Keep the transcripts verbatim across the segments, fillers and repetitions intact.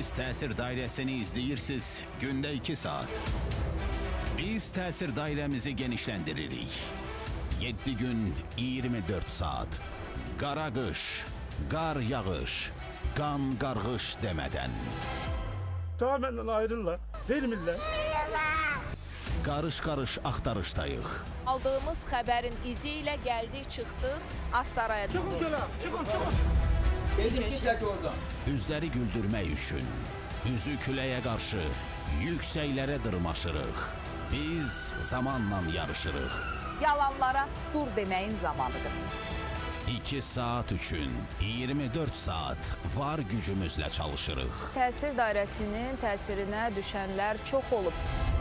Siz təsir dairəsini izləyirsiniz gündə iki saat. Biz təsir dairəmizi genişləndiririk. yeddi gün, iyirmi dörd saat. Qara qış, qar yağış, qan qarğış demədən. Daha məndən ayrılırlar, vermirlər. Qarış-qarış axtarışdayıq. Aldığımız xəbərin izi ilə gəldik, çıxdıq Astaraya. Çıxın çölə, çıxın, çıxın. Dedim ki, çək oradan. Üzləri güldürmək üçün, üzü küləyə qarşı yüksəklərə dırmaşırıq. Biz zamanla yarışırıq. Yalanlara dur deməyin zamanıdır. iki saat üçün iyirmi dörd saat var gücümüzlə çalışırıq. Təsir dairəsinin təsirinə düşənlər çox olub.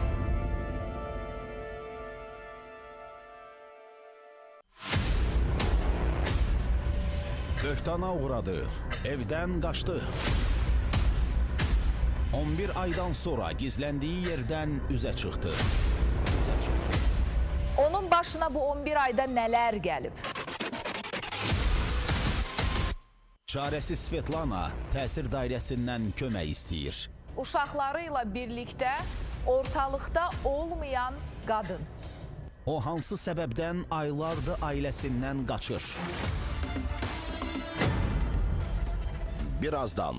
Böhtana uğradı, evdən qaçdı. on bir aydan sonra gizləndiyi yerdən üzə çıxdı. Üzə çıxdı. Onun başına bu on bir ayda nələr gəlib? Çarəsiz Svetlana təsir dairəsindən kömək istəyir. Uşaqları ilə birlikdə ortalıqda olmayan qadın. O hansı səbəbdən aylardır ailəsindən qaçır. Birazdan.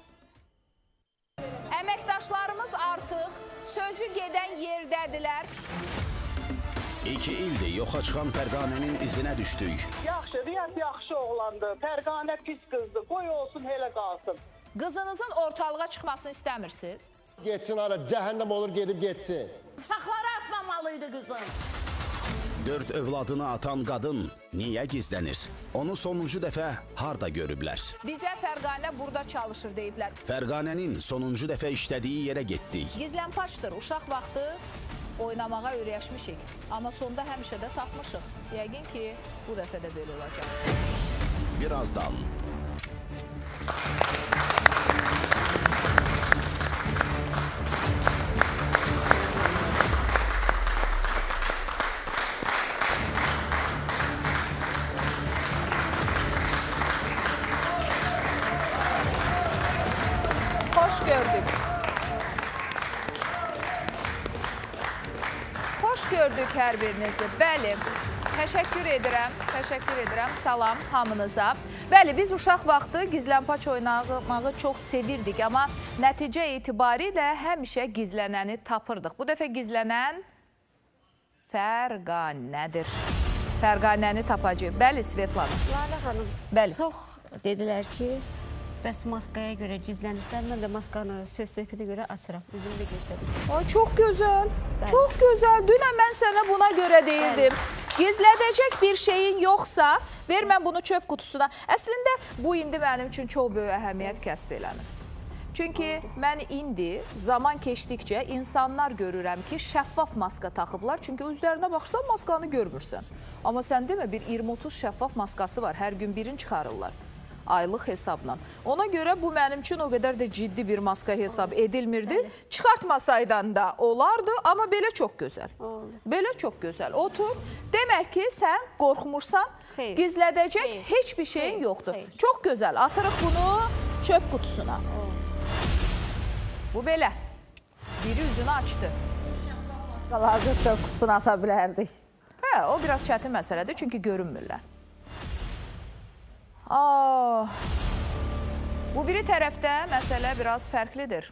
Əməkdaşlarımız artıq sözü gedən yerdədirlər. İki ildir yoxa çıxan Fərqanənin izinə düşdük. Yaxşı, Riyad yaxşı oğlandı. Fərqanə pis qızdı. Qoy olsun, elə qalsın. Qızınızın ortalığa çıxmasını istəmirsiniz? Getsin ara, cəhənnəm olur, gedib getsin. Uşaqları atmamalıydı qızın. Dörd övladını atan qadın niyə gizlənir? Onu sonuncu dəfə harda görüblər? Bizə Fərqanə burada çalışır deyiblər. Fərqanənin sonuncu dəfə işlədiyi yerə getdik. Gizlənpaçdır, uşaq vaxtı oynamağa öyrəşmişik. Amma sonda həmişə də tapmışıq. Yəqin ki, bu dəfə də belə olacaq. Birazdan. Xoş gördük. Xoş gördük hər birinizi. Bəli, təşəkkür edirəm, təşəkkür edirəm. Salam hamınıza. Bəli, biz uşaq vaxtı gizlənpaç oynamağı çox sevirdik, amma nəticə itibarilə həmişə gizlənəni tapırdıq. Bu dəfə gizlənən Fərqanədir. Fərqanəni tapacaq. Bəli, Svetlana. Lalə xanım, Bəli. çox dedilər ki, bəs maskaya görə gizlənirsən, mən də maskanı söz söhbətə görə açıram, üzümü də göstərim. Ay, çox gözəl, Bəli. çox gözəl. Dünən mən sənə buna görə deyirdim. Gizlədəcək bir şeyin yoxsa, ver mən bunu çöp qutusuna. Əslində, bu indi mənim üçün çox böyük əhəmiyyət kəsb eləmir. Çünki mən indi zaman keçdikcə insanlar görürəm ki, şəffaf maska taxıblar. Çünki üzlərinə baxırsan, maskanı görmürsən. Amma sən demə, bir iyirmi otuz şəffaf maskası var, hər gün birini çıxarırlar. Aylıq hesabla. Ona görə bu mənim üçün o qədər də ciddi bir maska hesab edilmirdi. Çıxartmasaydan da olardı, amma belə çox gözəl. Belə çox gözəl. Otur. Demək ki, sən qorxmursan, Xeyr. gizlədəcək Xeyr. heç bir şeyin Xeyr. yoxdur. Xeyr. Çox gözəl. Atırıq bunu çöp qutusuna. Bu belə. Biri üzünü açdı. Maskaları çöp qutusuna ata bilərdik. Hə, o biraz çətin məsələdir, çünki görünmürlər. Aa, bu biri tərəfdə məsələ biraz fərqlidir.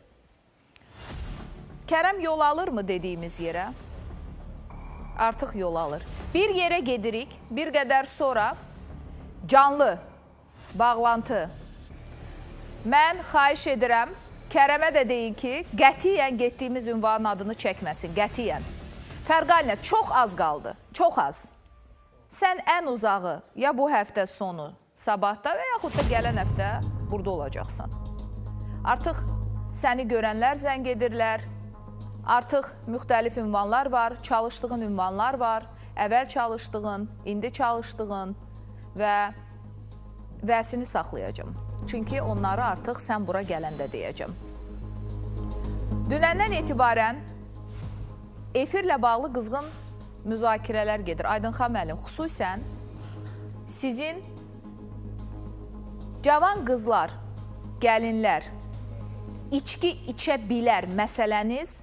Kərəm yol alırmı dediyimiz yerə? Artıq yol alır. Bir yerə gedirik, bir qədər sonra canlı bağlantı. Mən xahiş edirəm, Kərəmə də deyin ki, qətiyyən getdiyimiz ünvanın adını çəkməsin, qətiyyən. Fərqanə, çox az qaldı, çox az. Sən ən uzağı ya bu həftə sonu, sabahda və yaxud da gələn həftə burada olacaqsan. Artıq səni görənlər zəng edirlər, artıq müxtəlif ünvanlar var, çalışdığın ünvanlar var, əvvəl çalışdığın, indi çalışdığın və vəsini saxlayacağım. Çünki onları artıq sən bura gələndə deyəcəm. Dünəndən etibarən efirlə bağlı qızğın müzakirələr gedir. Aydınxan müəllim, xüsusən sizin cavan qızlar, gəlinlər içki içə bilər məsələniz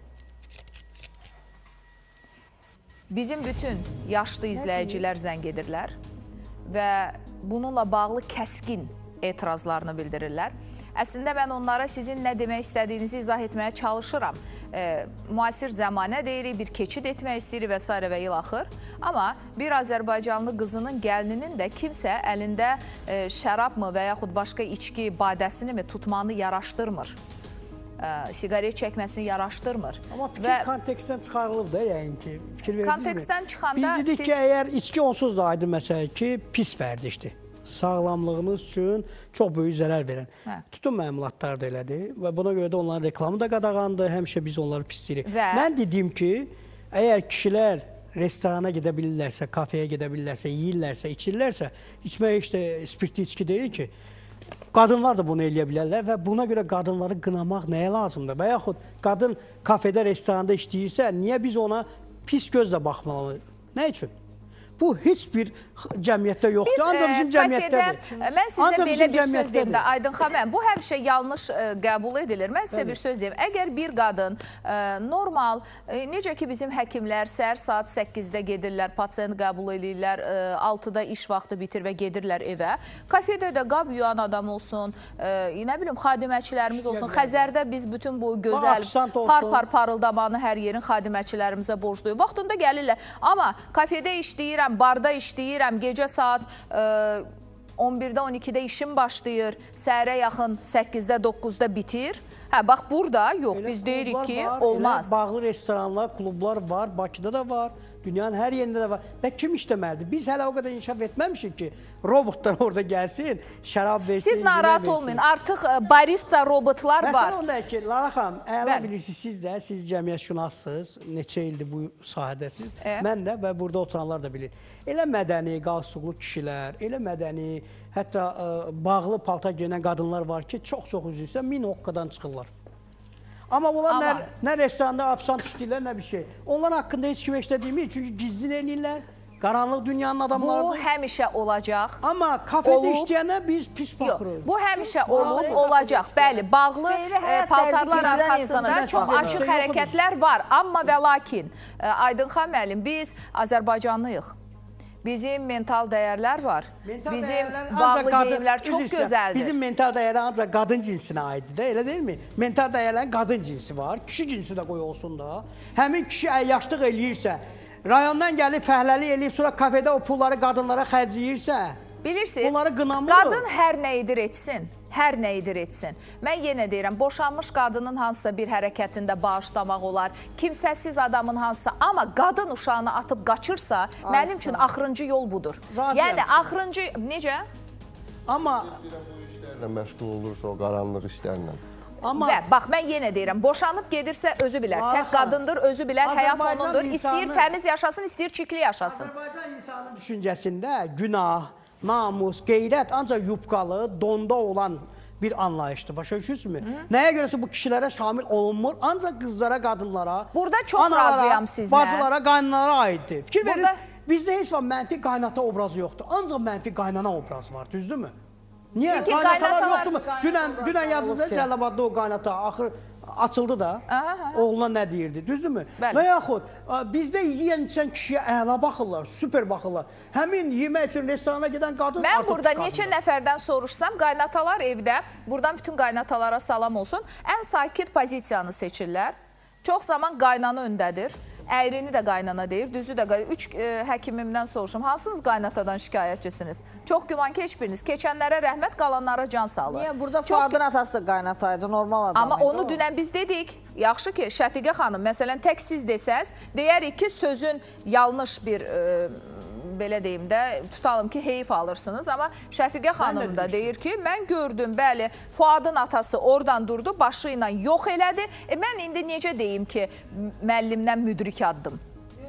bizim bütün yaşlı izləyicilər zəng edirlər və bununla bağlı kəskin etirazlarını bildirirlər. Əslində mən onlara sizin nə demək istədiyinizi izah etməyə çalışıram. E, müasir zəmanə deyirik, bir keçid etmək istəyirik və s. və ilaxır. Amma bir Azərbaycanlı qızının gəlininin də kimsə əlində e, şərab mı və yaxud başqa içki badəsini mi tutmanı yaraşdırmır. E, sigaret çəkməsini yaraşdırmır. Amma fikir və kontekstdən çıxarılıb da, yəni ki, fikir verdiniz mi? Kontekstdən çıxanda biz dedik siz... ki, əgər içki onsuz da aydın məsələ ki, pis vərdişdir. Sağlamlığınız üçün çox böyük zərər verən. Hə. Tutun məmulatlar da elədir və buna görə də onların reklamı da qadağandır. Həmişə biz onları pisləyirik. Və... Mən dedim ki, əgər kişilər restorana gedə bilirlərsə, kafeyə gedə bilirlərsə, yeyirlərsə, içirlərsə, içmək işte spirtli içki deyil ki, qadınlar da bunu eləyə bilərlər və buna görə qadınları qınamaq nəyə lazımdır? Və yaxud qadın kafedə, restoranda işləyirsə, niyə biz ona pis gözlə baxmalıyıq? Nə üçün? Bu heç bir cəmiyyətdə yoxdur. Biz, Ancaq bizim cəmiyyətdədir. Mən sizə Ancaq belə bir söz deyim də, Aydın xanım, bu həmişə yanlış ə, qəbul edilir. Mən sizə Bəli. bir söz deyim. Əgər bir qadın ə, normal, ə, necə ki bizim həkimlər səhər saat səkkizdə gedirlər, pasiyent qəbul edirlər, ə, altıda iş vaxtı bitir və gedirlər evə. Kafedə də qab yuyan adam olsun, ə, nə bilim, xadiməçilərimiz olsun. Xəzərdə biz bütün bu gözəl par-par parıldamanı hər yerin xadiməçilərimizə borcluyuz. Vaxtında gəlirlər. Amma kafedə işləyirəm, barda işləyirəm, gecə saat ə, on birdə on ikidə işim başlayır, səhərə yaxın səkkizdə doqquzda bitir. Hə, bax burada yox, elə biz deyirik ki, var, olmaz. Bağlı restoranlar, klublar var, Bakıda da var, dünyanın hər yerində də var. Və kim işləməlidir? Biz hələ o qədər inkişaf etməmişik ki, robotlar orada gəlsin, şərab versin, siz narahat olmayın, artıq barista robotlar Məsələn, var. Məsələn, onda ki, Lara xanım, əla bilirsiniz, siz də, siz cəmiyyətşünassınız, neçə ildir bu sahədəsiz, e? mən də və burada oturanlar da bilir. Elə mədəni, qalsuqlu kişilər, elə mədəni, hətta ə, bağlı paltar geyinən qadınlar var ki, çox-çox üzrsə min oqqadan çıxırlar. Amma bunlar Amma. nə, nə restoranda afisant işləyirlər, nə bir şey. Onlar haqqında heç kimə işlədiyimi, çünki gizlin eləyirlər, qaranlıq dünyanın adamlarıdır. Bu həmişə olacaq. Amma kafedə işləyənə biz pis baxırıq. Bu həmişə olub, olacaq. Bəli, bağlı e, paltarlar arxasında çox açıq hərəkətlər var. Amma və lakin, e, Aydın xan müəllim, biz Azərbaycanlıyıq. Bizim mental dəyərlər var. Mental bizim bağlı geyimlər çox üzrə, gözəldir. Bizim mental dəyərlər ancaq qadın cinsinə aiddir də, elə deyil mi? Mental dəyərlərin qadın cinsi var, kişi cinsi də qoy olsun da. Həmin kişi əyyaşlıq eləyirsə, rayondan gəlib fəhləlik eləyib, sonra kafedə o pulları qadınlara xərcləyirsə, bilirsiniz, onları qınamır. Qadın hər nə edir etsin. Hər nə edir etsin. Mən yenə deyirəm, boşanmış qadının hansısa bir hərəkətində bağışlamaq olar, kimsəsiz adamın hansısa, amma qadın uşağını atıb qaçırsa, Aysa. mənim üçün axırıncı yol budur. Razı yəni, yapsın. axırıncı, necə? Amma bu işlərlə məşğul olursa, o qaranlıq işlərlə. Amma... Və, bax, mən yenə deyirəm, boşanıb gedirsə özü bilər, Aha. tək qadındır, özü bilər, Azərbaycan həyat onundur, insanı... istəyir təmiz yaşasın, istəyir çirkli yaşasın. Azərbaycan insanın düşüncəsində günah, namus, qeyrət ancaq yubqalı, donda olan bir anlayışdır. Başa düşürsünüzmü? Nəyə görəsə bu kişilərə şamil olunmur, ancaq qızlara, qadınlara, burada çox analara, razıyam sizlə. Bacılara, qaynanalara aiddir. Fikir Burada... verin, bizdə heç var mənfi qaynata obrazı yoxdur. Ancaq mənfi qaynana obrazı var, düzdürmü? Niyə? Çünki qaynatalar yoxdurmu? Dünən, dünən yadınızda Cəlilabadda o qaynata axır açıldı da, Aha. oğluna nə deyirdi, düzdürmü? Bəli. Və yaxud, bizdə yiyən içən kişiyə əla baxırlar, süper baxırlar. Həmin yemək üçün restorana gedən qadın Mən artıq burada neçə nəfərdən soruşsam, qaynatalar evdə, buradan bütün qaynatalara salam olsun, ən sakit pozisiyanı seçirlər. Çox zaman qaynanı öndədir. Əyrini də qaynana deyir, düzü də qaynana. Üç e, həkimimdən soruşum, hansınız qaynatadan şikayətçisiniz? Çox güman ki, heç biriniz. Keçənlərə rəhmət, qalanlara can sağlıq. Niyə? Burada Fuadın atası da qaynataydı, normal adam. Amma onu o? dünən biz dedik. Yaxşı ki, Şəfiqə xanım, məsələn, tək siz desəz, deyərik ki, sözün yanlış bir... E, belə deyim də, tutalım ki, heyif alırsınız. Amma Şəfiqə xanım da deyir ki, mən gördüm, bəli, Fuadın atası oradan durdu, başı ilə yox elədi. E, mən indi necə deyim ki, müəllimdən müdrik addım?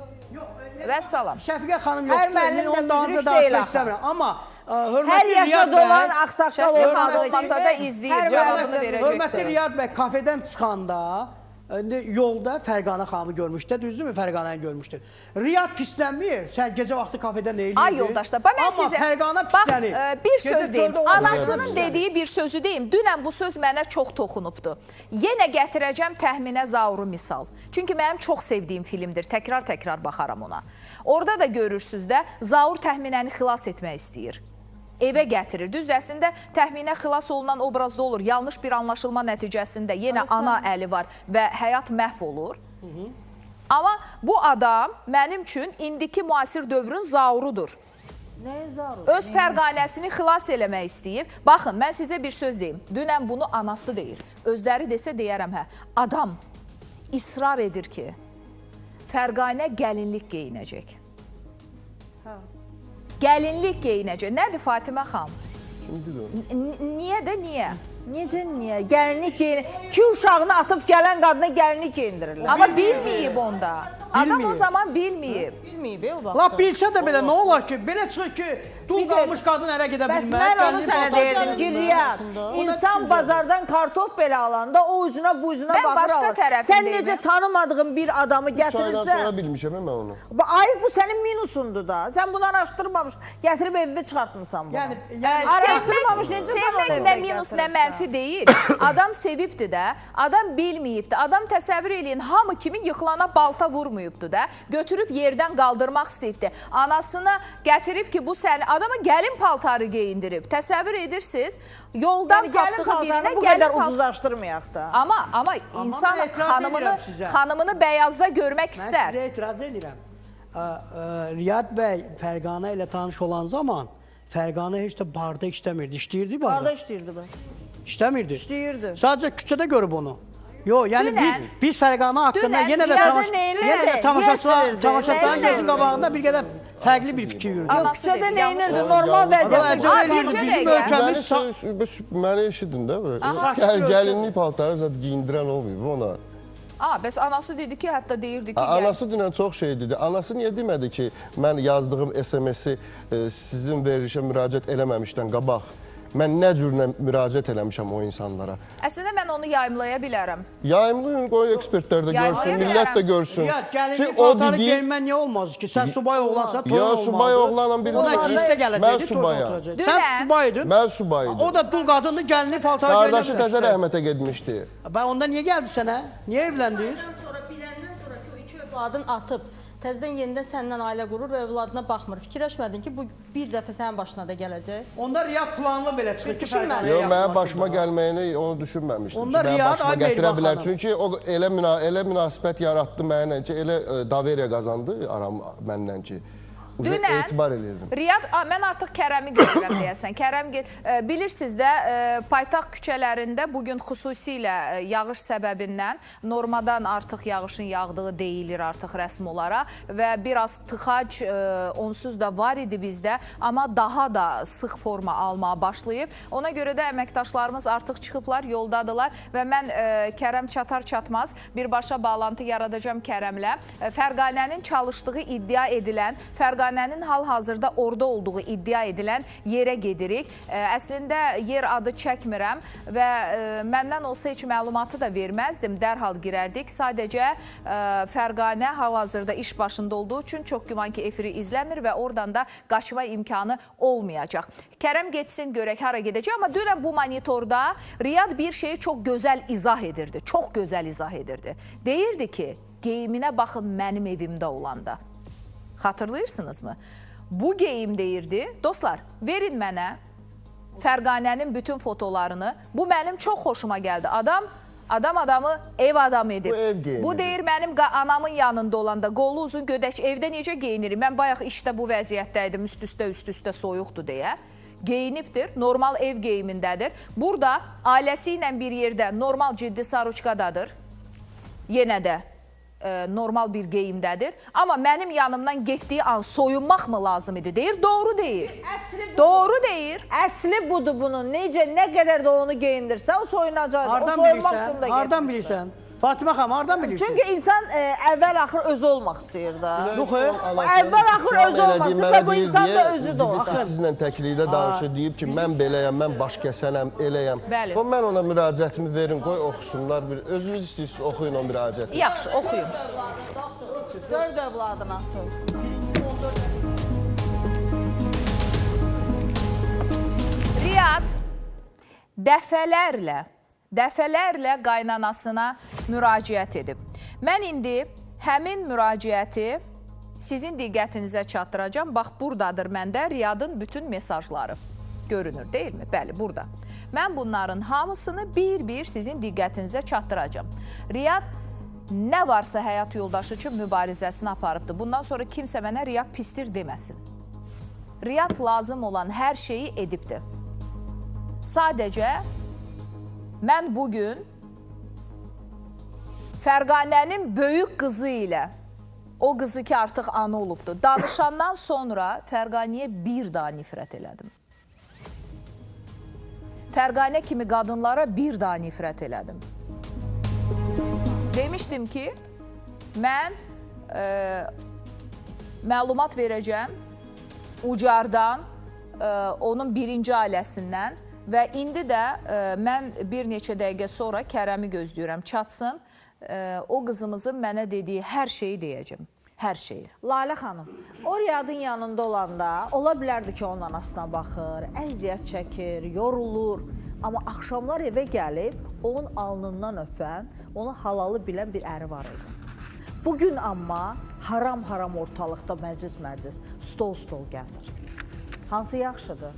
Və salam. Şəfiqə xanım yoxdur. Hər müəllim də müdrik deyil axı. Amma hər yaşada olan axsaqqal olmasa da izləyir, cavabını verəcəksiniz. Hörmətli Riyad bəy, kafedən çıxanda yolda Fərqanə xanımı görmüşdü, düzdürmü? Fərqanəni görmüşdü. Riyad pislənmir. Sən gecə vaxtı kafedə nə eləyirdin? Ay yoldaşlar, bax mən sizə Fərqanə bax, pislənir. e, bir söz deyim. Anasının pislənir. dediyi bir sözü deyim. Dünən bu söz mənə çox toxunubdu. Yenə gətirəcəm təxminə Zauru misal. Çünki mənim çox sevdiyim filmdir. Təkrar-təkrar baxaram ona. Orada da görürsünüz də Zaur təxminəni xilas etmək istəyir. Evə gətirir. Düz əslində təxminə xilas olunan obrazda olur. Yanlış bir anlaşılma nəticəsində yenə ana əli var və həyat məhv olur. Hı -hı. Amma bu adam mənim üçün indiki müasir dövrün Zaurudur. Nə Zauru? Öz fərqanəsini xilas eləmək istəyib. Baxın, mən sizə bir söz deyim. Dünən bunu anası deyir. Özləri desə deyərəm hə. Adam israr edir ki, Fərqanə gəlinlik geyinəcək. Hə. Gəlinlik geyinəcək. Nədir Fatimə xanım? Niyə də niyə? Necə niyə? Gəlinlik geyinir. İki uşağını atıb gələn qadına gəlinlik geyindirirlər. Amma bilməyib onda. Adam o zaman bilməyib. Bilməyib o vaxt. Lap bilsə də belə nə olar ki, belə çıxır ki, dul qalmış qadın ərə gedə bilmər. Bəs mən onu sənə deyirdim ki, Riyad, insan bazardan kartof belə alanda o ucuna bu ucuna Mən baxır başqa alır. tərəfindeyim. Sən necə tanımadığın bir adamı Saydan gətirirsən? sonra bilmişəm mən onu. Ayıb, bu sənin minusundur da. Sən bunu araşdırmamış, gətirib evə çıxartmısan bunu. Yəni, Yəni, Araşdırmamış, necə sən onu sevmək evə nə minus, nə gətirirsən? mənfi deyil. Adam sevibdir də, adam bilməyibdir. Adam təsəvvür eləyin, hamı kimi yıxılana balta vurmayıbdır da. Götürüb yerdən qaldırmaq istəyibdir. Anasını gətirib ki, bu səni, adama gəlin paltarı geyindirib. Təsəvvür edirsiniz, yoldan Yəni, tapdığı gəlin birinə paltarını bu gəlin qədər paltarı. ucuzlaşdırmayaq da. Amma, amma insan mən etiraz xanımını, edirəm sizə. xanımını bəyazda görmək Mən istər. sizə etiraz edirəm. Ə, ə, Riyad bəy Fərqanə ilə tanış olan zaman Fərqanə heç də barda işləmirdi. İşləyirdi barda. Barda işləyirdi bu. İşləmirdi. İşləyirdi. Sadəcə küçədə görüb onu. Yo, yəni Dünən- biz biz Fərqanə haqqında dünən yenə də Riyadın tamaş neyinə- yenə də tamaşaçılar neyinə- tamaşaçıların neyinə- gözü qabağında bir qədər fərqli bir fikir yürüdü. Anası Küçədə dedi, yanlış neynirdi? oldu. Normal Amma vəziyyətdə əcəb Aa, eləyirdi. bircə Bizim dəqiqə. ölkəmiz Məni məni eşidin də. Sakit Gəl, bir gəlinlik paltarı zət giyindirən olmayıb ona. Aa, bəs anası dedi ki, hətta deyirdi ki, A, gəl. Anası dünən çox şey dedi. Anası niyə demədi ki, mən yazdığım S M S-i e, sizin verilişə müraciət eləməmişdən qabaq mən nə cürlə müraciət eləmişəm o insanlara. Əslində mən onu yayımlaya bilərəm. Yayımlayın, qoy ekspertlər də Yayımlaya görsün, bilərəm. millət də görsün. Riyad, Ki, gəlinlik o paltarı dediyi- geyinmən niyə olmaz ki? Sən subay oğlansan, toyun Ya, olmalıdır. subay oğlanla bir- Ona giyinsə Mən gələcəkdi, toyun subayam. oturacaqdı. Dünən- Sən subaydın. Mən subaydım. O da dul qadındı, gəlinlik paltarı Qardaşı geyinə təzə bilər. rəhmətə getmişdi. Ben onda niyə gəldi sənə? Niyə evləndiniz? Sonra biləndən sonra ki, o iki övladın atıb, təzədən yenidən səndən ailə qurur və övladına baxmır. Fikirləşmədin ki, bu bir dəfə sənin başına da gələcək. Onda Riyad planlı belə çıxır ki, Düşünmədim. Fərqanə Yox, yapmaq mənim kimi. başıma gəlməyini onu düşünməmişdim. Onda ki, mənim Riyad, başıma ay gətirə Mehriban bilər. xanım. Çünki o elə müna elə münasibət yaratdı mənlə ki, elə e, daveriya qazandı aram məndən ki. Uca Dünən etibar edirdim. Riyad, a, mən artıq Kərəmi görürəm deyəsən. Kərəm, e, bilirsiniz də, e, paytaxt küçələrində bugün xüsusilə e, yağış səbəbindən normadan artıq yağışın yağdığı deyilir artıq rəsm olaraq və biraz tıxac e, onsuz da var idi bizdə, amma daha da sıx forma almağa başlayıb. Ona görə də əməkdaşlarımız artıq çıxıblar, yoldadılar və mən e, Kərəm çatar-çatmaz birbaşa bağlantı yaradacağım Kərəmlə. E, Fərqanənin çalışdığı iddia edilən, Fərqanənin hal-hazırda orada olduğu iddia edilən yerə gedirik. Əslində yer adı çəkmirəm və məndən olsa heç məlumatı da verməzdim, dərhal girərdik. Sadəcə Fərqanə hal-hazırda iş başında olduğu üçün çox güman ki, efiri izləmir və oradan da qaçma imkanı olmayacaq. Kərəm getsin, görək hara gedəcək, amma dünən bu monitorda Riyad bir şeyi çox gözəl izah edirdi, çox gözəl izah edirdi. Deyirdi ki, geyiminə baxın mənim evimdə olanda. Xatırlayırsınızmı? Bu geyim deyirdi. Dostlar, verin mənə Fərqanənin bütün fotolarını. Bu mənim çox xoşuma gəldi. Adam, adam adamı ev adamı edib. Bu ev geyinidir. Bu deyir mənim anamın yanında olanda qolu uzun gödək evdə necə geyinirim? Mən bayaq işdə bu vəziyyətdəydim, üst-üstə, üst-üstə soyuqdur deyə. Geyinibdir, normal ev geyimindədir. Burada ailəsi ilə bir yerdə normal ciddi saruçkadadır. Yenə də E, normal bir geyimdədir. Amma mənim yanımdan getdiyi an soyunmaq mı lazım idi deyir. Doğru deyir. Doğru deyir. Əsli budur bunun. Necə, nə qədər də onu geyindirsə o soyunacaq. Hardan o soyunmaq bilirsən? üçün də Hardan getirmişlər. bilirsən? Fatimə xanım, hardan bilirsiniz? Çünki insan e, əvvəl-axır özü olmaq istəyir da. Yox, əvvəl-axır özü olmaq istəyir və bu insan da özü də olur. Sizlə təklikdə danışır, deyib ki, mən beləyəm, mən baş kəsənəm, eləyəm. Bəli. Mən ona müraciətimi verin, qoy oxusunlar. Özünüz istəyirsiniz, oxuyun o müraciəti. Yaxşı, oxuyun. Dörd övladına. Riyad dəfələrlə dəfələrlə qaynanasına müraciət edib. Mən indi həmin müraciəti sizin diqqətinizə çatdıracağım. Bax, buradadır məndə Riyadın bütün mesajları. Görünür, deyilmi? Bəli, burada. Mən bunların hamısını bir-bir sizin diqqətinizə çatdıracağım. Riyad nə varsa həyat yoldaşı üçün mübarizəsini aparıbdır. Bundan sonra kimsə mənə Riyad pistir deməsin. Riyad lazım olan hər şeyi edibdir. Sadəcə mən bugün Fərqanənin böyük qızı ilə, o qızı ki artıq ana olubdur, danışandan sonra Fərqanəyə bir daha nifrət elədim. Fərqanə kimi qadınlara bir daha nifrət elədim. Demişdim ki, mən e, məlumat verəcəm Ucardan, e, onun birinci ailəsindən. Və indi də e, mən bir neçə dəqiqə sonra Kərəmi gözləyirəm, çatsın. E, o qızımızın mənə dediyi hər şeyi deyəcəm, hər şeyi. Lalə xanım, o Riyadın yanında olanda ola bilərdi ki, onun anasına baxır, əziyyət çəkir, yorulur. Amma axşamlar evə gəlib, onun alnından öpən, onu halalı bilən bir əri var idi. Bugün amma haram-haram ortalıqda məclis-məclis, stol-stol gəzir. Hansı yaxşıdır?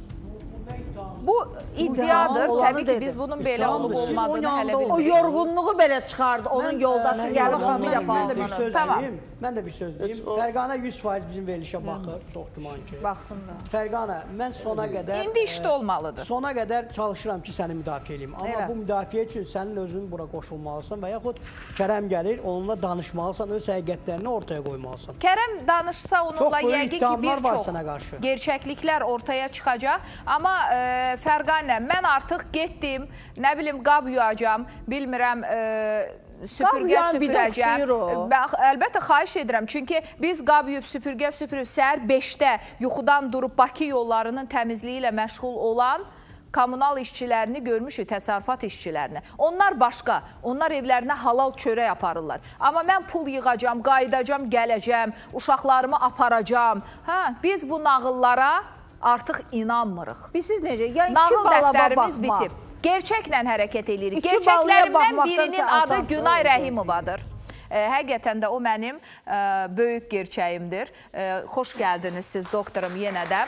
Bu iddiadır. Təbii ki, biz bunun belə olub olmadığını hələ bilmirik. O yorğunluğu belə çıxardı. Onun yoldaşı gəlib onu bir dəfə Mən də bir söz deyim. Mən də bir söz deyim. Fərqanə yüz faiz bizim verilişə baxır. Çox güman ki. Baxsınlar. Fərqanə, mən sona qədər... İndi işdə olmalıdır. Sona qədər çalışıram ki, səni müdafiə edeyim. Amma bu müdafiə üçün sənin özün bura qoşulmalısan və yaxud Kərəm gəlir, onunla danışmalısan, öz həqiqətlərini ortaya qoymalısan. Kərəm danışsa onunla yəqin ki, bir çox gerçəkliklər ortaya çıxacaq. Amma e, Fərqanə, mən artıq getdim, nə bilim, qab yuyacam, bilmirəm, e, süpürgə süpürəcəm. Əlbəttə, xahiş edirəm. Çünki biz qab yuyub, süpürgə süpürüb, səhər beşdə yuxudan durub Bakı yollarının təmizliyi ilə məşğul olan kommunal işçilərini görmüşük, təsərrüfat işçilərini. Onlar başqa, onlar evlərinə halal çörək aparırlar. Amma mən pul yığacam, qayıdacam, gələcəm, uşaqlarımı aparacam. Hə, biz bu nağıllara artıq inanmırıq. Biz siz necə? Yəni, nağıl dəftərimiz bitib. Gerçəklə hərəkət edirik. Gerçəklərimdən birinin adı Günay Rəhimovadır. E, həqiqətən də o mənim e, böyük gerçəyimdir. E, xoş gəldiniz siz doktorum yenə də.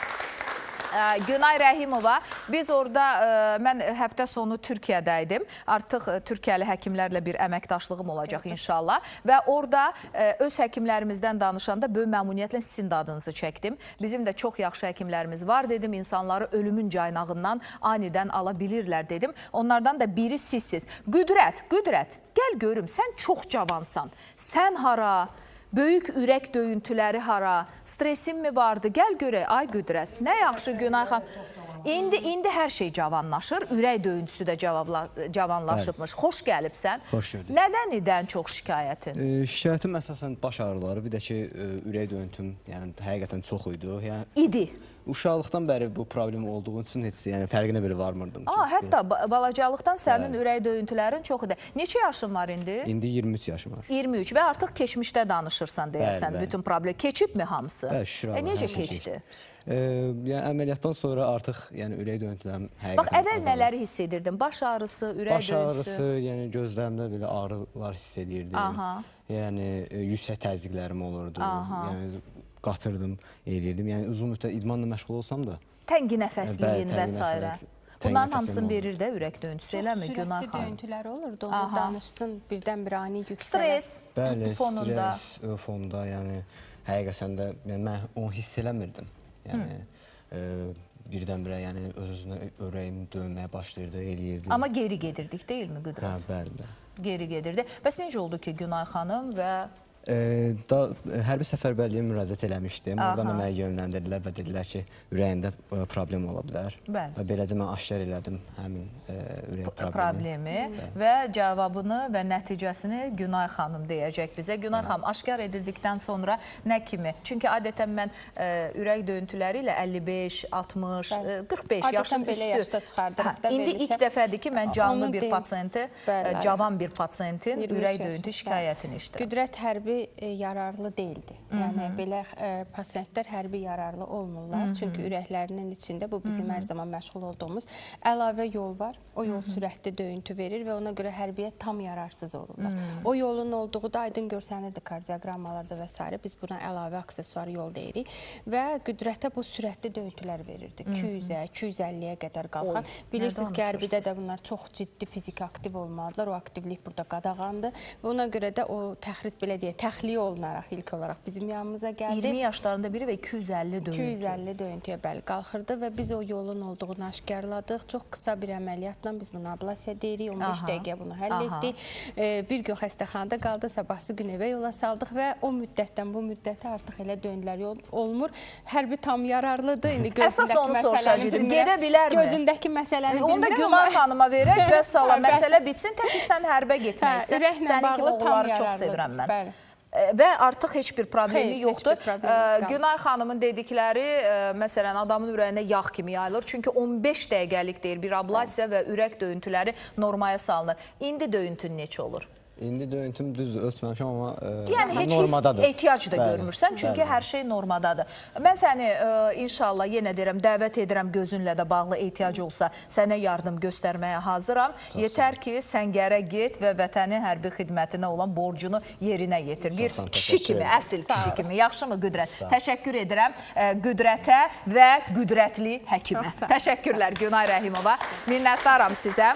Günay Rəhimova, biz orada, mən həftə sonu Türkiyədəydim. Artıq Türkiyəli həkimlərlə bir əməkdaşlığım olacaq inşallah. Və orada öz həkimlərimizdən danışanda böyük məmnuniyyətlə sizin də adınızı çəkdim. Bizim də çox yaxşı həkimlərimiz var dedim. İnsanları ölümün caynağından anidən ala bilirlər dedim. Onlardan da biri sizsiz. Qüdrət, Qüdrət, gəl görüm, sən çox cavansan. Sən hara? Böyük ürək döyüntüləri hara? Stresin mi vardı? Gəl görək, ay Qüdrət. Nə yaxşı Günay xan. İndi, indi hər şey cavanlaşır. Ürək döyüntüsü də cavanlaşıbmış. Xoş gəlibsən. Xoş gördük. Nədən idən çox şikayətin? E, şikayətim əsasən baş ağrıları. Bir də ki, e, ürək döyüntüm yəni, həqiqətən çox idi. Yəni, idi. Uşaqlıqdan bəri bu problem olduğu üçün heç yəni, fərqinə belə varmırdım. Aa, hətta balacalıqdan sənin Bəli. ürək döyüntülərin çox idi. Neçə yaşın var indi? İndi iyirmi üç yaşım var. iyirmi üç və artıq keçmişdə danışırsan deyəsən bəli, bəli. bütün problem. Keçibmi hamısı? Bəli, şükür Allah. E, necə keçdi? E, yəni, əməliyyatdan sonra artıq yəni, ürək döyüntülərim həqiqətən Bax, əvvəl azalır. Nələri hiss edirdin? Baş ağrısı, ürək Baş döyüntüsü? Baş ağrısı, yəni gözlərimdə belə ağrılar hiss edirdim. Aha. Yəni, yüksək təzyiqlərim olurdu. Aha. Yəni, qatırdım, eləyirdim. Yəni, uzun müddət idmanla məşğul olsam da. Təngi nəfəsliyin və s. Bunların hamısını verir də ürək döyüntüsü, eləmi Günay xanım? Çox sürətli döyüntüləri olurdu, onu danışsın, birdən-bir ani yüksələn. Stres Bəli, fonunda. Stres fonunda, yəni, həqiqətən də yəni, mən onu hiss eləmirdim. Yəni, e, birdən-birə yəni, öz-özünə ürəyim döyməyə başlayırdı, eləyirdi. Amma geri gedirdik, deyilmi Qüdrət? Hə, bəli, bəli. Geri gedirdi. Bəs necə oldu ki, Günay xanım və E, da, hərbi səfərbərliyə müraciət eləmişdim. Aha. Oradan da mənə yönləndirdilər və dedilər ki, ürəyində e, problem ola bilər. Bəli. Və beləcə mən aşkar elədim həmin e, ürək problemi. problemi və cavabını və nəticəsini Günay xanım deyəcək bizə. Günay xanım, aşkar edildikdən sonra nə kimi? Çünki adətən mən e, ürək döyüntüləri ilə əlli beş, altmış, e, qırx beş yaşın belə üstü. yaşda çıxardırıq da İndi verilişə. ilk dəfədir ki, mən canlı Onu bir deyim. pasiyenti, Bəli, e, cavan bir pasiyentin iyirmi üç ürək döyüntü yaşında. şikayətini işlədim. Qüdrət hərbi e, yararlı deyildi. Yəni belə e, pasiyentlər hərbi yararlı olmurlar. Çünki ürəklərinin içində bu bizim hər zaman məşğul olduğumuz əlavə yol var. O yol sürətli döyüntü verir və ona görə hərbiyə tam yararsız olurlar. O yolun olduğu da aydın görsənirdi kardioqrammalarda və s. Biz buna əlavə aksesuar yol deyirik və qüdrətə bu sürətli döyüntülər verirdi. iki yüzə, iki yüz əlliyə qədər qalxan. Bilirsiniz ki, hərbidə də bunlar çox ciddi fiziki aktiv olmalıdırlar. O aktivlik burada qadağandır. Və ona görə də o təxris belə deyək, təxliyə olunaraq ilk olaraq bizim yanımıza gəldi. iyirmi yaşlarında biri və iki yüz əlli döyüntü. iki yüz əlli döyüntüyə bəli qalxırdı və biz o yolun olduğunu aşkarladıq. Çox qısa bir əməliyyatla biz bunu ablasiya deyirik. on beş dəqiqə bunu həll Aha. etdik. E, bir gün xəstəxanada qaldı, sabahsı gün evə yola saldıq və o müddətdən bu müddətə artıq elə döyüntülər yol olmur. Hərbi tam yararlıdır. İndi Əsas onu soruşacaqdım. Gedə bilərmi? Gözündəki məsələni bilmirəm. Onu da Günay xanıma verək və sala məsələ bitsin. Təbii sən hərbə getmək istər. Ürəklə bağlı tam çox yararlıdır. sevirəm mən. Bəli. Və artıq heç bir problemi Xeyr, yoxdur. heç bir problemimiz qalmır. Günay xanımın dedikləri, məsələn, adamın ürəyində yağ kimi yayılır. Çünki on beş dəqiqəlik deyir bir ablasiya və ürək döyüntüləri normaya salınır. İndi döyüntün neçə olur? İndi döyüntüm düzdür, ölçməmişəm, amma e, yəni heç normadadır. ehtiyac da Bəli, görmürsən, çünki bəli. hər şey normadadır. Mən səni e, inşallah yenə deyirəm, dəvət edirəm gözünlə də bağlı ehtiyac olsa sənə yardım göstərməyə hazıram. Çox Yetər ki, sən gərə get və vətənin hərbi xidmətinə olan borcunu yerinə yetir. Bir Çox kişi kimi, ederim. əsl kişi kimi. Yaxşımı Qüdrət? Təşəkkür edirəm e, Qüdrətə və qüdrətli həkimə. Təşəkkürlər Günay Rəhimova. Minnətdaram sizə.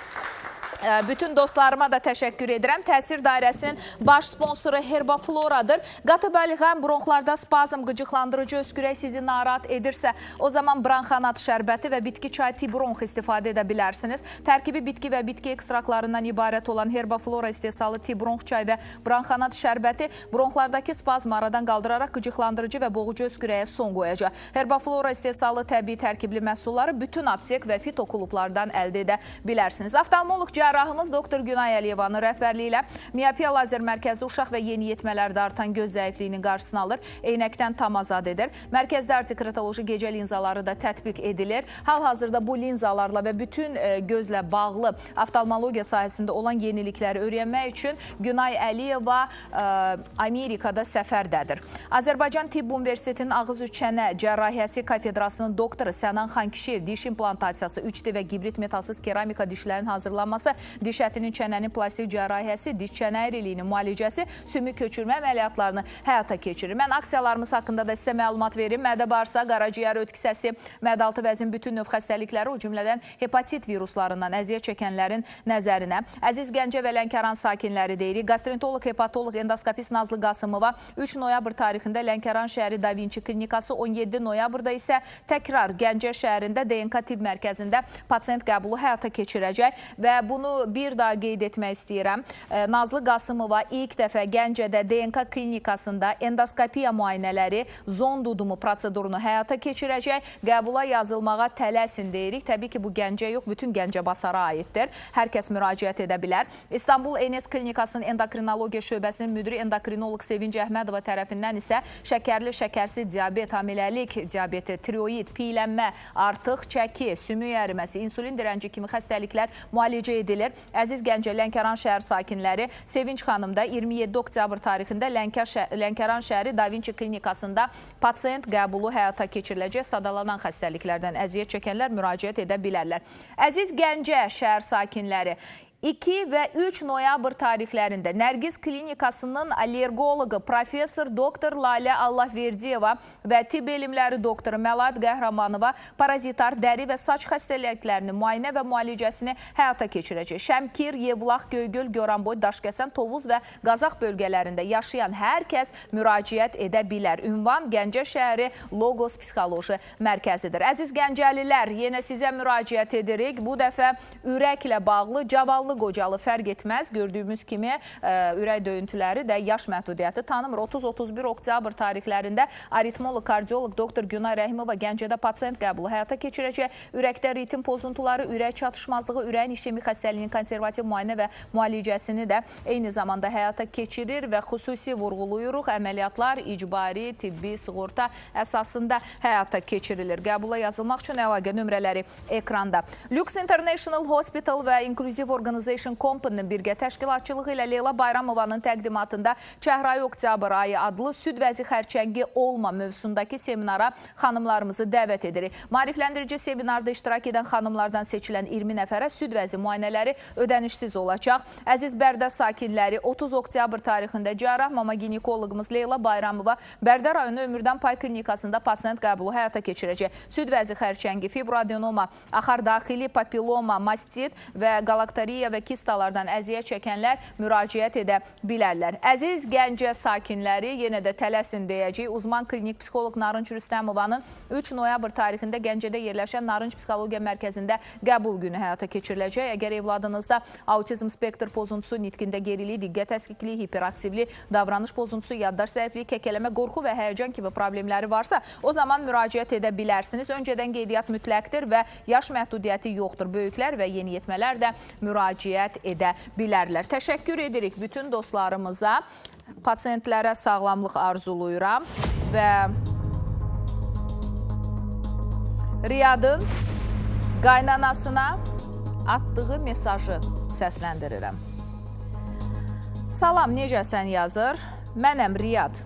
Bütün dostlarıma da təşəkkür edirəm. Təsir dairəsinin baş sponsoru Herbafloradır. Qatı bəliğən bronxlarda spazm, qıcıqlandırıcı öskürək sizi narahat edirsə, o zaman branxanat şərbəti və bitki çay tibronx istifadə edə bilərsiniz. Tərkibi bitki və bitki ekstraklarından ibarət olan Herbaflora istehsalı tibronx çay və branxanat şərbəti bronxlardakı spazmı aradan qaldıraraq qıcıqlandırıcı və boğucu öskürəyə son qoyacaq. Herbaflora istehsalı təbii tərkibli məhsulları bütün aptek və fitoklublardan əldə edə bilərsiniz. Oftalmoloq cərrahımız doktor Günay Əliyevanın rəhbərliyi ilə miyopiya lazer mərkəzi uşaq və yeniyetmələrdə artan göz zəifliyinin qarşısını alır, eynəkdən tam azad edir. Mərkəzdə artikratoloji gecə linzaları da tətbiq edilir. Hal-hazırda bu linzalarla və bütün gözlə bağlı oftalmologiya sahəsində olan yenilikləri öyrənmək üçün Günay Əliyeva Amerikada səfərdədir. Azərbaycan Tibb Universitetinin ağız üç-çənə cərrahiyyəsi kafedrasının doktoru Sənan Xankişiyev diş implantasiyası, üç D və gibrit metalsız keramika dişlərin hazırlanması, diş ətinin çənənin plastik cərrahiyyəsi, diş çənə əyriliyinin müalicəsi, sümük köçürmə əməliyyatlarını həyata keçirir. Mən aksiyalarımız haqqında da sizə məlumat verim. Mədə bağırsa, qaraciyər ötkisəsi, mədaltı vəzin bütün növ xəstəlikləri, o cümlədən hepatit viruslarından əziyyət çəkənlərin nəzərinə. Əziz Gəncə və Lənkəran sakinləri deyirik. Qastrentoloq, hepatoloq, endoskopist Nazlı Qasımova üç noyabr tarixində Lənkəran şəhəri Da Vinci klinikası, on yeddi noyabrda isə təkrar Gəncə şəhərində D N K tibb mərkəzində pasiyent qəbulu həyata keçirəcək və bunu bir daha qeyd etmək istəyirəm. Nazlı Qasımova ilk dəfə Gəncədə D N K klinikasında endoskopiya müayinələri, zon dudumu prosedurunu həyata keçirəcək. Qəbula yazılmağa tələsin deyirik. Təbii ki, bu Gəncə yox, bütün Gəncəbasara aiddir. Hər kəs müraciət edə bilər. İstanbul Enes klinikasının endokrinologiya şöbəsinin müdiri endokrinoloq Sevinc Əhmədova tərəfindən isə şəkərli, şəkərsiz diabet, hamiləlik diabeti, tiroid, piylənmə, artıq çəki, sümük əriməsi, insulin dirənci kimi xəstəliklər müalicə edilir. Əziz Gəncə, Lənkəran şəhər sakinləri, Sevinç xanım da iyirmi yeddi oktyabr tarixində Lənkəran şəhəri Da Vinci klinikasında pasiyent qəbulu həyata keçiriləcək. Sadalanan xəstəliklərdən əziyyət çəkənlər müraciət edə bilərlər. Əziz Gəncə şəhər sakinləri, iki və üç noyabr tarixlərində Nərgiz klinikasının allergologu professor doktor Lalə Allahverdiyeva və tibb elmləri doktoru Məlad Qəhrəmanova parazitar, dəri və saç xəstəliklərinin müayinə və müalicəsini həyata keçirəcək. Şəmkir, Yevlax, Göygöl, Goranboy, Daşkəsən, Tovuz və Qazax bölgələrində yaşayan hər kəs müraciət edə bilər. Ünvan Gəncə şəhəri Logos Psixoloji Mərkəzidir. Əziz Gəncəlilər, yenə sizə müraciət edirik. Bu dəfə ürəklə bağlı cavallı cavanlı, qocalı fərq etməz. Gördüyümüz kimi ə, ürək döyüntüləri də yaş məhdudiyyəti tanımır. otuz otuz bir oktyabr tarixlərində aritmolog, kardioloq doktor Günay Rəhimova Gəncədə pasiyent qəbulu həyata keçirəcək. Ürəkdə ritim pozuntuları, ürək çatışmazlığı, ürəyin işemik xəstəliyinin konservativ müayinə və müalicəsini də eyni zamanda həyata keçirir və xüsusi vurğuluyuruq. Əməliyyatlar icbari, tibbi, sığorta əsasında həyata keçirilir. Qəbula yazılmaq üçün əlaqə nömrələri ekranda. Lux International Hospital və Inclusive Organization Company-nin birgə təşkilatçılığı ilə Leyla Bayramovanın təqdimatında Çəhrayı oktyabr ayı adlı süd vəzi xərçəngi olma mövzusundakı seminara xanımlarımızı dəvət edirik. Maarifləndirici seminarda iştirak edən xanımlardan seçilən iyirmi nəfərə süd vəzi müayinələri ödənişsiz olacaq. Əziz Bərdə sakinləri otuz oktyabr tarixində cərrah mama ginekoloqumuz Leyla Bayramova Bərdə rayonu Ömürdən Pay klinikasında pasiyent qəbulu həyata keçirəcək. Süd vəzi xərçəngi, fibroadenoma, axardaxili papiloma, mastit və galaktoriya və kistalardan əziyyət çəkənlər müraciət edə bilərlər. Əziz Gəncə sakinləri, yenə də tələsin deyəcək. Uzman klinik psixoloq Narınc Rüstəmovanın üç noyabr tarixində Gəncədə yerləşən Narınc Psixologiya Mərkəzində qəbul günü həyata keçiriləcək. Əgər evladınızda autizm spektr pozuntusu, nitqində geriliyi, diqqət əskikliyi, hiperaktivliyi, davranış pozuntusu, yaddaş zəifliyi, kəkələmə, qorxu və həyəcan kimi problemləri varsa, o zaman müraciət edə bilərsiniz. Öncədən qeydiyyat mütləqdir və yaş məhdudiyyəti yoxdur. Böyüklər və yeniyetmələr də müraciət edə bilərlər. Təşəkkür edirik bütün dostlarımıza. Pasiyentlərə sağlamlıq arzuluyuram və Riyadın qaynanasına atdığı mesajı səsləndirirəm. Salam, necəsən yazır? Mənəm Riyad.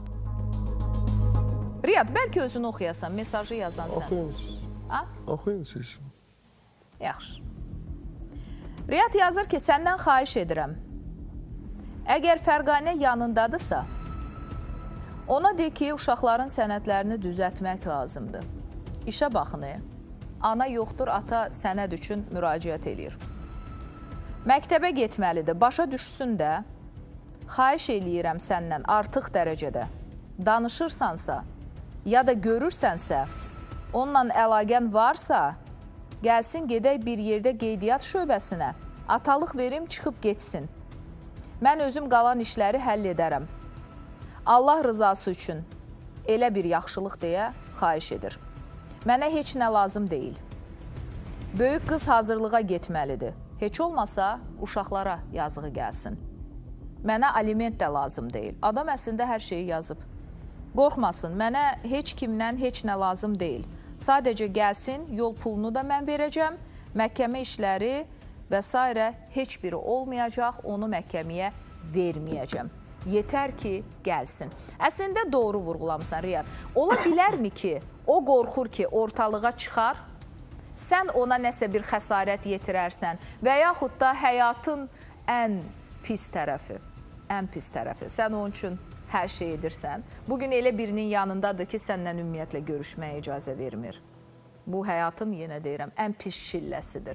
Riyad, bəlkə özünü oxuyasan, mesajı yazan sənsin. Oxuyun siz. Ha? Oxuyun siz. Yaxşı. Riyad yazır ki, səndən xahiş edirəm. Əgər Fərqanə yanındadırsa, ona de ki, uşaqların sənədlərini düzəltmək lazımdır. İşə baxın, ana yoxdur, ata sənəd üçün müraciət eləyir. Məktəbə getməlidir, başa düşsün də, xahiş eləyirəm səndən artıq dərəcədə. Danışırsansa, ya da görürsənsə, onunla əlaqən varsa, gəlsin gedək bir yerdə qeydiyyat şöbəsinə, atalıq verim, çıxıb getsin. Mən özüm qalan işləri həll edərəm. Allah rızası üçün elə bir yaxşılıq deyə xahiş edir. Mənə heç nə lazım deyil. Böyük qız hazırlığa getməlidir. Heç olmasa uşaqlara yazığı gəlsin. Mənə aliment də lazım deyil. Adam əslində hər şeyi yazıb. Qorxmasın, mənə heç kimdən heç nə lazım deyil. Sadəcə gəlsin, yol pulunu da mən verəcəm, məhkəmə işləri və s. heç biri olmayacaq, onu məhkəməyə verməyəcəm. Yetər ki, gəlsin. Əslində doğru vurğulamısan, Riyad. Ola bilərmi ki, o qorxur ki, ortalığa çıxar, sən ona nəsə bir xəsarət yetirərsən və yaxud da həyatın ən pis tərəfi, ən pis tərəfi, sən onun üçün hər şey edirsən. Bugün elə birinin yanındadır ki, səndən ümumiyyətlə görüşməyə icazə vermir. Bu həyatın, yenə deyirəm, ən pis şilləsidir.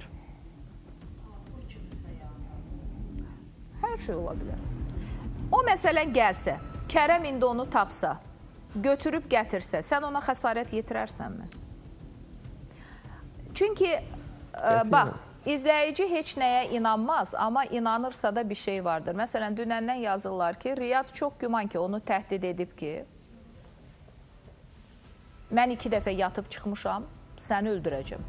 Hər şey ola bilər. O məsələn gəlsə, Kərəm indi onu tapsa, götürüb gətirsə, sən ona xəsarət yetirərsənmi? Çünki, ə, bax, izləyici heç nəyə inanmaz, amma inanırsa da bir şey vardır. Məsələn, dünəndən yazırlar ki, Riyad çox güman ki, onu təhdid edib ki, mən iki dəfə yatıb çıxmışam, səni öldürəcəm.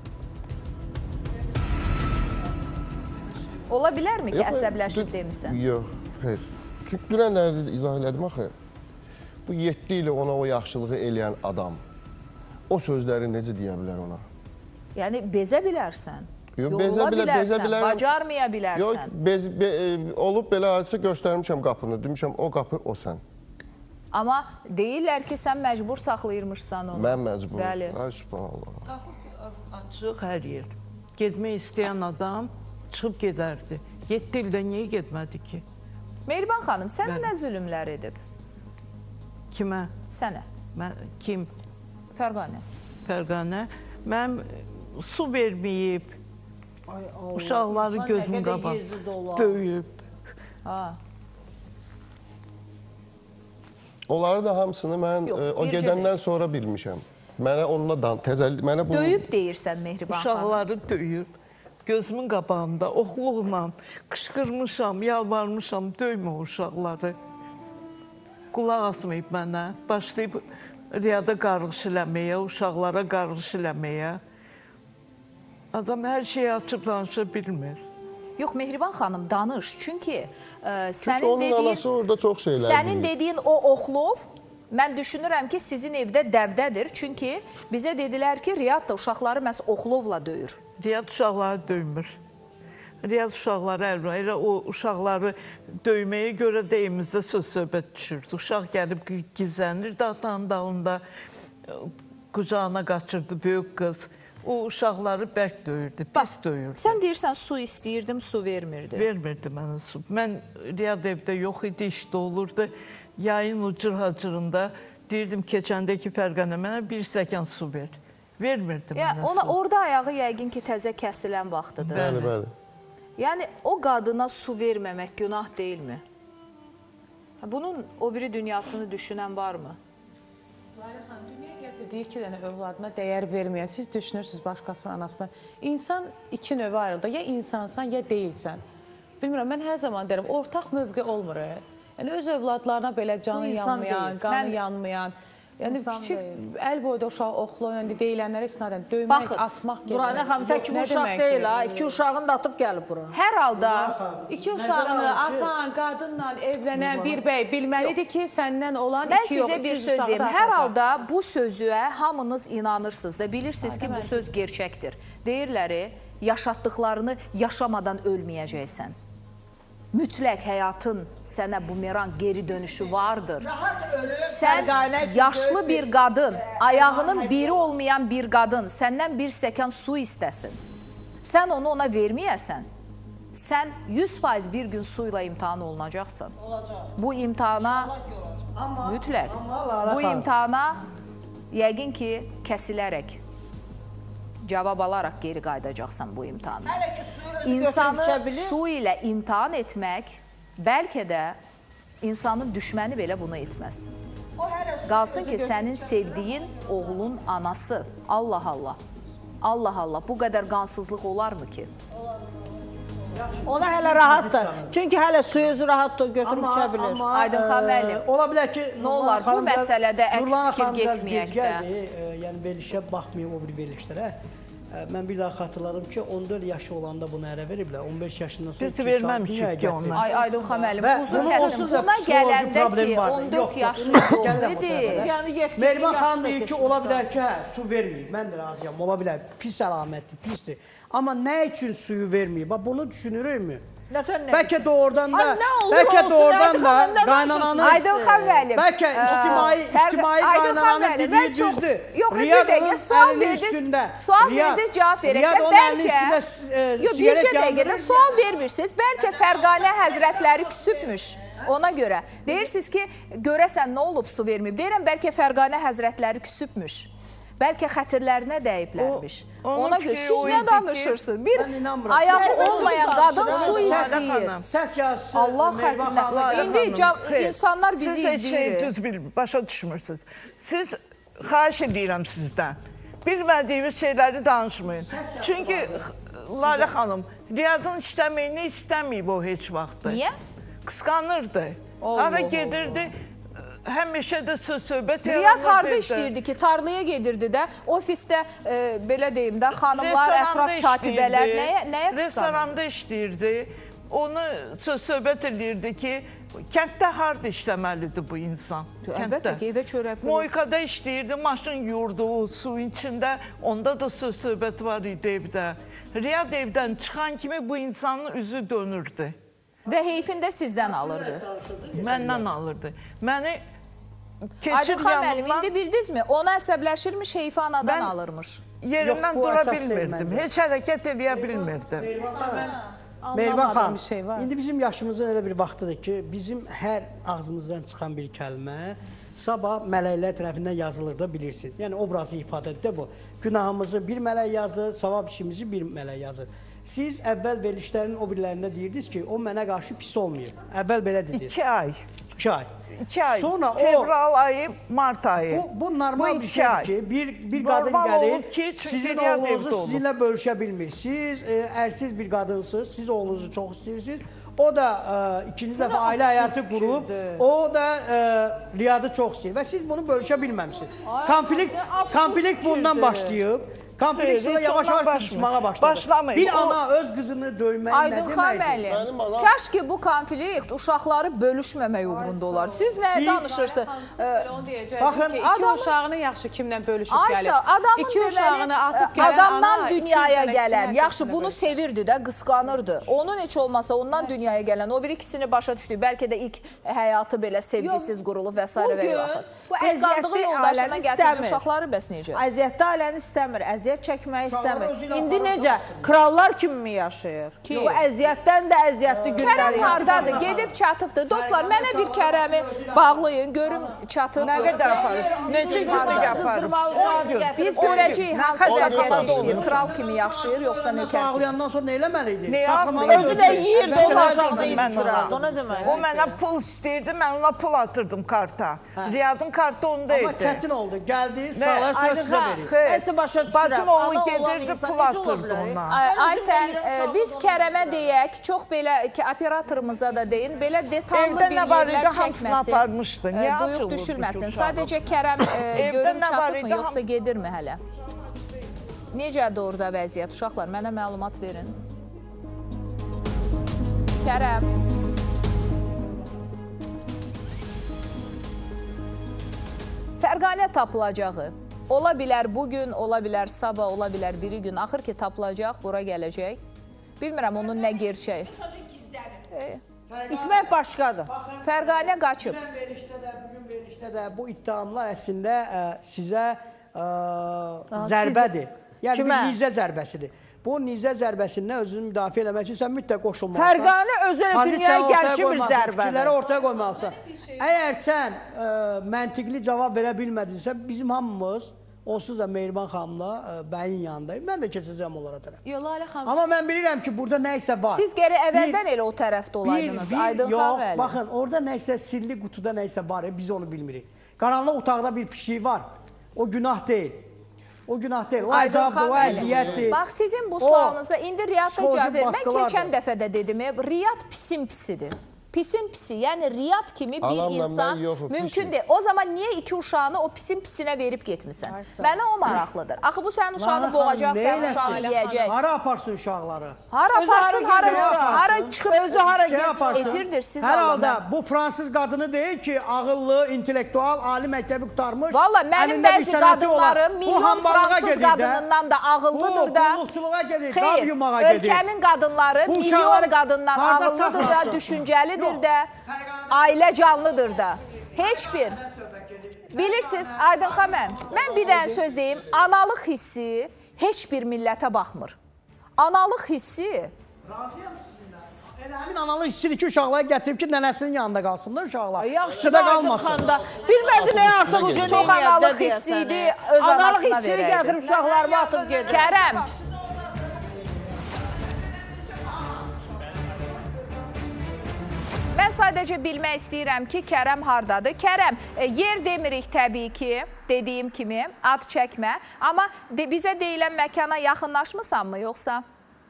Ola bilərmi ki, əsəbləşib demisən? Yox, xeyr. Çünki dünənləri izah elədim axı, bu yeddi ilə ona o yaxşılığı eləyən adam, o sözləri necə deyə bilər ona? Yəni, bezə bilərsən. Yox, Yorula bezə bilər, bilərsən, bezə bilərəm. bacarmaya bilərsən. Yox, bez, be, olub belə hadisə göstərmişəm qapını, demişəm o qapı o sən. Amma deyirlər ki, sən məcbur saxlayırmışsan onu. Mən məcbur. Bəli. Ay, subhanallah. Qapı açıq hər yer. Gezmək istəyən adam çıxıb gedərdi. yeddi ildə niyə getmədi ki? Mehriban xanım, sənə nə zülümlər edib? Kimə? Sənə. Mən, kim? Fərqanə. Fərqanə. Mən su verməyib, uşaqları gözümün qabaq döyüb. Ha. Onları da hamısını mən Yox, e, o gedəndən deyil. sonra bilmişəm. Mənə onunla dan, təzəl, mənə bu... Döyüb deyirsən Mehriban xanım. Uşaqları döyüb, gözümün qabağında oxluqla qışqırmışam, yalvarmışam, döymə o uşaqları. Qulaq asmayıb mənə, başlayıb riyada qarğış eləməyə, uşaqlara qarğış eləməyə. Adam hər şeyi açıb danışa bilmir. Yox, Mehriban xanım, danış. Çünki e, sənin onun dediyin... anası orada çox şeylər Sənin deyir. dediyin o oxlov, mən düşünürəm ki, sizin evdə dəbdədir. Çünki bizə dedilər ki, Riyad da uşaqları məhz oxlovla döyür. Riyad uşaqları döymür. Riyad uşaqları əlbə, elə o uşaqları döyməyə görə də evimizdə söz-söhbət düşürdü. Uşaq gəlib gizlənirdi atanın dalında, qucağına qaçırdı böyük qız. O uşaqları bərk döyürdü, pis döyürdü. Sən deyirsən, su istəyirdim, su vermirdi. Vermirdi mənə su. Mən Riyad evdə yox idi, işdə olurdu. Yayın ucur-hacırında deyirdim, keçəndəki Fərqanə mənə bir stəkan su ver. Vermirdi Ya, mənə ona, su. orada ayağı yəqin ki, təzə kəsilən vaxtıdır. Bəli, bəli. Yəni, o qadına su verməmək günah deyilmi? Bunun o biri dünyasını düşünən varmı? Deyir ki, övladına dəyər verməyən, siz düşünürsünüz başqasının anasına. İnsan iki növə ayrılır, ya insansan, ya deyilsən. Bilmirəm, mən hər zaman deyirəm, ortaq mövqe olmur. Yəni, öz övladlarına belə canı yanmayan, qanı mən... yanmayan, yəni, kiçik əl boyda uşaq oxlayan, deyilənlərə isnadən döymək, Baxın, atmaq gedir. Buranə xanım, tək bu uşaq deyil, ha, iki uşağını da atıb gəlib bura. Hər halda iki uşağını atan, qadınla evlənən bir bəy bilməlidir ki, səndən olan mən iki yox, sizə bir söz deyim. Hər halda bu sözüə hamınız inanırsınız da, bilirsiniz ki, bu söz gerçəkdir. Deyirləri, yaşatdıqlarını yaşamadan ölməyəcəksən. Mütləq həyatın sənə bumerang geri dönüşü vardır. Sən yaşlı bir qadın, ayağının biri olmayan bir qadın səndən bir stəkan su istəsin. Sən onu ona verməyəsən. Sən yüz faiz bir gün suyla imtihan olunacaqsan. Bu imtihana mütləq, bu imtihana yəqin ki, kəsilərək, cavab alaraq geri qaydacaqsan bu imtihana. İnsanı su ilə imtihan etmək, bəlkə də insanın düşməni belə bunu etməz. Qalsın ki, sənin sevdiyin oğlun anası. Allah Allah. Allah Allah. Bu qədər qansızlıq olarmı ki? Ona hələ rahatdır. Çünki hələ suyu özü rahatdır, götürüb içə bilir. Aydın xan müəllim. Ola bilər ki, nə olar bu məsələdə əks fikir getməyək də. Yəni verilişə baxmayıb o bir verilişlərə. Mən bir daha xatırladım ki, on dörd yaşı olanda bunu ərə veriblər. on beş yaşından sonra biz verməmişik ki onlar. Ay, Aydın xan müəllim, quzu kəsin. Buna gələndə ki, on dörd yaşlı doğrudur. Mehriban xanım deyir ki, ola bilər ki, hə, su verməyib. Mən də razıyam, ola bilər. Pis əlamətdir, pisdir. Amma nə üçün suyu verməyib? Bunu düşünürükmü? Bəlkə doğrudan da, bəlkə doğrudan da qaynananın, Aydın xan müəllim, bəlkə ictimai, ictimai qaynananın dediyi düzdür. Yox, bir dəqiqə, sual verdiniz, sual verdiniz, cavab verək də, bəlkə, yox, bircə dəqiqədə sual vermirsiniz, bəlkə Fərqanə həzrətləri küsübmüş. Ona görə, deyirsiniz ki, görəsən nə olub su verməyib, deyirəm, bəlkə Fərqanə həzrətləri küsübmüş. Bəlkə xətirlərinə dəyiblərmiş. Ona görə siz nə danışırsınız? Bir ayağı olmayan qadın su istəyir. Səs yazısı. Allah xətrinə. İndi insanlar bizi izləyir. Siz heç şey düz bilmir, başa düşmürsünüz. Siz, xahiş edirəm sizdən, bilmədiyiniz şeyləri danışmayın. Çünki, Lara xanım, Riyadın işləməyini istəməyib o heç vaxtı. Niyə? Qısqanırdı. Hara gedirdi, həmişə də söz-söhbət yaranırdı. Riyad harada işləyirdi ki, tarlaya gedirdi də, ofisdə, belə deyim də, xanımlar, ətraf katibələr, nəyə qısqanırdı? Restoranda işləyirdi, onu söz-söhbət edirdi ki, kənddə harada işləməlidir bu insan? Əlbəttə ki, evə çörək pulu. Moykada işləyirdi, maşın yurdu, suyun içində, onda da söz-söhbət var idi evdə. Riyad evdən çıxan kimi bu insanın üzü dönürdü. Və heyfində sizdən alırdı. Məndən alırdı. Məni Aydın xan müəllim, indi bildinizmi? Ona əsəbləşirmiş, heyfi anadan alırmış. Yerimdən dura bilmirdim. Heç hərəkət eləyə bilmirdim. Mehriban xanım, indi bizim yaşımızın elə bir vaxtıdır ki, bizim hər ağzımızdan çıxan bir kəlmə sabah mələklər tərəfindən yazılır da bilirsiniz. Yəni obrazı ifadədə bu. Günahımızı bir mələk yazır, savab işimizi bir mələk yazır. Siz əvvəl verilişlərin o birilərində deyirdiniz ki, o mənə qarşı pis olmuyor. Əvvəl belə dediniz. İki ay. iki ay. İki ay. Sonra Fevral o, ayı, Mart ayı. Bu, bu normal bu bir şeydir ki bir, bir qadın gəlir, ki, sizin oğlunuzu sizinlə bölüşə bilmir. Siz e, ərsiz bir qadınsınız, siz oğlunuzu çox istəyirsiniz. O da e, ikinci dəfə ailə həyatı qurub, o da e, Riyadı çox istəyir və siz bunu bölüşə bilməmişsiniz. Konflikt, konflikt bundan başlayıb. Konflikt sonra yavaş-yavaş qızışmağa başladı. Bir ana öz qızını döymək nə deməkdir? Aydın xan kaş ki bu konflikt uşaqları bölüşməmək uğrunda olar. Siz nə danışırsınız? Baxın, iki uşağını yaxşı kimlə bölüşüb gəlib? Adamın İki uşağını atıb gələn adamdan ana, dünyaya gələn, yaxşı bunu sevirdi də, qısqanırdı. Onun heç olmasa ondan dünyaya gələn, o bir ikisini başa düşdü. Bəlkə də ilk həyatı belə sevgisiz qurulub və s. və yaxın. Qısqandığı yoldaşına gətirdi uşaqları bəs necə? Əziyyətli ailəni istəmir, əziyyət çəkmək istəmir. İndi necə? Krallar kimi mi yaşayır? Bu əziyyətdən də əziyyətli günlər Kərəm hardadır? Gedib çatıbdır. Dostlar, mənə bir Kərəmi bağlayın, görüm çatıb. Nə qədər aparır? Necə günlük aparır? Biz görəcəyik hansı vəziyyətdə işləyir. Kral kimi yaşayır, yoxsa nökər kimi? Sağlayandan sonra nə eləməli idi? Özü də yiyir, dolaşırdı mən ona. O mənə pul istəyirdi, mən ona pul atırdım karta. Riyadın kartı onda idi. Amma çətin oldu. Gəldi, uşaqlar sonra sizə verir. Nəsə başa düşürəm. Bacım oğlu gedirdi, pul atırdı ona. Aytən, biz Kərəmə deyək, çox belə operatorumuza da deyin, belə detallı bir yerlər çəkməsin, duyuq düşülməsin. Sadəcə Kərəm görüm çatıbmı, yoxsa gedirmi hələ? Necədir orada vəziyyət? Uşaqlar, mənə məlumat verin. Kərəm. Fərqanə tapılacağı. Ola bilər bugün, ola bilər sabah, ola bilər biri gün. Axır ki tapılacaq, bura gələcək. Bilmirəm onun nə gerçək. İtmək başqadır. Fərqanə qaçıb. Bugün verilişdə də, bugün verilişdə də bu iddiamlar əslində ə, sizə ə, zərbədir. Yəni bir nizə zərbəsidir. Bu nizə zərbəsindən özünü müdafiə eləmək üçün sən mütləq qoşulmalısan. Fərqanə özünə dünyaya gəlişi bir zərbədir. Fikirləri ortaya qoymalısan. Əgər sən ə, məntiqli cavab verə bilmədinsə, bizim hamımız onsuz da Mehriban xanımla ə, bəyin yanındayım. Mən də keçəcəm onlara tərəf. Amma mən bilirəm ki, burada nə isə var. Siz geri əvvəldən elə o tərəfdə olaydınız, Aydın xanım əli. Baxın, orada nə isə sirli qutuda nə isə var, biz onu bilmirik. Qaranlıq otaqda bir pişik var. O günah deyil. O günah deyil, o əzabdır, o əziyyətdir. Bax, sizin bu sualınıza indi Riyadda cavab verir. Mən keçən dəfə də dedim, Riyad pisin pisidir. Pisin pisi, yəni Riyad kimi bir insan mümkün deyil. O zaman niyə iki uşağını o pisin pisinə verib getmirsən? Mənə o maraqlıdır. Axı bu sənin uşağını boğacaq, sənin uşağını yiyəcək. Hara aparsın uşaqları? Hara aparsın, hara çıxıb, özü hara etirdir, siz Hər halda bu fransız qadını deyil ki, ağıllı, intellektual, ali məktəbi qutarmış. Valla mənim bəzi qadınlarım milyon fransız qadınından da ağıllıdır da. Bu qulluqçuluğa gedir, qab yumağa gedir. Ölkəmin qadınları milyon qadından ağıllıdır da, düşüncəlidir də, ailə canlıdır da. Heç bir. Bilirsiniz, Aydın xanım, mən bir dənə söz deyim, analıq hissi heç bir millətə baxmır. Analıq hissi... Razıyam sizinlə. Elə həmin analıq hissidir ki, uşaqları gətirib ki, nənəsinin yanında qalsınlar uşaqlar. Yaxşı da qalmasın. Bilmədi nə artıq ucu neyədə deyəsən. Çox analıq hissi idi, öz anasına verəydi. Analıq hissini gətirib uşaqlarımı atıb gedir. Kərəm. Mən sadəcə bilmək istəyirəm ki, Kərəm hardadır. Kərəm, yer demirik təbii ki, dediyim kimi, ad çəkmə. Amma de, bizə deyilən məkana yaxınlaşmısanmı, yoxsa?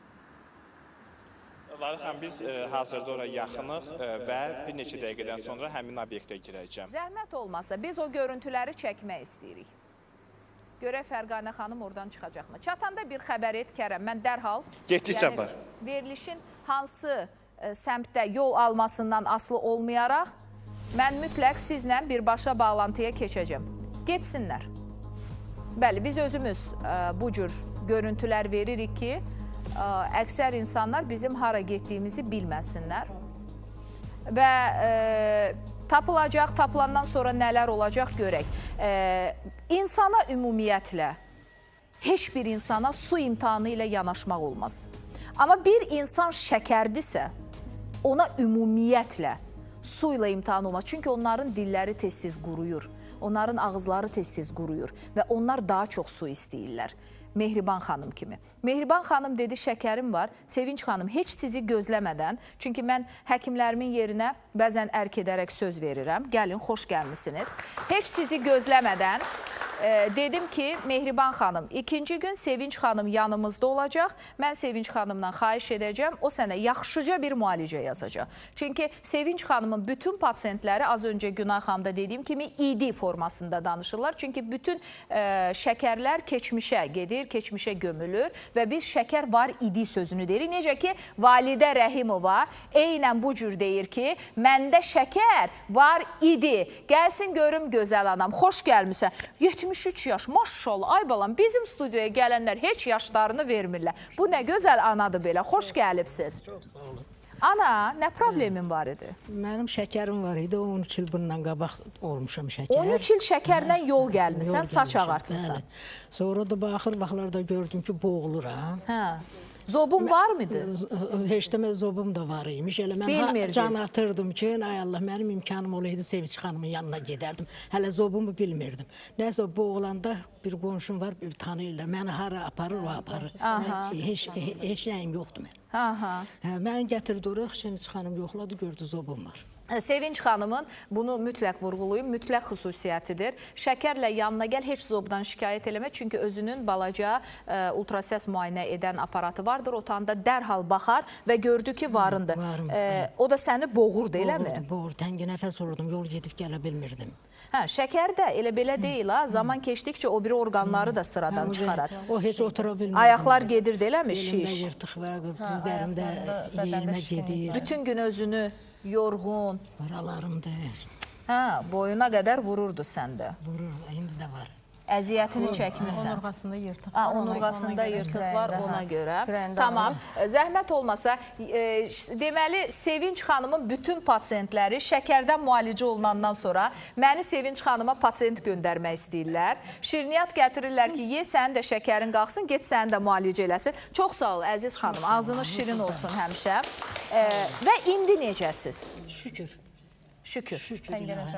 Layla xanım, biz e, hazırda oraya yaxınıq e, və bir neçə dəqiqədən sonra həmin obyektə girəcəm. Zəhmət olmasa, biz o görüntüləri çəkmək istəyirik. Görək Fərqanə xanım oradan çıxacaqmı? Çatanda bir xəbər et, Kərəm, mən dərhal... Getdikcə var. Verilişin hansı... səmtdə yol almasından asılı olmayaraq, mən mütləq sizlə birbaşa bağlantıya keçəcəm. Getsinlər. Bəli, biz özümüz bu cür görüntülər veririk ki, əksər insanlar bizim hara getdiyimizi bilməsinlər. Və e, tapılacaq, tapılandan sonra nələr olacaq görək. E, insana ümumiyyətlə, heç bir insana su imtihanı ilə yanaşmaq olmaz. Amma bir insan şəkərdirsə, ona ümumiyyətlə su ilə imtihan olmaz. Çünki onların dilləri tez-tez quruyur. Onların ağızları tez-tez quruyur və onlar daha çox su istəyirlər. Mehriban xanım kimi. Mehriban xanım dedi, şəkərim var. Sevinç xanım, heç sizi gözləmədən, çünki mən həkimlərimin yerinə bəzən ərk edərək söz verirəm. Gəlin, xoş gəlmisiniz. Heç sizi gözləmədən e, dedim ki, Mehriban xanım, ikinci gün Sevinç xanım yanımızda olacaq. Mən Sevinç xanımdan xahiş edəcəm, o sənə yaxşıca bir müalicə yazacaq. Çünki Sevinç xanımın bütün pasiyentləri az öncə Günay xanımda dediyim kimi İ D formasında danışırlar. Çünki bütün e, şəkərlər keçmişə gedir, keçmişə gömülür və biz şəkər var idi sözünü deyirik. Necə ki, Validə Rəhimova eynən bu cür deyir ki, məndə şəkər var idi. Gəlsin görüm gözəl anam, xoş gəlmişsən. yetmiş üç yaş, maşallah, ay balam, bizim studiyaya gələnlər heç yaşlarını vermirlər. Bu nə gözəl anadır belə, xoş gəlibsiz. Çox sağ olun. Ana, nə problemin var idi? Mənim şəkərim var idi, on üç il bundan qabaq olmuşam şəkər. on üç il şəkərlə yol gəlmişsən, saç ağartmışsan. Sonra da baxır, baxlarda gördüm ki, boğuluram. Hə. Zobun var mıydı? Heç demə zobum da var imiş. Elə mən can atırdım ki, ay Allah, mənim imkanım olaydı Sevinç xanımın yanına gedərdim. Hələ zobumu bilmirdim. Nəsə boğulanda bir qonşum var, bir tanıyırlar. Məni hara aparır, o aparır. Heç, heç nəyim yoxdur mən. Aha. Mən gətirdi oraya, Sevinç xanım yoxladı, gördü zobum var. Sevinç xanımın, bunu mütləq vurğulayım, mütləq xüsusiyyətidir. Şəkərlə yanına gəl, heç zobdan şikayət eləmə. Çünki özünün balaca e, ultrasəs müayinə edən aparatı vardır. Otanda dərhal baxar və gördü ki, varındır. Varım, e, o da səni boğurdu, eləmi? Boğurdu, boğurdu. Təngi nəfəs olurdum, yol gedib gələ bilmirdim. Hə, şəkər də elə belə deyil ha. Zaman keçdikcə o biri orqanları da sıradan çıxarar. O heç otura bilmirdim. Ayaqlar gedirdi, eləmi? Şiş. Elimdə yırtıq var, dizlərimdə yeyilmə gedir. Bütün gün özünü yorğun. Buralarımdır. Hə, boyuna qədər vururdu səndə. Vurur, indi də var. Əziyyətini çəkmirsən. Onurğasında yırtıq var. Onurğasında yırtıq var ona görə. Tamam. Zəhmət olmasa, e, deməli, Sevinç xanımın bütün pasiyentləri şəkərdən müalicə olunandan sonra məni Sevinç xanıma pasiyent göndərmək istəyirlər. Şirniyyat gətirirlər ki, ye, sənin də şəkərin qalxsın, get səni də müalicə eləsin. Çox sağ ol, əziz xanım. Ağzınız şirin olsun həmişə. E, və indi necəsiz? Şükür. Şükür. Şükür.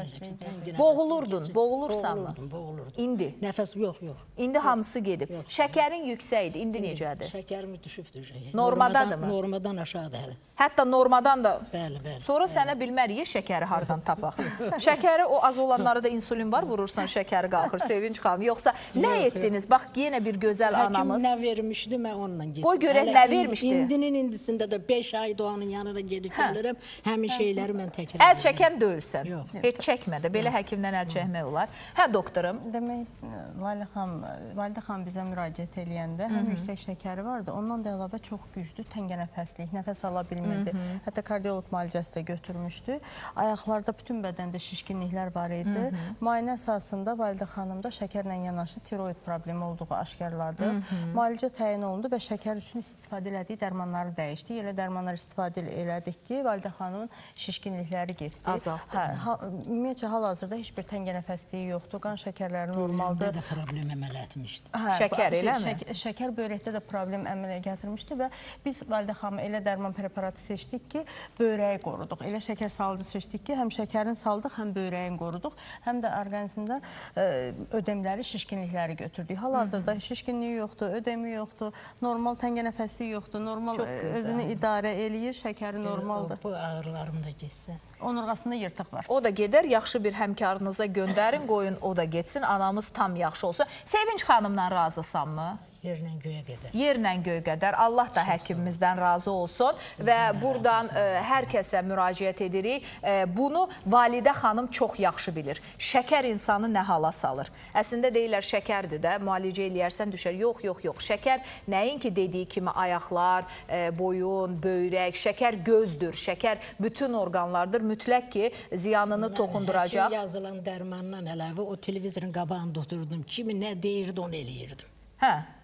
Boğulurdun, boğulursan mı? Boğulurdum, boğulurdum. İndi? Nəfəs yox, yox. İndi hamısı gedib. Şəkərin yüksək idi, indi necədir? Şəkərimiz düşübdür. Normadadır mı? Normadan aşağıdır. Hətta normadan da? Bəli, bəli. Sonra sənə bilmərik, şəkəri hardan tapaq? Şəkəri, o az olanlara da insulin var, vurursan şəkəri qalxır, Sevinç xanım. Yoxsa nə etdiniz? Bax, yenə bir gözəl anamız. Həkim nə vermişdi, mən onunla gedim. Qoy görək nə vermişdi? İndinin indisində də beş ay doğanın yanına gedib gəlirəm, həmin şeyləri mən təkrar edirəm. Əl çəkən döyülsən. Heç çəkmədi. Belə həkimdən əl çəkmək olar. Hə, doktorum. Demək, Lalə xanım, Validə xanım bizə müraciət eləyəndə həm yüksək şəkəri vardı, ondan da əlavə çox güclü təngənəfəslik, nəfəs ala bilmirdi. Hətta kardioloq müalicəsi də götürmüşdü. Ayaqlarda, bütün bədəndə şişkinliklər var idi. Müayinə əsasında Validə xanımda şəkərlə yanaşı tiroid problemi olduğu aşkarlardı. Müalicə təyin olundu və şəkər üçün istifadə elədiyi dərmanları dəyişdi. Elə dərmanlar istifadə elədik ki, Validə xanımın şişkinlikləri getdi. Azaltdı. Ümumiyyətcə, hal-hazırda heç bir təngənəfəsliyi yoxdur. Qan şəkərləri normaldır. Öləndə də problem əmələ etmişdi. Şəkər, eləmi? Şəkər böyrəkdə də problem əmələ gətirmişdi və biz Validə xanıma elə dərman preparatı seçdik ki, böyrəyi qoruduq. Elə şəkər salıcı seçdik ki, həm şəkərin saldıq, həm böyrəyin qoruduq, həm də orqanizmdə ödemləri, şişkinlikləri götürdük. Hal-hazırda şişkinliyi yoxdur, ödemi yoxdur, normal təngənəfəsliyi yoxdur, normal özünü idarə eləyir, şəkəri normaldır. Bu ağrılarım da geçsin. Onurğasında yırtıq var. O da gedər, yaxşı bir həmkarınıza göndərin, qoyun o da getsin, anamız tam yaxşı olsun. Sevinç xanımdan razısan mı? Yerlə göyə qədər. Yerlə göy qədər. Allah da həkimimizdən razı olsun və buradan ə, hər kəsə müraciət edirik. Ə, bunu Validə xanım çox yaxşı bilir. Şəkər insanı nə hala salır? Əslində deyirlər şəkərdir də, müalicə eləyərsən düşər. Yox, yox, yox. Şəkər nəinki dediyi kimi ayaqlar, ə, boyun, böyrək, şəkər gözdür, şəkər bütün orqanlardır. Mütləq ki, ziyanını toxunduracaq. Həkim yazılan dərmandan əlavə o televizorun qabağında oturdum. Kimi nə deyirdi, onu eləyirdim. Hə.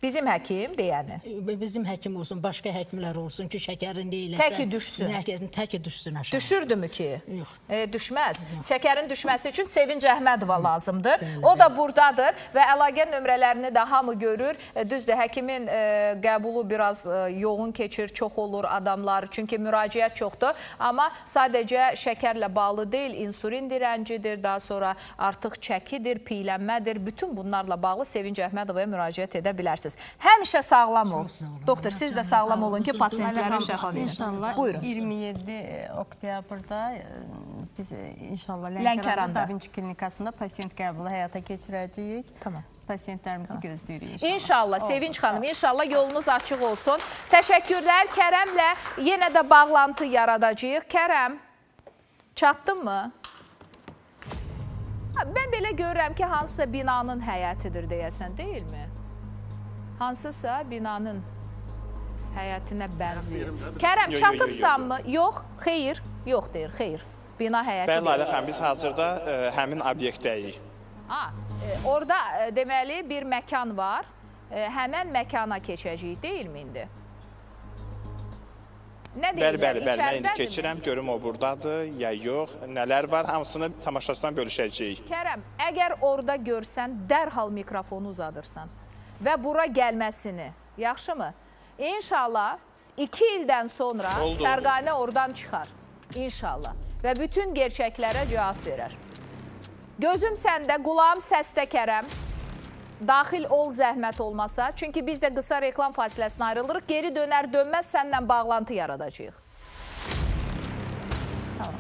Bizim həkim deyəni. Bizim həkim olsun, başqa həkimlər olsun ki, şəkərin deyiləsə. Təki düşsün. Təki düşsün aşağı. Düşürdümü ki? Yox. E, düşməz. Yox. Şəkərin düşməsi üçün Sevinc Əhmədova lazımdır. Bəli, o da buradadır və əlaqə nömrələrini də hamı görür. E, düzdür, həkimin e, qəbulu biraz e, yoğun keçir, çox olur adamlar. Çünki müraciət çoxdur. Amma sadəcə şəkərlə bağlı deyil, insulin dirəncidir, daha sonra artıq çəkidir, piylənmədir. Bütün bunlarla bağlı Sevinc Əhmədovaya müraciət edə bilərsiniz. Həmişə sağlam ol. Doktor, siz də sağlam olun ki, pasiyentlərə şəfa verin. İnşallah Buyurun. iyirmi yeddi oktyabrda biz inşallah Lənkəranda Da Vinci klinikasında pasiyent qəbulu həyata keçirəcəyik. Tamam. Pasiyentlərimizi tamam. gözləyirik inşallah. İnşallah, Sevinç xanım, inşallah yolunuz açıq olsun. Təşəkkürlər. Kərəmlə yenə də bağlantı yaradacağıq. Kərəm, çatdın mı? Mən belə görürəm ki, hansısa binanın həyətidir deyəsən, deyilmi? Hansısa binanın həyətinə bənzəyir. Kərəm, çatıbsan mı? Yox, xeyr, yox deyir, xeyr. Bina həyəti deyir. Bəli, Lalə xanım, biz hazırda ə, həmin obyektdəyik. Ha, e, orada e, deməli bir məkan var. E, həmən məkana keçəcəyik, deyilmi indi? Nə deyirlər? Bəli, bəli, bəli. Mən indi keçirəm, görüm o buradadır, ya yox, nələr var, hamısını tamaşaçıdan bölüşəcəyik. Kərəm, əgər orada görsən, dərhal mikrofonu uzadırsan və bura gəlməsini, yaxşımı? İnşallah iki ildən sonra oldu, Fərqanə oldu. Oradan çıxar. İnşallah. Və bütün gerçəklərə cavab verər. Gözüm səndə, qulağım səsdə Kərəm. Daxil ol zəhmət olmasa. Çünki biz də qısa reklam fasiləsinə ayrılırıq. Geri dönər dönməz səndən bağlantı yaradacağıq. Tamam.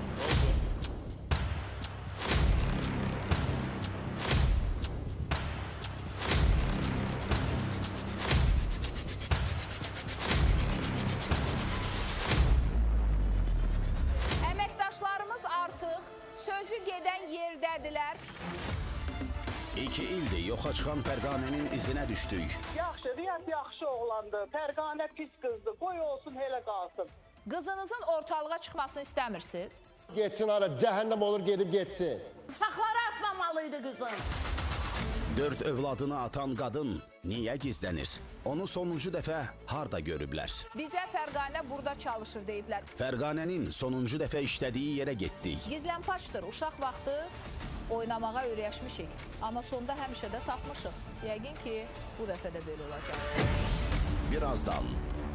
Əməkdaşlarımız artıq sözü gedən yerdədirlər. İki ildir yoxa çıxan Fərqanənin izinə düşdük. Yaxşı, Riyad yaxşı oğlandı. Fərqanə pis qızdı. Qoy olsun, elə qalsın. Qızınızın ortalığa çıxmasını istəmirsiniz? Geçsin ara, cəhənnəm olur, gedib geçsin. Uşaqları atmamalıydı qızın. Dörd övladını atan qadın niyə gizlənir? Onu sonuncu dəfə harda görüblər? Bizə Fərqanə burada çalışır deyiblər. Fərqanənin sonuncu dəfə işlədiyi yerə getdik. Gizlənpaçdır, uşaq vaxtı oynamağa öyrəşmişik. Amma sonda həmişə də tapmışıq. Yəqin ki, bu dəfə də belə olacaq. Birazdan.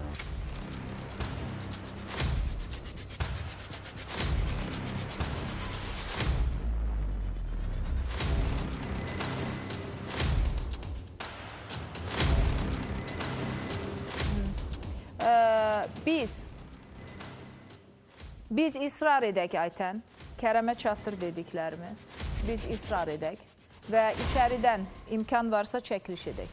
Ee, biz biz israr edək Aytən. Kərəmə çatdır dediklərimi. Biz israr edək və içəridən imkan varsa çəkiliş edək.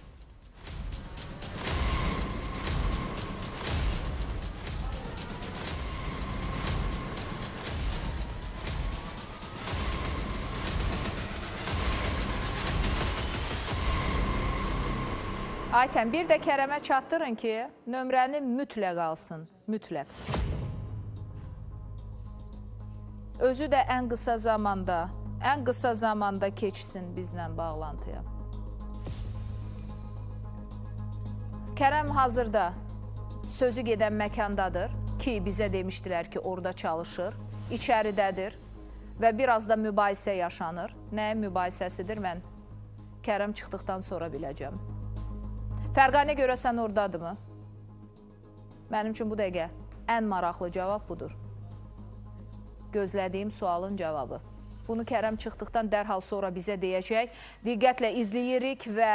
Aytən, bir də Kərəmə çatdırın ki, nömrəni mütləq alsın, mütləq. Özü də ən qısa zamanda, ən qısa zamanda keçsin bizlə bağlantıya. Kərəm hazırda sözü gedən məkandadır ki, bizə demişdilər ki, orada çalışır, içəridədir və biraz da mübahisə yaşanır. Nəyə mübahisəsidir, mən Kərəm çıxdıqdan sonra biləcəm. Fərqanə görəsən oradadırmı? Mənim üçün bu dəqiqə ən maraqlı cavab budur. Gözlədiyim sualın cavabı. Bunu Kərəm çıxdıqdan dərhal sonra bizə deyəcək. Diqqətlə izləyirik və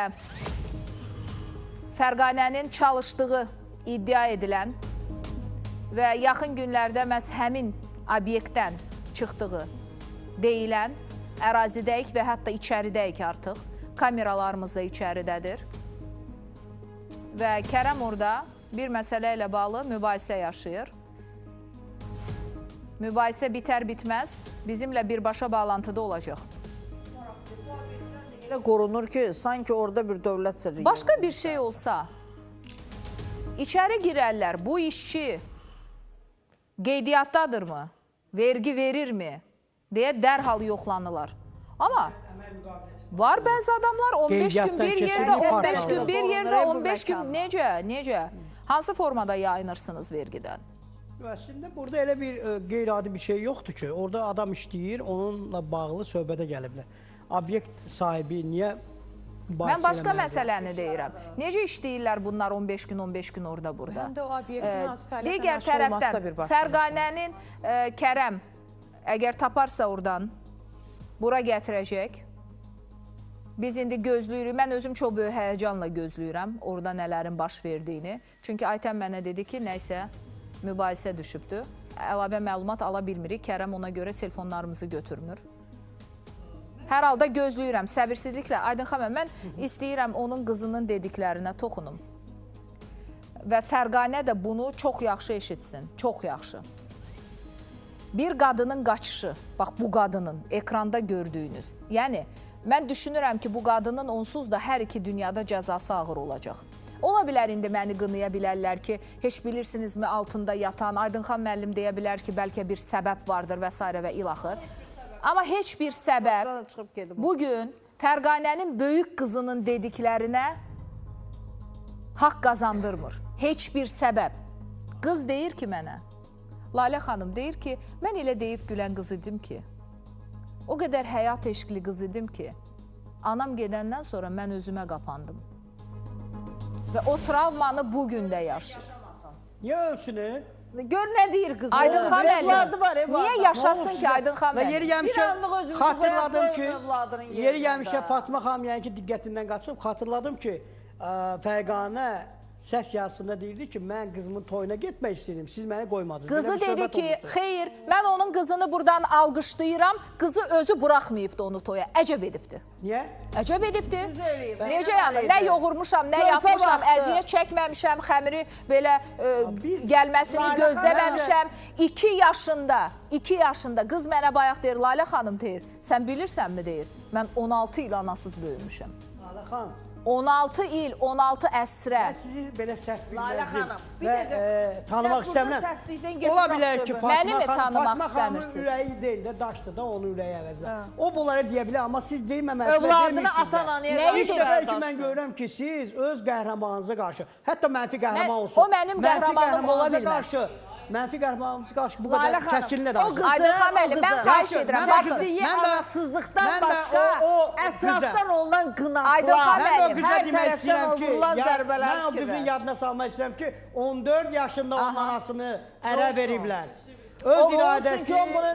Fərqanənin çalışdığı iddia edilən və yaxın günlərdə məhz həmin obyektdən çıxdığı deyilən ərazidəyik və hətta içəridəyik artıq. Kameralarımız da içəridədir. Və Kərəm orada bir məsələ ilə bağlı mübahisə yaşayır. Mübahisə bitər bitməz bizimlə birbaşa bağlantıda olacaq. Elə qorunur ki, sanki orada bir dövlət sirri. Başqa bir şey olsa, içəri girərlər, bu işçi qeydiyyatdadırmı, vergi verirmi deyə dərhal yoxlanırlar. Amma Var bəzi adamlar on beş gün bir yerdə, on beş gün bir yerdə, on beş gün necə, necə? Hansı formada yayınırsınız vergidən? Əslində burada elə bir qeyri-adi bir şey yoxdur ki, orada adam işləyir, onunla bağlı söhbətə gəliblər. Obyekt sahibi niyə Mən başqa məsələni deyirəm. Necə işləyirlər bunlar on beş gün, on beş gün orada burada? Həm də o obyektin hansı fəaliyyətlə Digər tərəfdən Fərqanənin Kərəm əgər taparsa oradan bura gətirəcək. Biz indi gözləyirik. Mən özüm çox böyük həyəcanla gözləyirəm orada nələrin baş verdiyini. Çünki Aytən mənə dedi ki, nəysə mübahisə düşübdür. Əlavə məlumat ala bilmirik. Kərəm ona görə telefonlarımızı götürmür. Hər halda gözləyirəm, səbirsizliklə. Aydın xanım, mən istəyirəm onun qızının dediklərinə toxunum. Və Fərqanə də bunu çox yaxşı eşitsin, çox yaxşı. Bir qadının qaçışı, bax bu qadının, ekranda gördüyünüz. Yəni, mən düşünürəm ki, bu qadının onsuz da hər iki dünyada cəzası ağır olacaq. Ola bilər indi məni qınaya bilərlər ki, heç bilirsinizmi altında yatan, Aydın xan müəllim deyə bilər ki, bəlkə bir səbəb vardır və s. və ilaxır. Amma heç bir səbəb bugün Fərqanənin böyük qızının dediklərinə haqq qazandırmır. Heç bir səbəb. Qız deyir ki mənə, Lalə xanım deyir ki, mən elə deyib gülən qız idim ki, o qədər həyat eşqli qız idim ki, anam gedəndən sonra mən özümə qapandım. Və o travmanı bugün də yaşayır. Niyə ölsünü? Gör nə deyir qızı? Aydın xan müəllim, niyə yaşasın ki Aydın xan müəllim? Və yeri gəlmişə xatırladım ki, yeri gəlmişə Fatma xanım yəni ki, diqqətindən qaçıb, xatırladım ki, Fərqanə səs yazısında deyirdi ki, mən qızımın toyuna getmək istəyirdim, siz məni qoymadınız. Qızı dedi ki, xeyr, mən onun qızını buradan alqışlayıram, qızı özü buraxmayıbdı onu toya, əcəb edibdi. Niyə? Əcəb edibdi. Necə yəni, nə yoğurmuşam, nə yapmışam, əziyyət çəkməmişəm, xəmiri belə gəlməsini gözləməmişəm. İki yaşında, iki yaşında qız mənə bayaq deyir, Lalə xanım deyir, sən bilirsənmi deyir, mən on altı il anasız böyümüşəm. Lalə xanım. on altı il, on altı əsrə. Mən sizi belə sərt bilməzdim və tanımaq istəmirəm. Ola bilər ki, Fatma xanımın ürəyi deyil də, daşdır da onun ürəyi əvəzdə. O bunları deyə bilər, amma siz deyməməsində demirsiniz də. İlk dəfə ki, mən görürəm ki, siz öz qəhrəmanınıza qarşı, hətta mənfi qəhrəman olsun. O mənim qəhrəmanım ola bilməz. Mənfi qəhrəmanımız qarşı bu qədər kəskinlə danışır. Aydın xan müəllim, mən xahiş edirəm. Baxın, anasızlıqdan başqa ətrafdan olunan qınaqlar. Aydın xan müəllim, hər tərəfdən olunan zərbələr. Mən o qızın yadına salmaq istəyirəm ki, on dörd yaşında onun anasını ərə veriblər. Öz iradəsi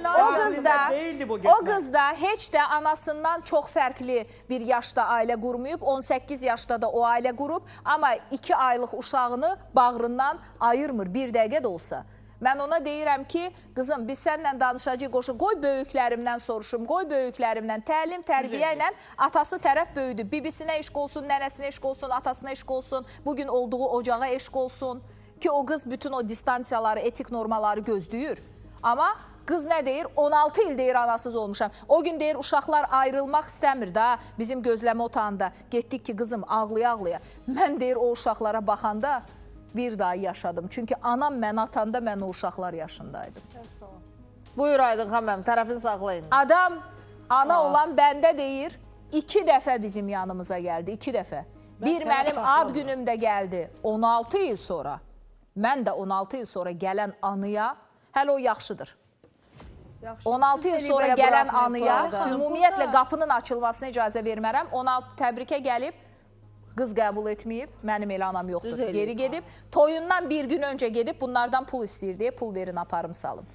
deyildi bu getmə. O qız da heç də anasından çox fərqli bir yaşda ailə qurmayıb, on səkkiz yaşda da o ailə qurub, amma iki aylıq uşağını bağrından ayırmır bir dəqiqə də olsa. Mən ona deyirəm ki, qızım, biz sənlə danışacaq qoşun, qoy böyüklərimdən soruşum, qoy böyüklərimdən, təlim, tərbiyə ilə atası tərəf böyüdü. Bibisinə eşq olsun, nənəsinə eşq olsun, atasına eşq olsun, bugün olduğu ocağa eşq olsun ki, o qız bütün o distansiyaları, etik normaları gözləyir. Amma qız nə deyir? on altı il deyir anasız olmuşam. O gün deyir uşaqlar ayrılmaq istəmir da bizim gözləmə otağında. Getdik ki, qızım ağlaya-ağlaya. Mən deyir o uşaqlara baxanda bir daha yaşadım. Çünki anam mən atanda mən o uşaqlar yaşındaydım. Buyur Aydın xan mənim, tərəfini saxlayın. Adam, ana olan bəndə deyir, iki dəfə bizim yanımıza gəldi, iki dəfə. Bir mənim ad günümdə gəldi on altı il sonra. Mən də on altı il sonra gələn anıya, hələ o yaxşıdır. on altı il sonra gələn anıya ümumiyyətlə qapının açılmasına icazə vermərəm. on altı təbrikə gəlib, qız qəbul etməyib, mənim elə anam yoxdur, geri gedib. Toyundan bir gün öncə gedib, bunlardan pul istəyir deyə pul verin, aparım salım.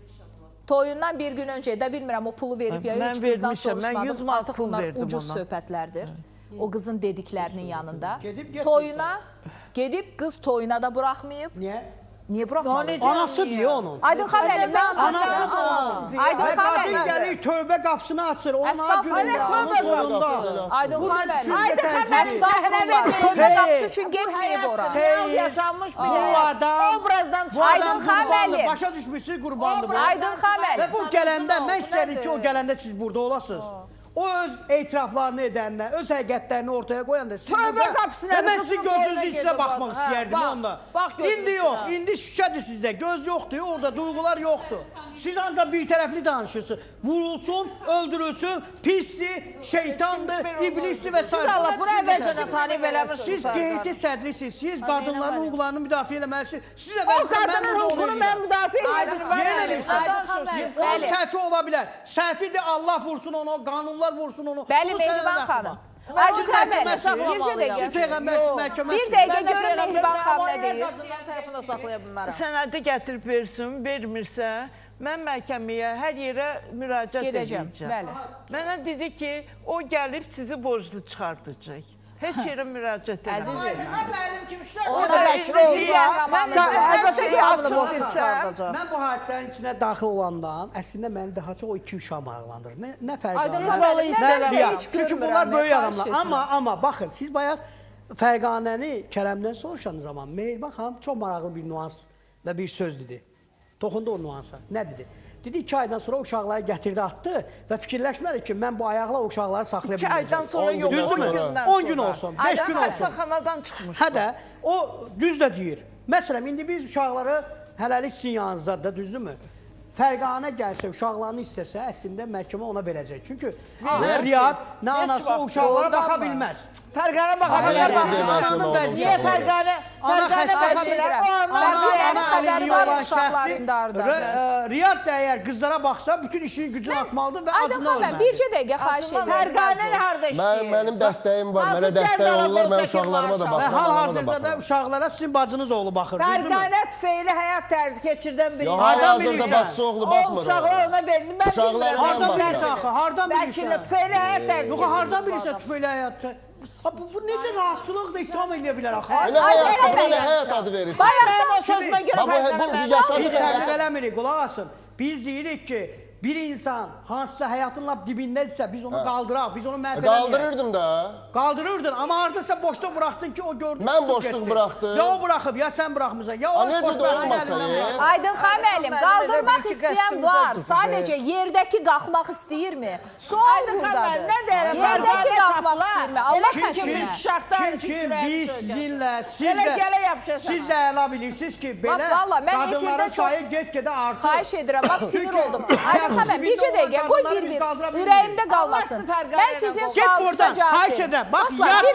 Toyundan bir gün öncə də bilmirəm o pulu verib ya, heç qızdan soruşmadım. Artıq bunlar ucuz söhbətlərdir. O qızın dediklərinin yanında. Toyuna, gedib qız toyuna da buraxmayıb. Niyə? Niyə buraxmalı? Anası diyor onun. Aydın xan müəllim, nə anası? Aydın xan müəllim. Qadın gəlir, tövbə qapısını açır. Əstağfurullah. Aydın xan müəllim. Əstağfurullah. Tövbə qapısı üçün getməyib ora. Yaşanmış bu adam obrazdan çıxır. Aydın xan müəllim. Başa düşmürsünüz, qurbandır bu. Aydın xan müəllim. Və bu gələndə, mən istədim ki, o gələndə siz burada olasınız. O öz etiraflarını edəndə, öz həqiqətlərini ortaya qoyanda siz Tövbə burada qapısına hemen da sizin tutun, gözünüzün yerine içine gelin bakmak bak. istəyərdim Ha, onda. bak gözünüzün İndi yox, içine. indi şüşədir sizdə, göz yoxdur, orada duyğular yoxdur. Siz ancaq bir tərəfli danışırsınız. Vurulsun, öldürülsün, pisdir, şeytandır, iblisdir və s. Allah, bunu əvvəlcədən tanıyıb eləmişsiniz. Siz G H T sədrisiniz, siz qadınların hüquqlarını müdafiə eləməlisiniz. Siz O qadının hüququnu mən müdafiə edirəm. Yenə eləyirsiniz. O səhvi ola bilər. Səhvidir, Allah vursun onu, qanunlar vursun onu. Bəli, Mehriban xanım. Aydın Xəmməli, bircə dəqiqə. Bir dəqiqə görün Mehriban xanım nə deyir. Sənədi gətirib versin, vermirsə, mən məhkəməyə hər yerə müraciət edəcəm. Mənə dedi ki, o gəlib sizi borclu çıxardacaq. Heç yerə müraciət edəcəm. Əzizim. O da vəkil olsa, mən bu hadisənin içinə daxil olandan, əslində məni daha çox o iki uşaq maraqlandırır. Nə fərq? Çünki bunlar böyük adamlar. Amma, amma baxın, siz bayaq Fərqanəni Kərəmdən soruşan zaman Mehriban xanım çox maraqlı bir nüans və bir söz dedi. Toxundu o nüansa. Nə dedi? Dedi iki aydan sonra uşaqları gətirdi, atdı və fikirləşmədi ki, mən bu ayaqla uşaqları saxlaya bilməyəcəm. İki aydan sonra yox, on gündən sonra. on gün olsun, beş gün olsun. Xəstəxanadan çıxmış. Hə də, o düz də deyir. Məsələn, indi biz uşaqları hələlik sizin yanınızdadır da, düzdürmü? Fərqanə gəlsə, uşaqlarını istəsə, əslində məhkəmə ona verəcək. Çünki nə Riyad, nə anası o uşaqlara baxa bilməz. Fərqanə baxa bilməz. Ananın vəziyyəti. Niyə Fərqanə? Ana xəstədir. Fərqanənin xəbəri var uşaqların darda. Riyad da əgər qızlara baxsa, bütün işini gücünü atmalıdır və acını ölməlidir. Bircə dəqiqə xahiş edirəm. Fərqanə harada işləyir? Mənim dəstəyim var, mənə dəstək olurlar, mən uşaqlarıma da baxıram. Və hal-hazırda da uşaqlara sizin bacınız oğlu baxır. Fərqanə tüfeyli həyat tərzi keçirdən bilir. Hal-hazırda bacısı oğlu baxmır. Uşaqlar ona verir. Hardan bilirsən axı, hardan bilirsən? Vəkillə tüfeyli həyat tərzi. Yox, hardan bilirsən tüfeyli həyat tərzi? Bu necə rahatçılıq da ittiham edə bilər axı? Elə həyat, elə həyat adı verirsin. Bayaqdan o sözümə görə Fərqanə. Biz təbliğ eləmirik, qulaq asın. Biz deyirik ki, bir insan hansısa həyatın lap dibindədirsə, biz onu qaldıraq, biz onu məhv eləmirik. Qaldırırdım da. Qaldırırdın, amma haradasa boşluq buraxdın ki, o gördüyün Mən boşluq buraxdım. Ya o buraxıb, ya sən buraxmısan, ya o necə də olmasa, Aydın xanım müəllim, qaldırmaq istəyən var, sadəcə yerdəki qalxmaq istəyirmi? Sual buradadır. Yerdəki qalxmaq istəyirmi? Allah xətrinə. Çünki biz sizinlə, siz də əla bilirsiniz ki, belə qadınların sayı get-gedə artır. Xahiş edirəm, bax sinir oldum. Aydın xanım, bircə dəqiqə, qoy bir-bir, ürəyimdə qalmasın. Mən sizin sualınıza cavab xahiş edirəm. Bax,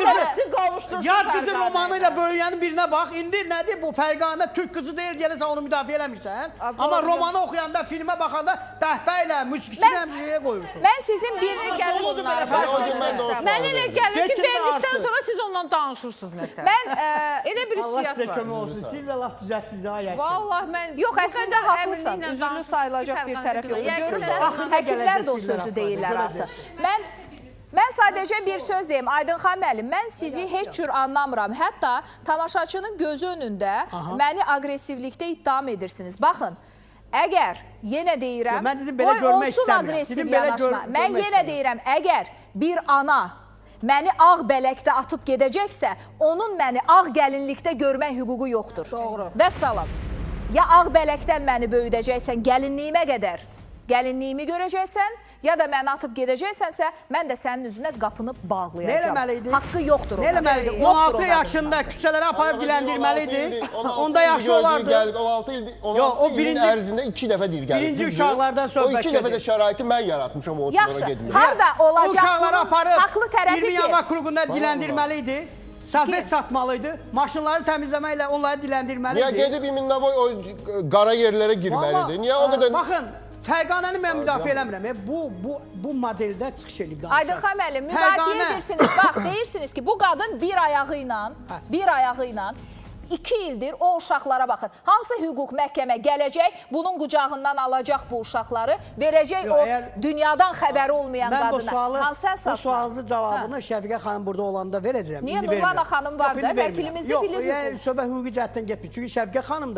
yad qızı romanı ilə böyüyənin birinə bax. İndi nədir bu? Fərqanə Türk qızı deyil, gəlirsən onu müdafiə eləmirsən. Amma romanı oxuyanda, filmə baxanda bəhbə ilə, müzikisi ilə şeyə qoyursun. Mən sizin bir gəlir Mən elə gəlir ki, verdikdən sonra siz ondan danışırsınız məsələn. Mən elə bir Allah hissiyat sizə var. kömək olsun. Siz də laf düzəltdiniz ha yəqin. Vallahi mən Yox, əslində haqlısan. Üzrlü sayılacaq bir tərəf yoxdur. Görürsən, həkimlər də o sözü deyirlər artıq. Mən Mən sadəcə bir söz deyim, Aydın xanım müəllim, mən sizi heç cür anlamıram. Hətta tamaşaçının gözü önündə məni aqressivlikdə ittiham edirsiniz. Baxın, əgər, yenə deyirəm, qoy olsun aqressiv yanaşma. Mən yenə deyirəm, əgər bir ana məni ağ bələkdə atıb gedəcəksə, onun məni ağ gəlinlikdə görmək hüququ yoxdur. Vəssalam. Ya ağ bələkdən məni böyüdəcəksən gəlinliyimə qədər, gəlinliyimi görəcəksən, ya da məni atıb gedəcəksənsə, mən də sənin üzünə qapını bağlayacağam. Nə eləməliydi? Haqqı yoxdur. Nə eləməliydi? on altı yaşında küçələrə aparıb diləndirməliydi. Onda yaşı olardı. on altı ilin ərzində iki dəfə deyir gəlib. Birinci uşaqlardan söhbət gedir. O iki dəfə də şəraiti mən yaratmışam o Yaxşı, harada olacaq bunun haqlı tərəfi ki? iyirmi yanvar klubunda diləndirməliydi. Səlfət satmalıydı, maşınları təmizləməklə onları diləndirməliydi. Niyə gedib İminavoy o qara yerlərə girməlidir? Niyə o qədər... Baxın, Fərqanəni mən müdafiə eləmirəm. Bu, bu, bu modeldə çıxış edib danışaq. Aydın xanım müəllim, müdafiə edirsiniz. Bax, deyirsiniz ki, bu qadın bir ayağı ilə, bir ayağı ilə iki ildir o uşaqlara baxın. Hansı hüquq məhkəmə gələcək, bunun qucağından alacaq bu uşaqları, verəcək o dünyadan xəbəri olmayan qadına. Hansı əsasla? Bu sualınızın cavabını Şəfiqə xanım burada olanda verəcəm. Niyə Nurlana xanım var da, vəkilimizi bilirsiniz? Yox, söhbət hüquqi cəhətdən getmir. Çünki Şəfiqə xanım da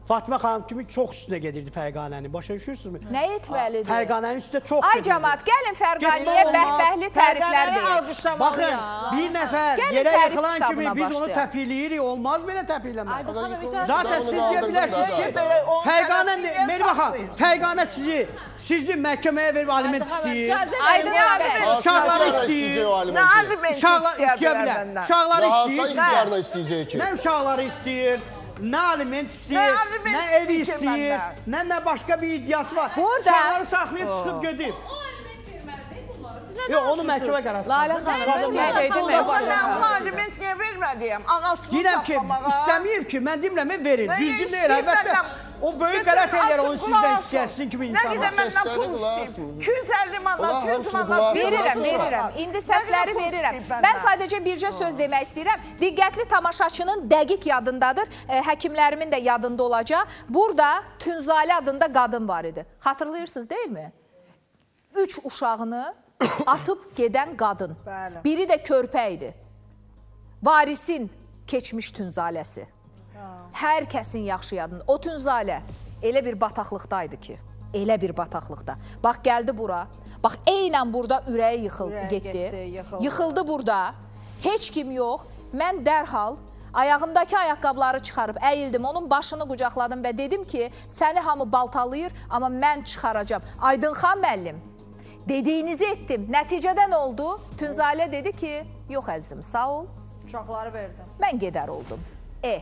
Fatimə xanım kimi çox üstünə gedirdi Fərqanənin. Başa düşürsünüzmü? Nə etməlidir? Fərqanənin üstünə çox Ay gedirdi. cəmaat, gəlin Fərqaniyə bəhbəhli təriflər deyək. Baxın, bir nəfər Gəlin yerə tərif yıxılan kimi kitabına biz onu başlayaq. təpikləyirik. Olmaz belə təpikləmək. Ayda xanım, icazə Zaten verin. siz deyə bilərsiniz ki, Fərqanə, Mervə xanım, Fərqanə sizi, sizi məhkəməyə verib aliment istəyir. Ayda xanım. Uşaqları istəyir. Nə aliment istəyə bilər. Uşaqları istəyir. Uşaqları istəyəcək ki. Nə uşaqları istəyir, nə aliment istəyir, nə evi istəyir, nə nə başqa bir iddiası var. Uşaqları saxlayıb çıxıb gedib. Yox, onu məhkəmə qərar çıxarır. Lalə xanım, bir şey demək Mən bu aliment niyə verməliyəm? Anasını deyirəm ki, istəməyib ki, mən deyirəm, mən verin. Düzgün deyil, əlbəttə. O böyük qələt eləyər, onu sizdən istəyər, sizin kimi insanlar. Nə qədər məndən pul istəyib? iki yüz əlli manat, yüz manat. Verirəm, verirəm. İndi səsləri verirəm. Mən sadəcə bircə söz demək istəyirəm. Diqqətli tamaşaçının dəqiq yadındadır. Həkimlərimin də yadında olacaq. Burada Tünzalə adında qadın var idi. Xatırlayırsınız, deyilmi? Üç uşağını atıb gedən qadın. Biri də körpə idi. Varisin keçmiş Tünzaləsi. Hər kəsin yaxşı yadında. O Tünzalə elə bir bataqlıqdaydı ki, elə bir bataqlıqda. Bax, gəldi bura. Bax, eynən burada ürəyi yıxıldı, getdi. Yıxıldı burada. Heç kim yox. Mən dərhal ayağımdakı ayaqqabıları çıxarıb əyildim, onun başını qucaqladım və dedim ki, səni hamı baltalayır, amma mən çıxaracam. Aydınxan müəllim, dediyinizi etdim. Nəticədə nə oldu? Tünzalə dedi ki, yox əzizim, sağ ol. Uşaqları verdim. Mən gedər oldum. E,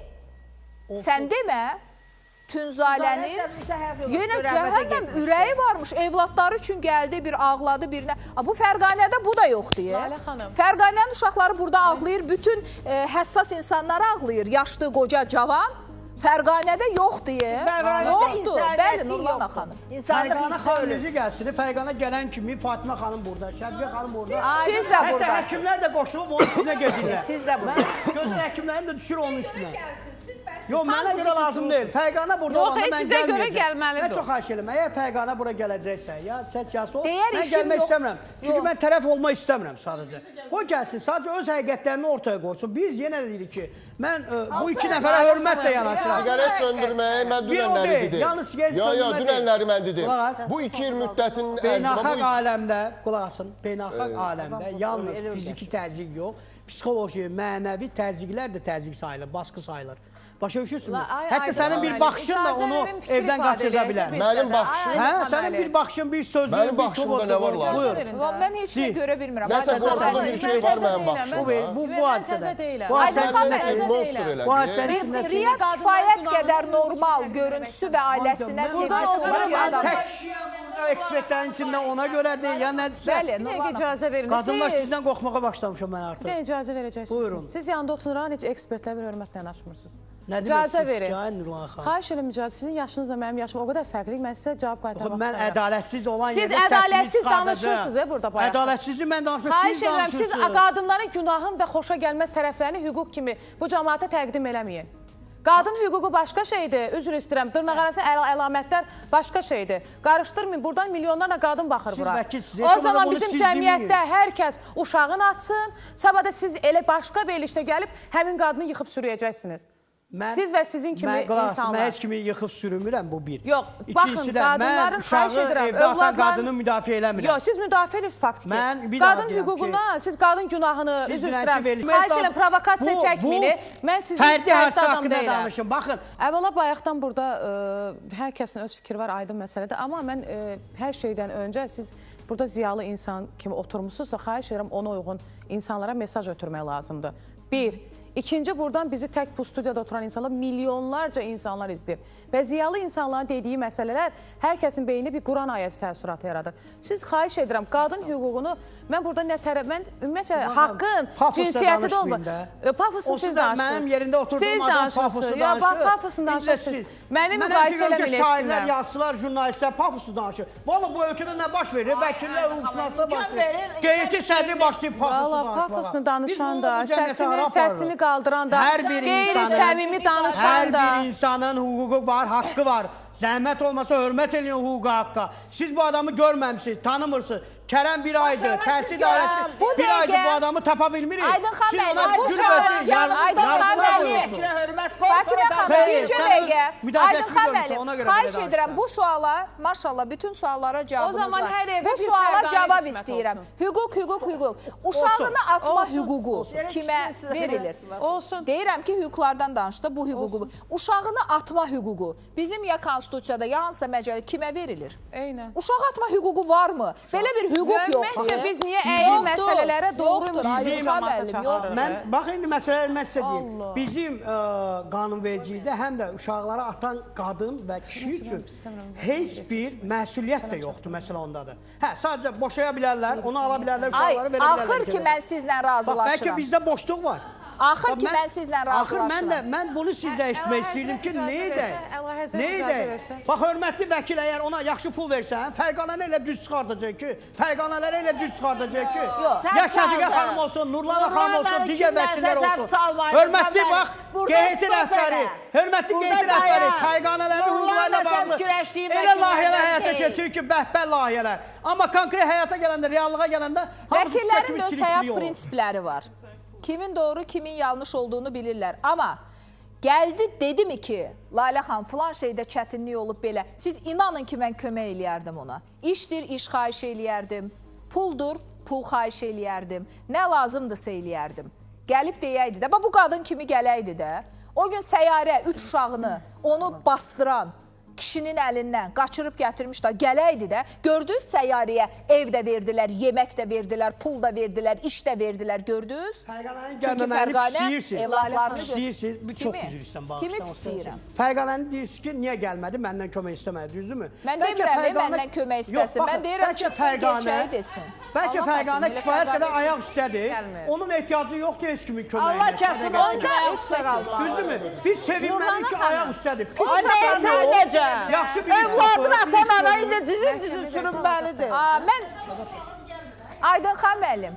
sən demə, Tünzalənin yenə cəhənnəm ürəyi varmış, evlatları üçün gəldi, bir ağladı, birinə. Bu Fərqanədə bu da yoxdur. Fərqanənin uşaqları burada ağlayır, bütün e, həssas insanlar ağlayır, yaşlı, qoca, cavan. Fərqanədə yoxdur. Yoxdur. Bəli, Nurlan xanım. Fərqanə xanım necə gəlsin? Fərqanə gələn kimi Fatimə xanım burada, Şəbqə xanım burada. Siz də buradasınız. Hətta həkimlər də qoşulub onun üstünə gedirlər. Siz də buradasınız. Gözəl həkimlərim də düşür onun üstünə. Yox, mənə görə lazım deyil. Fərqanə burada Yox, olanda mən sizə görə gəlməyəcəm. gəlməlidir. Mən çox xahiş edirəm. Əgər Fərqanə bura gələcəksə, ya səs ol, Deyər mən işim gəlmək yox. istəmirəm. Çünki Yox. mən tərəf olmaq istəmirəm sadəcə. Qoy gəlsin, sadəcə öz həqiqətlərini ortaya qoysun. Biz yenə də deyirik ki, mən ə, bu iki nəfərə hörmətlə yanaşıram. Sigaret söndürməyə mən dünənləri dedim. Yalnız sigaret Yo, yo, söndürmə dünənləri mən dedim. Qulaq as. Bu iki il müddətin Beynəlxalq aləmdə, qulaq asın, beynəlxalq aləmdə yalnız fiziki təzyiq yox, psixoloji, mənəvi təzyiqlər də təzyiq sayılır, baskı sayılır. Başa düşürsünüz? Hətta sənin bir baxışın da onu evdən qaçırda bilər. Mənim baxışım. Hə, sənin bir baxışın, bir sözün, Mənim bir baxışımda nə var lazım? Buyur. Mən heç nə görə bilmirəm. Nəsə qorxulu bir şey var mənim baxışımda. Bu bu hadisədə. Bu hadisənin Bu hadisənin içində. Riyad kifayət qədər normal görüntüsü və ailəsinə sevgisi olan bir adam. Ekspertlərin içində ona görədir, ya nədirsə. Bəli, Bir dəqiqə icazə verin. Qadınlar sizdən qorxmağa başlamışam mən artıq. Bir dəqiqə icazə verəcəksiniz. Buyurun. Siz yanında oturan heç ekspertlər bir hörmətlə yanaşmırsınız. Nə İcazə deməksiniz verin. ki, Nurlan xanım? Xahiş edirəm icazə. Sizin yaşınızla mənim yaşım o qədər fərqliyik. Mən sizə cavab qaytarmaq Mən istəyirəm. ədalətsiz olan Siz yerdə səsimi ədalətsiz çıxardacağım. danışırsınız e, burada bayaq. Ədalətsizliyi mən danışmıyorum, Xahiş siz edirəm, siz danışırsınız. qadınların günahın və xoşa gəlməz tərəflərini hüquq kimi bu cəmaata təqdim eləməyin. Qadın hüququ başqa şeydir, üzr istəyirəm, dırnaqarası əl əlamətlər başqa şeydir. Qarışdırmayın, buradan milyonlarla qadın baxır bura. vəkilsiniz, O heç zaman olmasa bizim bunu siz cəmiyyətdə bilməyin. hər kəs uşağını atsın, sabah da siz elə başqa verilişdə gəlib həmin qadını yıxıb sürüyəcəksiniz. Mən, Siz və sizin kimi mən, qulaq, insanlar. Mən heç kimi yıxıb sürümürəm, bu bir. Yox, İkincisi baxın, də, qadınların mən xahiş uşağı edirəm, evdə atan övladların- qadını müdafiə eləmirəm. Yox, siz müdafiə edirsiniz faktiki. Mən bir qadın daha deyirəm hüququna, siz qadın günahını, Siz üzr dünənki istəyirəm, verilmə xahiş iddia- edirəm, provokasiya Bu- çəkmini. bu Mən sizin fərdi tərsi hadisə adam haqqında deyiləm. danışın, baxın. Əvvəla bayaqdan burada ə, hər kəsin öz fikri var, aydın məsələdir. Amma mən ə, hər şeydən öncə siz burada ziyalı insan kimi oturmuşsunuzsa, xahiş edirəm ona uyğun insanlara mesaj ötürmək lazımdır. Bir. İkinci, buradan bizi tək bu studiyada oturan insanlar, milyonlarca insanlar izləyir. Və ziyalı insanların dediyi məsələlər hər kəsin beynində bir Quran ayəsi təəssüratı yaradır. Siz xahiş edirəm, qadın hüququnu, mən burada nə tərəf, mən ümumiyyətlə haqqın, cinsiyyəti də olmur. Pafosunu siz danışırsınız. Mənim yerində oturduğum adam pafosu danışır. Ya, pafosunu danışırsınız. Məni müqayisə eləməyin heç şairlər, kimlə. yazıçılar, jurnalistlər pafosu danışır. Valla bu ölkədə nə baş verir? Vəkillər, hüquqşünaslar başlayır. Qeyti sədri başlayıb pafosu danışmağa. Valla pafosunu danışan da, səsini qaldıran da, qeyri-səmimi danışan da. Hər bir insanın hüququ var, haqqı var. Zəhmət olmasa hörmət edin o hüquqa haqqa. Siz bu adamı görməmişsiniz, tanımırsınız. Kərəm bir aydır, təhsil dairəsi bir aydır bu adamı tapa bilmirik. Aydın xan Siz ona müəllim, bu gülbəsi, Aydın xan müəllim, Fatimə xanım, bircə dəqiqə. Aydın xan müəllim, xahiş edirəm bu suala, maşallah, bütün suallara cavabınız var. Bu suala cavab istəyirəm. Hüquq, hüquq, hüquq. Uşağını atma hüququ kimə verilir? Olsun. Deyirəm ki, hüquqlardan danışdı, bu hüququ. Uşağını atma hüququ bizim ya konstitusiyada, ya hansısa məcələ kimə verilir? Eynən. Uşaq atma hüququ varmı? Belə bir hüquq yoxdur. Məncə biz niyə əyil məsələlərə doğru müzikə Mən, bax, indi məsələlər mən sizə deyim. Bizim qanunvericilikdə həm də uşaqlara atan qadın və kişi üçün heç bir məsuliyyət də yoxdur, məsələ ondadır. Hə, sadəcə boşaya bilərlər, onu ala bilərlər, uşaqlara verə bilərlər. Axır ki, mən sizlə razılaşıram. Bax, bəlkə bizdə boşluq var. Axır ki, mən sizlə razılaşıram. Axır, mən də, mən bunu sizlə eşitmək istəyirdim ki, nə edək? Nə edək? Bax, hörmətli vəkil, əgər ona yaxşı pul versən, Fərqanəni elə düz çıxardacaq ki, Fərqanələri elə düz çıxardacaq ki, ya Şəfiqə xanım olsun, Nurlana xanım olsun, digər vəkillər olsun. Hörmətli, bax, G H T rəhbəri, hörmətli G H T rəhbəri, Fərqanələrin hüquqlarına bağlı elə layihələr həyata keçirir ki, bəhbər layihələr. Amma konkret həyata gələndə, reallığa gələndə, vəkillərin də öz həyat prinsipləri var. Kimin doğru, kimin yanlış olduğunu bilirlər. Amma gəldi, dedi mi ki, Lalə xan, filan şeydə çətinlik olub belə. Siz inanın ki, mən kömək eləyərdim ona. İşdir, iş xahiş eləyərdim. Puldur, pul xahiş eləyərdim. Nə lazımdırsa eləyərdim. Gəlib deyəydi də, bu qadın kimi gələydi də. O gün səyyarə üç uşağını, onu bastıran kişinin əlindən qaçırıb gətirmiş da gələydi də. Gördünüz səyyarəyə ev də verdilər, yemək də verdilər, pul da verdilər, iş də verdilər, gördünüz? Fərqanənin gəlməməni evladlarını istəyirsiniz. Çox üzr istəyirəm. Kimi istəyirəm? Fərqanəni deyirsiniz ki, niyə gəlmədi, məndən kömək istəmədi, düzdürmü? Mən demirəm, məndən kömək istəsin. Mən deyirəm ki, gerçəyi desin. Bəlkə Fərqanə kifayət qədər ayaq üstədir. Onun ehtiyacı yoxdur heç kimin köməyinə. Allah kəsin onu ayaq üstə qaldı. Düzdürmü? Biz sevinmədik ki, ayaq üstədir. Sən necə? Yaxşı bir iş Evladın atan-ana ilə dizin-dizin sürünməlidir. Mən... Aydın xan müəllim.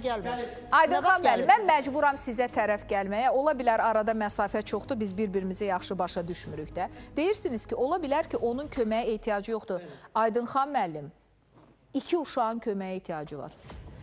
Aydın xan müəllim, mən məcburam sizə tərəf gəlməyə. Ola bilər arada məsafə çoxdur, biz bir-birimizi yaxşı başa düşmürük də. Deyirsiniz ki, ola bilər ki, onun köməyə ehtiyacı yoxdur. Aydın xan müəllim, iki uşağın köməyə ehtiyacı var.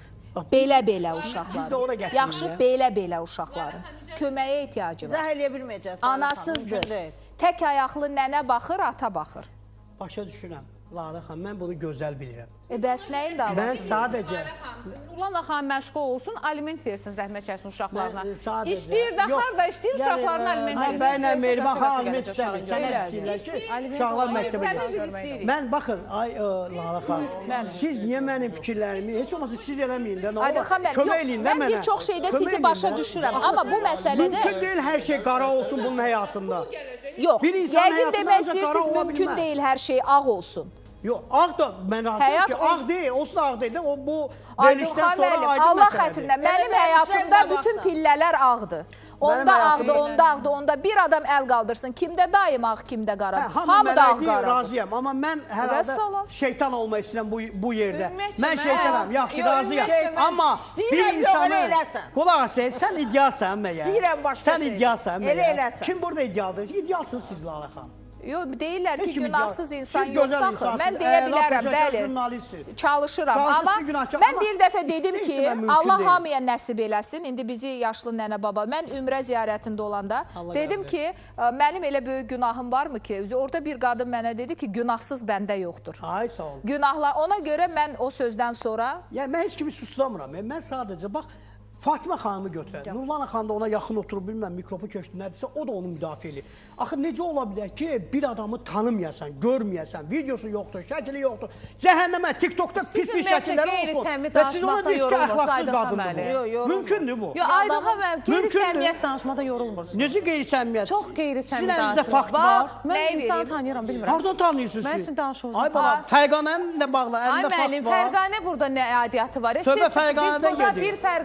Belə-belə uşaqların. Yaxşı, belə-belə uşaqların. Köməyə ehtiyacı var. İzah eləyə bilməyəcəz. Anasızdır. Tək ayaqlı nənə baxır, ata baxır. Başa düşürəm. Lalə xan, mən bunu gözəl bilirəm. E, bəs nəyin davası? Mən sadəcə... Nurlana xan məşğul olsun, aliment versin, zəhmət çəksin uşaqlarına. İstəyir də, harada istəyir uşaqlarına aliment versin. Bəylə Mehriban xan aliment istəmir. Sənə istəyirlər ki, uşaqlar məktəbə gəlir. Mən, baxın, ay Lalə xan, siz niyə mənim fikirlərimi, heç olmasa siz eləməyin də, kömək eləyin də mənə. Mən bir çox şeydə sizi başa düşürəm, amma bu məsələdə... Mümkün deyil hər şey qara olsun bunun həyatında. Yox, yəqin demək istəyirsiniz, mümkün deyil hər şey ağ olsun. Yox, ağ da, mən razıyım ki, ağ deyil, olsun ağ deyil, o bu verilişdən sonra aydın məsələdir. Allah xətrinə, mənim həyatımda bütün pillələr ağdır. Onda ağdır, onda ağdır, onda bir adam əl qaldırsın. Kimdə daim ağ, kimdə qara. Hamı da ağ qaradır. Razıyam, amma mən hər halda şeytan olmaq istəyirəm bu yerdə. Mən şeytanam, yaxşı, razıyam. Amma bir insanı, qulaq asək, sən iddialsan məgər? Sən iddialsan məgər? Kim burada iddialdır? İddialsın siz, Lalə xan. Yox, deyirlər ki, günahsız insan yoxdur axı. Mən deyə bilərəm, bəli, çalışıram. Amma mən bir dəfə dedim ki, Allah hamıya nəsib eləsin. İndi bizi yaşlı nənə baba, mən ümrə ziyarətində olanda dedim ki, mənim elə böyük günahım varmı ki, orada bir qadın mənə dedi ki, günahsız bəndə yoxdur. Ay, sağ ol. Günahlar, ona görə mən o sözdən sonra... Yəni, mən heç kimi suslamıram. Mən sadəcə, bax, Fatimə xanımı götürək. Nurlana xan da ona yaxın oturub, bilməm, mikrofu köşdü nədirsə, o da onun müdafiə edir. Axı, necə ola bilər ki, bir adamı tanımayasan, görməyəsən, videosu yoxdur, şəkili yoxdur, cəhənnəmə, TikTokda pis bir şəkilləri olsun və siz ona deyirsiniz ki, əxlaqsız qadındır bu. Mümkündür bu. Yox, Aydın xan müəllim, qeyri-səmiyyət danışmadan yorulmursunuz. Necə qeyri-səmiyyət? Çox qeyri-səmiyyət danışır. Sizin əlinizdə fakt var. Mən insanı tanıyıram, bilmirəm. Hardan tanıyırsınız siz? Mən sizin danışığınızı Ay bala, Fərqanənin də bağlı, əlində fakt var. Ay müəllim, Fərqanə burada nə aidiyyatı var? Söhbət Fərqanədən gedir. Bir Fərqanə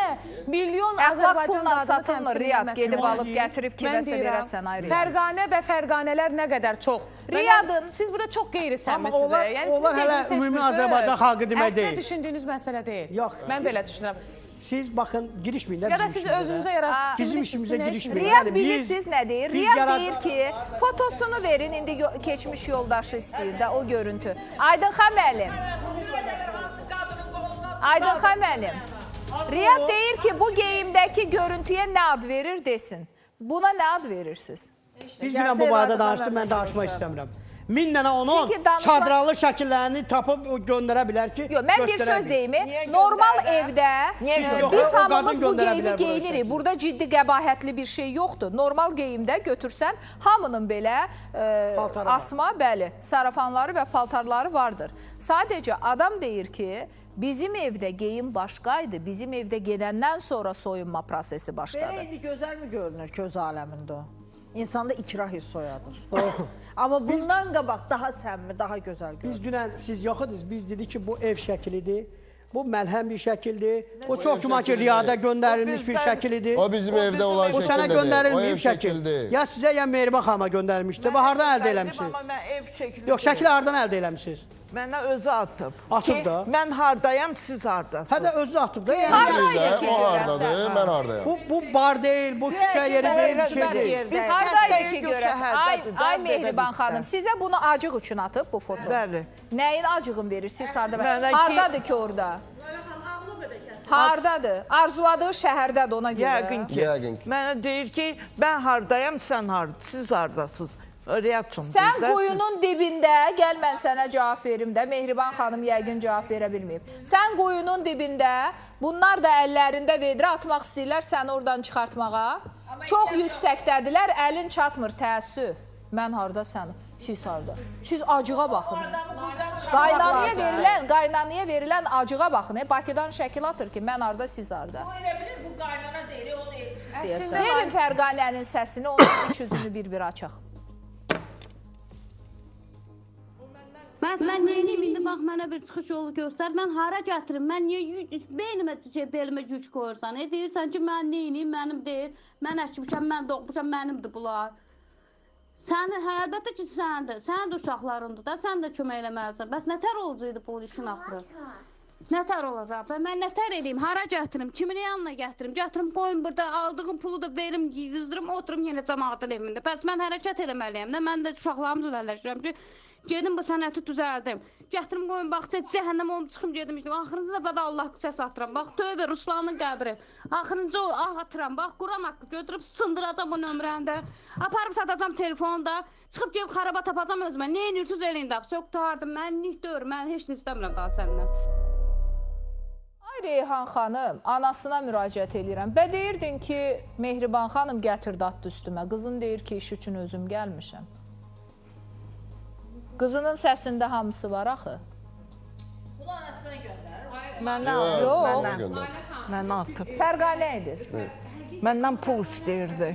milyon Əxlaq Azərbaycan pulla qadını satılmır, təmsil Riyad, edilməsi gedib var. alıb gətirib kiməsə verəsən, ay Riyad. Fərqanə və fərqanələr nə qədər çox. Riyadın. Siz burada çox qeyri-səmmisiniz. Amma onlar, onlar hələ ümumi Azərbaycan xalqı demək deyil. Əksər düşündüyünüz məsələ deyil. Yox. Mən belə düşünürəm. Siz baxın, girişməyin də Ya da siz özünüzə yaratdığınız bizim işimizə girişməyin. Riyad bilirsiniz nə deyir? Riyad deyir ki, fotosunu verin, indi keçmiş yoldaşı istəyir də o görüntü. Aydın xan müəllim. Aydın xan müəllim. Riyad deyir ki, bu geyimdəki görüntüyə nə ad verir desin. Buna nə ad verirsiniz? Biz dünən bu barədə danışdıq, mən danışmaq istəmirəm. Min dənə onun danışma... çadralı şəkillərini tapıb göndərə bilər ki, Yo, mən bir söz deyim. Normal evdə e, biz hamımız bu geyimi geyinirik. Burada ciddi qəbahətli bir şey yoxdur. Normal geyimdə götürsən, hamının belə e, asma, bəli, sarafanları və paltarları vardır. Sadəcə adam deyir ki, bizim evdə geyim başqaydı. Bizim evdə gedəndən sonra soyunma prosesi başladı. Belə indi gözəl mi görünür köz aləmində o? İnsanda ikrah hissi oyadır. Amma bundan qabaq daha səmimi, daha gözəl görünür. Biz dünən, siz yox idiniz, biz dedik ki, bu ev şəklidir. Bu məlhəm bir şəkildir. O çox güman ki, riyada göndərilmiş bir şəklidir. O bizim evdə olan şəkildir. O sənə göndərilməyib şəkildir. Ya sizə, ya Mehriban xanıma göndərilmişdir. Və hardan əldə eləmişsiniz? Yox, şəkli hardan əldə eləmişsiniz? Mənə özü atıb. Atıb da. Mən hardayam, siz hardasınız. Hə də özü atıb da. Hardaydı ki, o hardadır, mən hardayam. Bu, bu bar deyil, bu küçə yeri deyil, bir şey deyil. Biz hardaydı ki, görəsən? Ay, ay Mehriban xanım, sizə bunu acıq üçün atıb bu foto. Bəli. Nəyin acığın verir, siz harada? Hardadır ki, orada? Hardadır? Arzuladığı şəhərdədir ona görə. Yəqin ki. Mənə deyir ki, mən hardayam, sən hardasınız, siz hardasınız. Sən quyunun dibində, gəl mən sənə cavab verim də, Mehriban xanım yəqin cavab verə bilməyib. Sən quyunun dibində, bunlar da əllərində vedrə atmaq istəyirlər səni oradan çıxartmağa. Çox yüksəkdədirlər, əlin çatmır, təəssüf. Mən harda sən, siz harda. Siz acığa baxın. Qaynanıya verilən, qaynanıya verilən acığa baxın. Bakıdan şəkil atır ki, mən harda, siz harda. O elə bilir, bu qaynana deyir, onu elçisi. Verin Fərqanənin səsini, onun üç yüzünü bir-bir açıq. Bəs mən neyiniyim, indi bax, mənə bir çıxış yolu göstər, mən hara gətirim, mən niyə beynimə, belimə güc qoyursan, e, deyirsən ki, mən neyiniyim, mənim deyil, mən əkmişəm, mən doğmuşam, mənimdir bunlar. Səni, əlbəttə ki, səndir, sənin də uşaqlarındır da, sən də kömək eləməlisən, bəs nətər olacaqdı bu işin axırı? Nətər olacaq, mən nətər edeyim, hara gətirim, kimin yanına gətirim, gətirim, qoyun burada, aldığım pulu da verim, gizdirdim, oturum yenə cəmaatın evində, bəs mən hərəkət eləməliyəm də, mən də uşaqlarımı üzərləşirəm ki, gedim bu sənəti düzəldim. Gətirim qoyun, bax, cəhənnəm olub çıxım gedim işdim. Axırıncı da bada Allah qisəs atıram. Bax, tövbə, Ruslanın qəbri. Axırıncı o ah atıram. Bax, Quran haqqı götürüb sındıracam bu nömrəndə. Aparıb satacam telefonda. Çıxıb gelib xaraba tapacam özümə. Nə edirsiniz eləyin də? Çox tutardım. Mən nihdir, mən heç nə istəmirəm daha səndən. Ay Reyhan xanım, anasına müraciət edirəm. Bə deyirdin ki, Mehriban xanım gətirdi atdı üstümə. Qızın deyir ki, iş üçün özüm gəlmişəm. Qızının səsində hamısı var axı. Bunu anasına göndərir. Mənə atıb. Mənə atıb. Fərqanə edir. Məndən pul istəyirdi.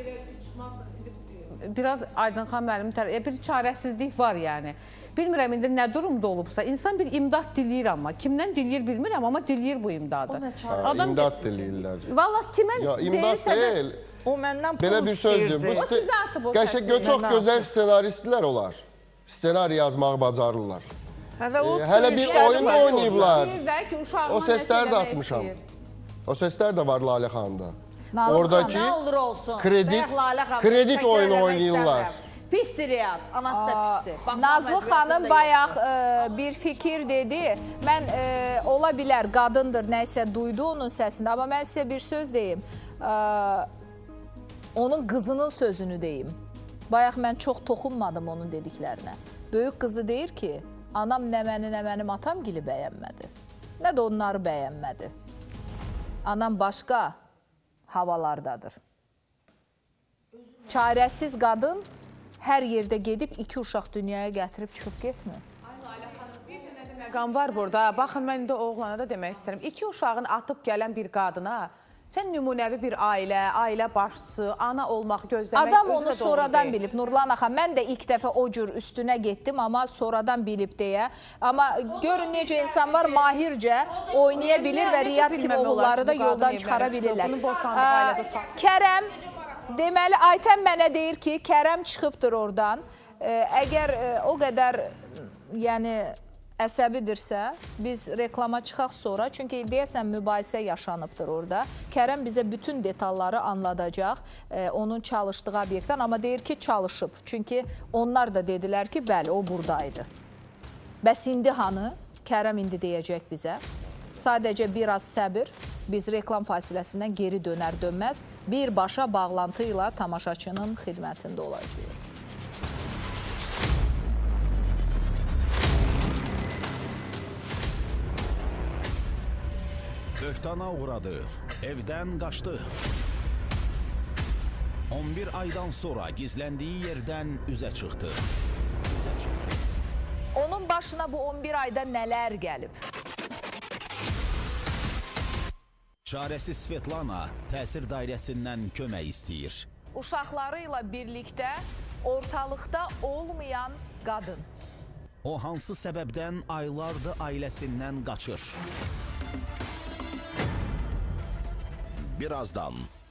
Biraz Aydın xan müəllim bir çarəsizlik var yəni. Bilmirəm indi nə durumda olubsa, insan bir imdad diləyir amma. Kimdən diləyir bilmirəm, amma diləyir bu imdadı. İmdad diləyirlər. Valla kimə deyirsə də... O məndən pul belə bir sözdür. O sizə atıb o səsi. Çox gözəl ssenaristlər olar. Ssenari yazmağı bacarırlar. Hələ bir oyun oynayıblar. O səslər də atmışam. O səslər də var Lalə xanımda. Oradakı kredit oyunu oynayırlar. Pisdir Riyad, anası da pisdir. Nazlı xanım bayaq bir fikir dedi. Mən ola bilər qadındır, nəysə duydu onun səsində. Amma mən sizə bir söz deyim. Onun qızının sözünü deyim. Bayaq mən çox toxunmadım onun dediklərinə. Böyük qızı deyir ki, anam nə məni, nə mənim atam gili bəyənmədi. Nə də onları bəyənmədi. Anam başqa havalardadır. Çarəsiz qadın hər yerdə gedib iki uşaq dünyaya gətirib çıxıb getmir. Bir dənə də məqam var burada. Baxın, mən indi oğlana da demək istəyirəm. İki uşağın atıb gələn bir qadına Sən nümunəvi bir ailə, ailə başçısı, ana olmaq gözləmək... Adam onu sonradan bilib, Nurlan Axan. Mən də ilk dəfə o cür üstünə getdim, amma sonradan bilib deyə. Amma görün necə insanlar mahircə oynaya bilir və Riyad kimi oğulları da yoldan çıxara bilirlər. Kərəm, deməli, Aytən mənə deyir ki, Kərəm çıxıbdır oradan. Əgər o qədər, yəni... əsəbidirsə, biz reklama çıxaq sonra, çünki deyəsən mübahisə yaşanıbdır orada. Kərəm bizə bütün detalları anladacaq onun çalışdığı obyektdən, amma deyir ki, çalışıb. Çünki onlar da dedilər ki, bəli, o buradaydı. Bəs indi hanı? Kərəm indi deyəcək bizə. Sadəcə biraz səbir, biz reklam fasiləsindən geri dönər dönməz, birbaşa bağlantı ilə tamaşaçının xidmətində olacaq. Böhtana uğradı, evdən qaçdı. on bir aydan sonra gizləndiyi yerdən üzə çıxdı. Onun başına bu on bir ayda nələr gəlib? Çarəsiz Svetlana təsir dairəsindən kömək istəyir. Uşaqları ilə birlikdə ortalıqda olmayan qadın. O hansı səbəbdən aylardır ailəsindən qaçır? Birazdan.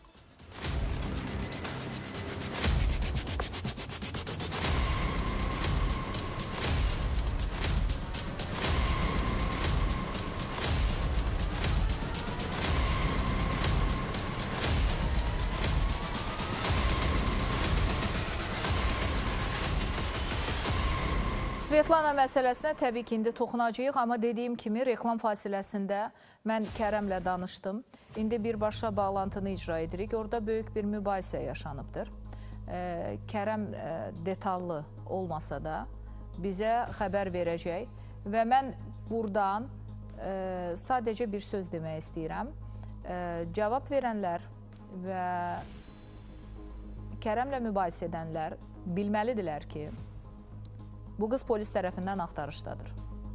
Svetlana məsələsinə təbii ki, indi toxunacağıq, amma dediyim kimi reklam fasiləsində mən Kərəmlə danışdım. İndi birbaşa bağlantını icra edirik. Orada böyük bir mübahisə yaşanıbdır. Kərəm detallı olmasa da bizə xəbər verəcək və mən buradan sadəcə bir söz demək istəyirəm. Cavab verənlər və Kərəmlə mübahisə edənlər bilməlidirlər ki, bu qız polis tərəfindən axtarışdadır.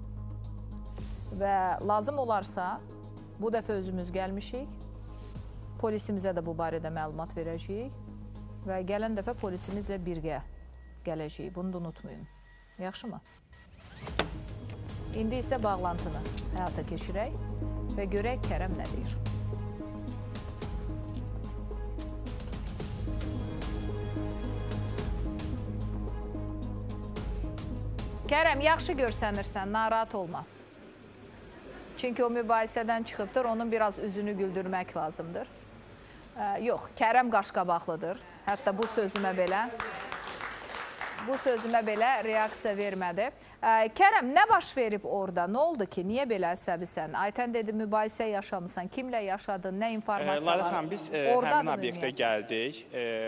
Və lazım olarsa, bu dəfə özümüz gəlmişik, polisimizə də bu barədə məlumat verəcəyik və gələn dəfə polisimizlə birgə gələcəyik. Bunu da unutmayın. Yaxşı mı? İndi isə bağlantını həyata keçirək və görək Kərəm nə deyir. Kərəm, yaxşı görsənirsən, narahat olma. Çünki o mübahisədən çıxıbdır, onun biraz üzünü güldürmək lazımdır. Yox, Kərəm qaşqabaqlıdır. Hətta bu sözümə belə, bu sözümə belə reaksiya vermədi. Kərəm, nə baş verib orada? Nə oldu ki? Niyə belə əsəbisən? Aytən dedi, mübahisə yaşamısan. Kimlə yaşadın? Nə informasiya var? Layla xanım, biz həmin obyektə gəldik.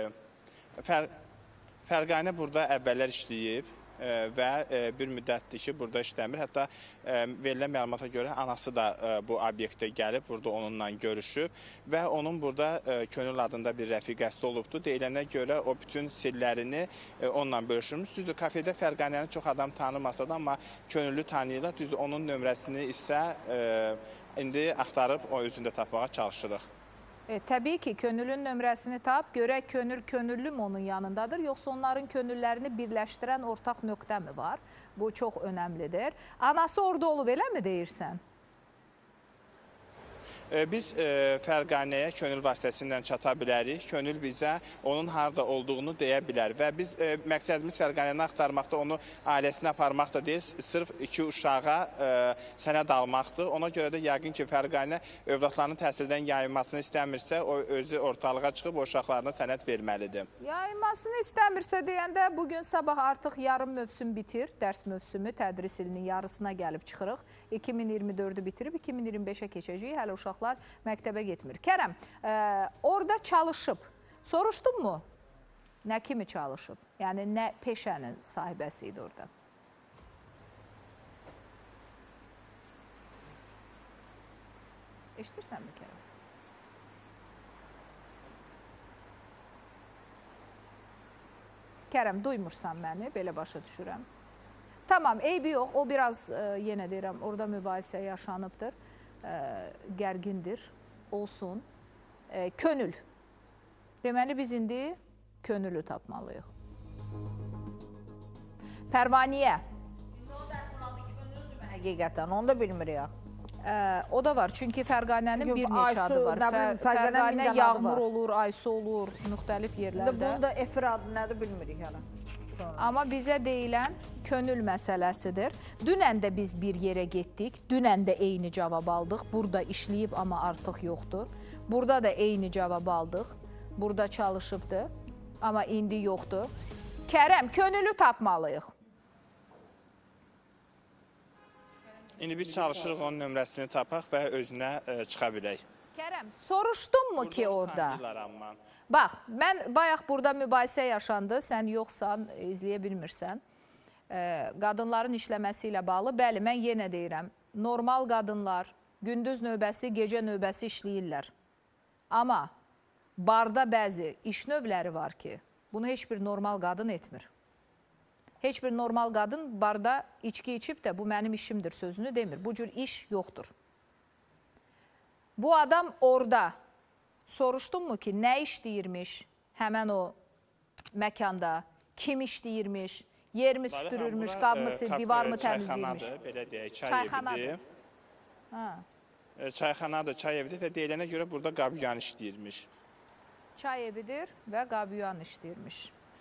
Fərqanə burada əvvəllər işləyib və bir müddətdir ki, burada işləmir. Hətta verilən məlumata görə anası da bu obyektə gəlib, burada onunla görüşüb və onun burada Könül adında bir rəfiqəsi olubdur. Deyilənə görə o bütün sirlərini onunla bölüşürmüş. Düzdür, kafedə Fərqanəni çox adam tanımasa da, amma Könüllü tanıyırlar. Düzdür, onun nömrəsini isə indi axtarıb o özündə tapmağa çalışırıq. E, təbii ki, Könülün nömrəsini tap, görək Könül könüllü mü onun yanındadır, yoxsa onların könüllərini birləşdirən ortaq nöqtə mi var? Bu çox önəmlidir. Anası orada olub, elə mi deyirsən? Biz Fərqanəyə Könül vasitəsindən çata bilərik. Könül bizə onun harada olduğunu deyə bilər və biz məqsədimiz Fərqanəni axtarmaqda, onu ailəsinə aparmaq da deyil, sırf iki uşağa sənəd almaqdır. Ona görə də yəqin ki, Fərqanə övladlarının təhsildən yayılmasını istəmirsə, o özü ortalığa çıxıb o uşaqlarına sənəd verməlidir. Yayılmasını istəmirsə deyəndə bugün sabah artıq yarım mövsüm bitir, dərs mövsümü, tədris ilinin yarısına gəlib çıxırıq. iki min iyirmi dördü bitirib, iki min iyirmi beşə keçəcəyik, hələ uşaqlar məktəbə getmir. Kərəm, e, orada çalışıb. Soruşdun mu? Nə kimi çalışıb? Yəni, nə peşənin sahibəsi idi orada? Eşitirsən mi Kərəm? Kərəm, duymursan məni, belə başa düşürəm. Tamam, eybi yox, o biraz, e, yenə deyirəm, orada mübahisə yaşanıbdır. Ə, gərgindir, olsun. e, könül. Deməli, biz indi könülü tapmalıyıq. Pərvaniyə. Həqiqətən, onu da bilmirik. Ə, o da var, çünki Fərqanənin bir neçə adı var. Fərqanə Yağmur olur, Aysu olur, müxtəlif yerlərdə. Bunun da efir adı nədir bilmirik hələ. Amma bizə deyilən könül məsələsidir. Dünən də biz bir yerə getdik, dünən də eyni cavab aldıq. Burada işləyib, amma artıq yoxdur. Burada da eyni cavab aldıq. Burada çalışıbdır, amma indi yoxdur. Kərəm, könülü tapmalıyıq. İndi biz çalışırıq onun nömrəsini tapaq və özünə ə, çıxa bilək. Kərəm, soruşdunmu ki orada? Bax, mən bayaq burada mübahisə yaşandı, sən yoxsan, izləyə bilmirsən. E, qadınların işləməsi ilə bağlı, bəli, mən yenə deyirəm, normal qadınlar gündüz növbəsi, gecə növbəsi işləyirlər. Amma barda bəzi iş növləri var ki, bunu heç bir normal qadın etmir. Heç bir normal qadın barda içki içib də bu mənim işimdir sözünü demir. Bu cür iş yoxdur. Bu adam orada soruşdunmu ki, nə işləyirmiş həmən o məkanda, kim işləyirmiş, yermi süpürürmüş, qabmı, divarmı təmizləyirmiş? Belə deyək, çay evidir. Çayxanadır, çay evidir və deyilənə görə burada qabyan işləyirmiş. Çay evidir və qabyan işləyirmiş.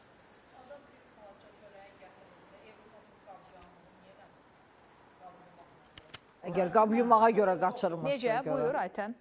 Əgər qab yumağa görə qaçırılmışsa. Necə? Buyur, Aytən.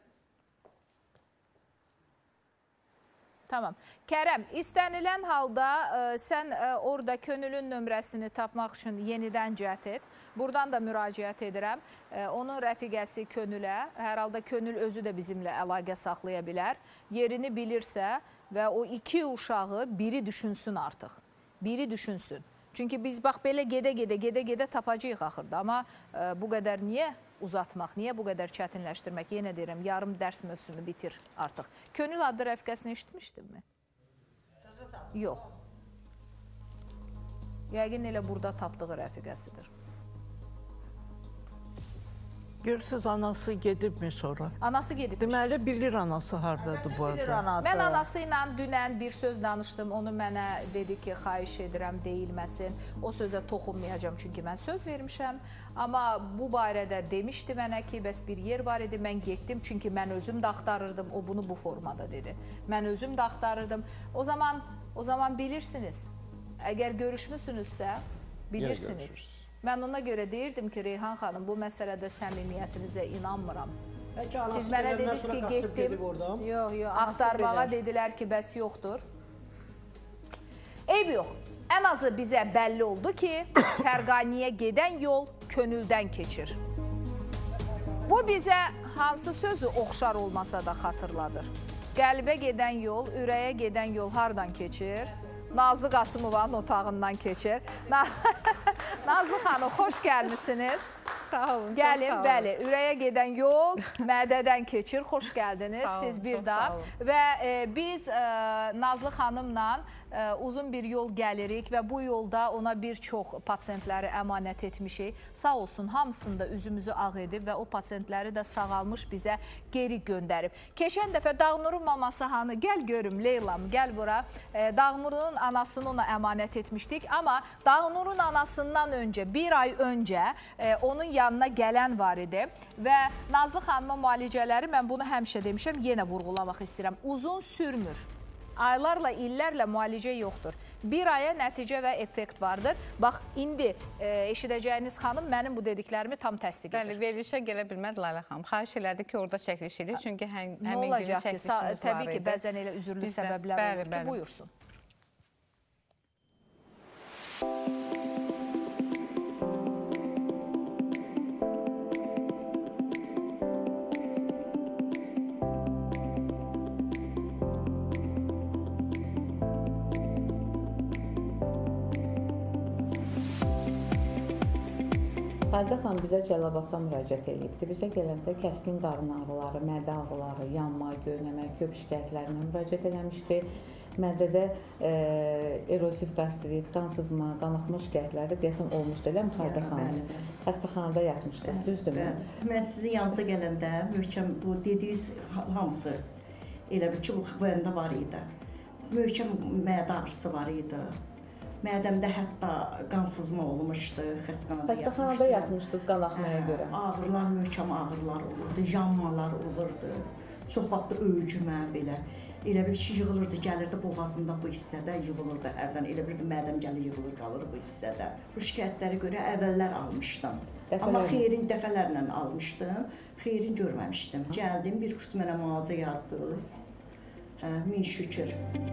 Tamam. Kərəm, istənilən halda ə, sən ə, orada könülün nömrəsini tapmaq üçün yenidən cəhd et. Buradan da müraciət edirəm. Ə, onun rəfiqəsi Könülə, hər halda Könül özü də bizimlə əlaqə saxlaya bilər. Yerini bilirsə və o iki uşağı biri düşünsün artıq. Biri düşünsün. Çünki biz bax belə gedə-gedə, gedə-gedə tapacağıq axırda. Amma ə, bu qədər niyə uzatmaq, niyə bu qədər çətinləşdirmək? Yenə deyirəm, yarım dərs mövsümü bitir artıq. Könül adlı rəfiqəsini eşitmişdinmi? Yox. Yəqin elə burada tapdığı rəfiqəsidir. Görürsünüz, anası gedibmiş ora. Anası gedibmiş. Deməli, bilir anası hardadır bu arada. Anası. Mən anası ilə dünən bir söz danışdım. Onu mənə dedi ki, xahiş edirəm, deyilməsin. O sözə toxunmayacağım, çünki mən söz vermişəm. Amma bu barədə demişdi mənə ki, bəs bir yer var idi, mən getdim. Çünki mən özüm də axtarırdım, o bunu bu formada dedi. Mən özüm də axtarırdım. O zaman, o zaman bilirsiniz, əgər görüşmüsünüzsə, bilirsiniz. Mən ona görə deyirdim ki, Reyhan xanım, bu məsələdə səmimiyyətinizə inanmıram. Siz mənə dediniz ki, getdim, axtarmağa dedilər ki, bəs yoxdur. Eyb yox, ən azı bizə bəlli oldu ki, Fərqaniyə gedən yol könüldən keçir. Bu bizə hansı sözü oxşar olmasa da xatırladır. Qəlbə gedən yol, ürəyə gedən yol hardan keçir? Nazlı Qasımovanın otağından keçir. Nazlı xanım, xoş gəlmişsiniz. Sağ olun, Gəlin, çox sağ olun. bəli, ürəyə gedən yol mədədən keçir. Xoş gəldiniz, Sağ olun, siz bir çox daha. sağ olun. Və e, biz e, Nazlı xanımla e, uzun bir yol gəlirik və bu yolda ona bir çox pasiyentləri əmanət etmişik. Sağ olsun, hamısında üzümüzü ağ edib və o pasiyentləri də sağalmış bizə geri göndərib. Keçən dəfə Dağnurun maması hanı, gəl görüm Leylam, gəl bura. E, Dağnurun anasını ona əmanət etmişdik, amma Dağnurun anasından öncə, bir ay öncə e, onun yanına gələn var idi və Nazlı xanımın müalicələri, mən bunu həmişə demişəm, yenə vurğulamaq istəyirəm, uzun sürmür. Aylarla, illərlə müalicə yoxdur. Bir aya nəticə və effekt vardır. Bax, indi e, eşidəcəyiniz xanım mənim bu dediklərimi tam təsdiq edir. Bəli, verilişə gələ bilmədi Layla xanım. Xahiş elədi ki, orada çəkiliş edir. Çünki həm, nə həmin günü olacaq ki, çəkilişimiz var idi. Təbii ki, bəzən elə üzürlü Bizdə, səbəblər bəli, olur ki, bəli. buyursun. Xalidə xanım bizə Cəlilabaddan müraciət edibdi. Bizə gələndə kəskin qarın ağrıları, mədə ağrıları, yanma, göynəmə, köp şikayətlərinə müraciət eləmişdi. Mədədə e, erozif qastrit, qan sızma, qanaxma şikayətləri deyəsən olmuşdu, elə mi Xalidə xanım? Xəstəxanada yatmışdınız, düzdürmü? Mən sizin yanınıza gələndə möhkəm bu dediyiniz hamısı Elə bir ki, bu məndə var idi. Möhkəm mədə ağrısı var idi. Mədəmdə hətta qan sızma olmuşdu, xəstəxanada yatmışdı. Xəstəxanada yatmışdınız qan axmaya görə. Ağrılar, möhkəm ağrılar olurdu, yanmalar olurdu. Çox vaxt öygümə belə. Elə bir ki, yığılırdı, gəlirdi boğazında bu hissədə yığılırdı hərdən. Elə bir mədəm gəlir, yığılır, qalır bu hissədə. Bu şikayətlərə görə əvvəllər almışdım. Amma xeyrin dəfələrlə almışdım, xeyrin görməmişdim. Gəldim, bir kurs mənə müalicə yazdınız. Hə, min şükür.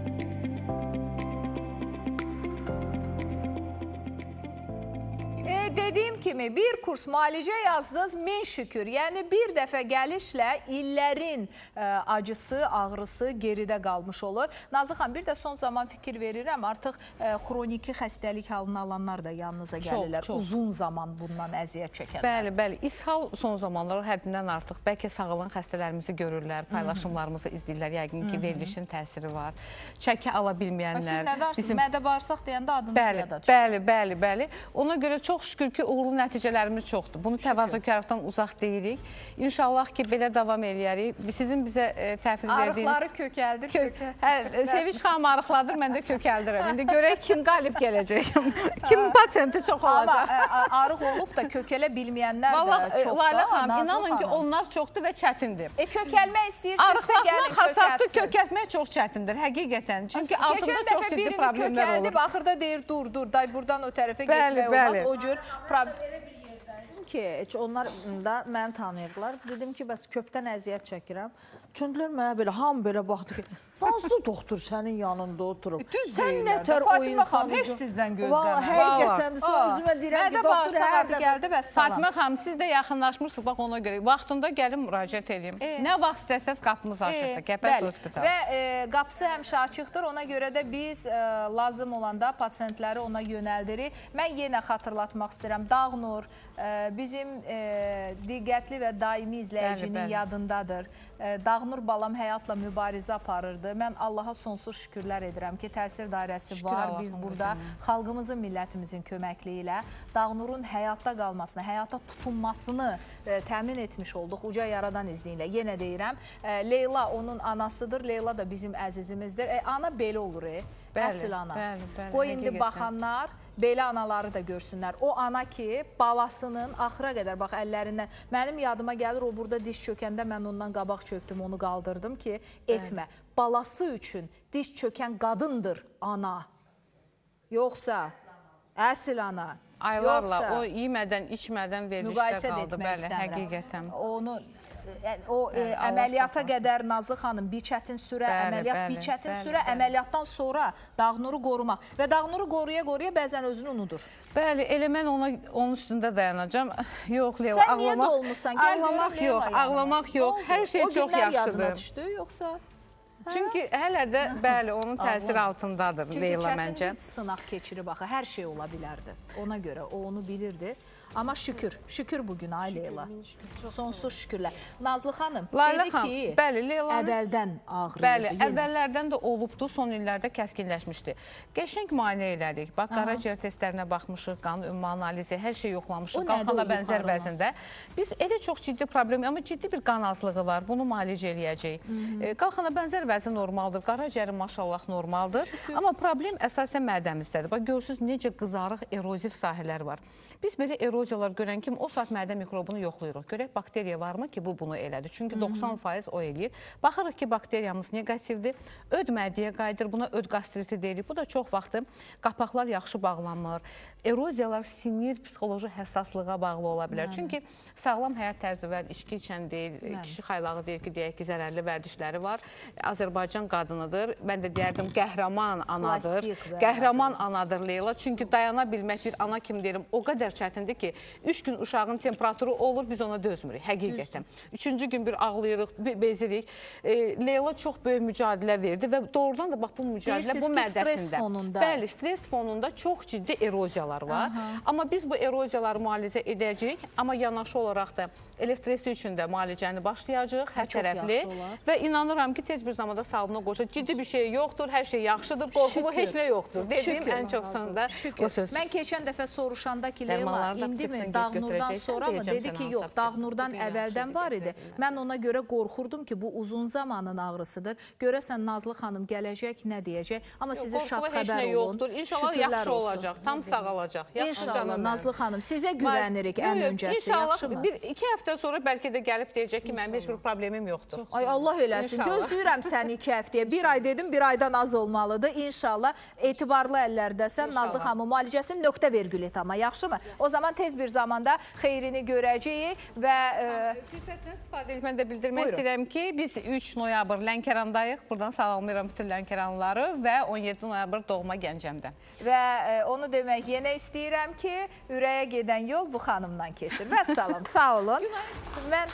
E, dediyim kimi bir kurs müalicə yazdınız, min şükür. Yəni bir dəfə gəlişlə illərin e, acısı, ağrısı geridə qalmış olur. Nazlı xanım, bir də son zaman fikir verirəm, artıq e, xroniki xəstəlik halını alanlar da yanınıza gəlirlər. Çox, çox. Uzun zaman bundan əziyyət çəkənlər. Bəli, bəli. İshal son zamanlar həddindən artıq. Bəlkə sağalan xəstələrimizi görürlər, paylaşımlarımızı izləyirlər. Yəqin ki, verilişin təsiri var. Çəki ala bilməyənlər. Siz nə darsınız? Bizim... Mədə bağırsaq deyəndə adınız bəli, yada çıxır. Bəli, bəli, bəli. Ona görə çox şükür ki, uğurlu nəticələrimiz çoxdur. Bunu təvazökarlıqdan uzaq deyirik. İnşallah ki, belə davam eləyərik. Sizin bizə e, təhvil verdiyiniz... Arıqları kökəldir. Kök... Hə, Sevinç xanım arıqladır, mən də kökəldirəm. İndi görək kim qalib gələcək. Kimin pasiyenti çox olacaq. Amma arıq olub da kökələ bilməyənlər də çoxdur. Layla xanım, inanın ki, onlar çoxdur və çətindir. E, kökəlmək istəyirsinizsə gəlin kökəlsin. Xasatlı kökəltmək çox çətindir, həqiqətən. Çünki altında çox ciddi problemlər olur. Axırda deyir, dur, dur, day buradan o tərəfə getmək olmaz. O cür problem... ki, onlar da məni tanıyırlar. Dedim ki, bəs köpdən əziyyət çəkirəm. Çöndülər mənə belə, hamı belə baxdı ki, Nazlı doktor sənin yanında oturub. Düz deyirlər də, Fatimə xanım, heç sizdən gözləmə. Həqiqətən də sonra özümə deyirəm ki, doktor hərdə gəldi, bəs salam. Fatimə xanım, siz də yaxınlaşmışsınız, bax ona görə. Vaxtında gəlin müraciət edeyim. Nə vaxt istəsəz qapımız açıqdır, Gəpək Hospital. Və qapısı həmişə açıqdır, ona görə də biz lazım olanda pasiyentləri ona yönəldirik. Mən yenə xatırlatmaq istəyirəm, Dağnur bizim diqqətli və daimi izləyicinin yadındadır. Dağnur balam həyatla mübarizə aparırdı. Mən Allaha sonsuz şükürlər edirəm ki, təsir dairəsi var. Biz burada xalqımızın, millətimizin köməkliyi ilə Dağnurun həyatda qalmasını, həyata tutunmasını təmin etmiş olduq uca yaradan izniyle. Yenə deyirəm, Leyla onun anasıdır. Leyla da bizim əzizimizdir. E, ana belə olur, e? Əsl ana. Qoy indi baxanlar belə anaları da görsünlər. O ana ki, balasının axıra qədər, bax əllərindən, mənim yadıma gəlir, o burada diş çökəndə mən ondan qabaq çöktüm, onu qaldırdım ki, etmə. Balası üçün diş çökən qadındır ana. Yoxsa, əsl ana. Aylarla o yemədən, içmədən verilişdə qaldı. Bəli, həqiqətən. Onu... O əməliyyata qədər Nazlı xanım bir çətin sürə, əməliyyat bir çətin sürə, əməliyyatdan sonra Dağnuru qorumaq və Dağnuru qoruya-qoruya bəzən özünü unudur. Bəli, elə mən onun üstündə dayanacam. Yox, Leyla, sən niyə də olmuşsan? Ağlamaq yox, ağlamaq yox, hər şey çox yaxşıdır. O günlər yadına düşdü, yoxsa? Çünki hələ də, bəli, onun təsiri altındadır Leyla məncə. Çünki çətin sınaq keçirib axı, hər şey ola bilərdi. Ona görə o onu bilirdi. Amma şükür, şükür bugün ay Leyla. Sonsuz şükürlər. Nazlı xanım dedi ki, əvvəldən ağrıyırdı. Bəli, əvvəllərdən də olubdu, son illərdə kəskinləşmişdi. Qəşəng müayinə elədik. Bax, qaraciyər testlərinə baxmışıq, qan ümumi analizi, hər şey yoxlamışıq. Qalxana bənzər vəzində. Biz elə çox ciddi problem, amma ciddi bir qan azlığı var. Bunu müalicə eləyəcək. Qalxana bənzər vəzin normaldır. Qaraciyərin maşallah normaldır. Amma problem əsasən mədəmizdədir. Bax, görürsünüz necə qızarıq, erozif sahələr var. Biz belə eroziyalar görən kimi o saat mədə mikrobunu yoxlayırıq. Görək bakteriya varmı ki, bu bunu elədir. Çünki doxsan faiz o eləyir. Baxırıq ki, bakteriyamız negativdir. Öd mədiyə qayıdır. Buna öd qastriti deyirik. Bu da çox vaxtı qapaqlar yaxşı bağlanmır. Eroziyalar sinir, psixoloji həssaslığa bağlı ola bilər. Çünki sağlam həyat tərzi var, içki içən deyil, kişi xaylağı deyil ki, deyək ki, zərərli vərdişləri var. Azərbaycan qadınıdır. Mən də deyərdim, qəhrəman anadır. Qəhrəman anadır Leyla. Çünki dayana bilmək bir ana kimi deyirəm, o qədər çətindir ki, üç gün uşağın temperaturu olur, biz ona dözmürük, həqiqətən. Üçüncü gün bir ağlayırıq, bezirik. Leyla çox böyük mücadilə verdi və doğrudan da bax bu mücadilə bu mədəsində. Stres fonunda. Bəli, stres fonunda çox ciddi eroziyalar eroziyalar var. Aha. Amma biz bu eroziyaları müalicə edəcəyik, amma yanaşı olaraq da elə stresi üçün də müalicəni başlayacaq, hər tərəfli və inanıram ki, tez bir zamanda sağlığına qoşacaq. Ciddi bir şey yoxdur, hər şey yaxşıdır, qorxulu heç nə yoxdur. Dediyim ən çox sonunda o söz. Mən keçən dəfə soruşanda ki, Leyla, indi mi, Dağnurdan sonra mı? Dedi ki, yox, Dağnurdan əvvəldən var idi. Mən ona görə qorxurdum ki, bu uzun zamanın ağrısıdır. Görəsən Nazlı xanım gələcək, nə deyəcək? Amma sizə şad xəbər olun. İnşallah yaxşı olacaq, tam sağalacaq. İnşallah Nazlı xanım, sizə güvənirik ən öncəsi, yaxşı mı? Bir iki həftə sonra bəlkə də gəlib deyəcək ki, mənim heç bir problemim yoxdur. Ay Allah eləsin, gözləyirəm səni iki həftəyə. Bir ay dedim, bir aydan az olmalıdır. İnşallah etibarlı əllərdəsən Nazlı xanım müalicəsini nöqtə vergül et amma, yaxşı mı? O zaman tez bir zamanda xeyrini görəcəyik və... Fürsətdən istifadə edib, mən də bildirmək istəyirəm ki, biz üç noyabr Lənkərandayıq. Buradan salamlayıram bütün Lənkəranlıları və on yeddi noyabr doğma Gəncəmdə. Və onu demək yenə istəyirəm ki, ürəyə gedən yol bu xanımdan keçir. Vəssalam, sağ olun. Mən...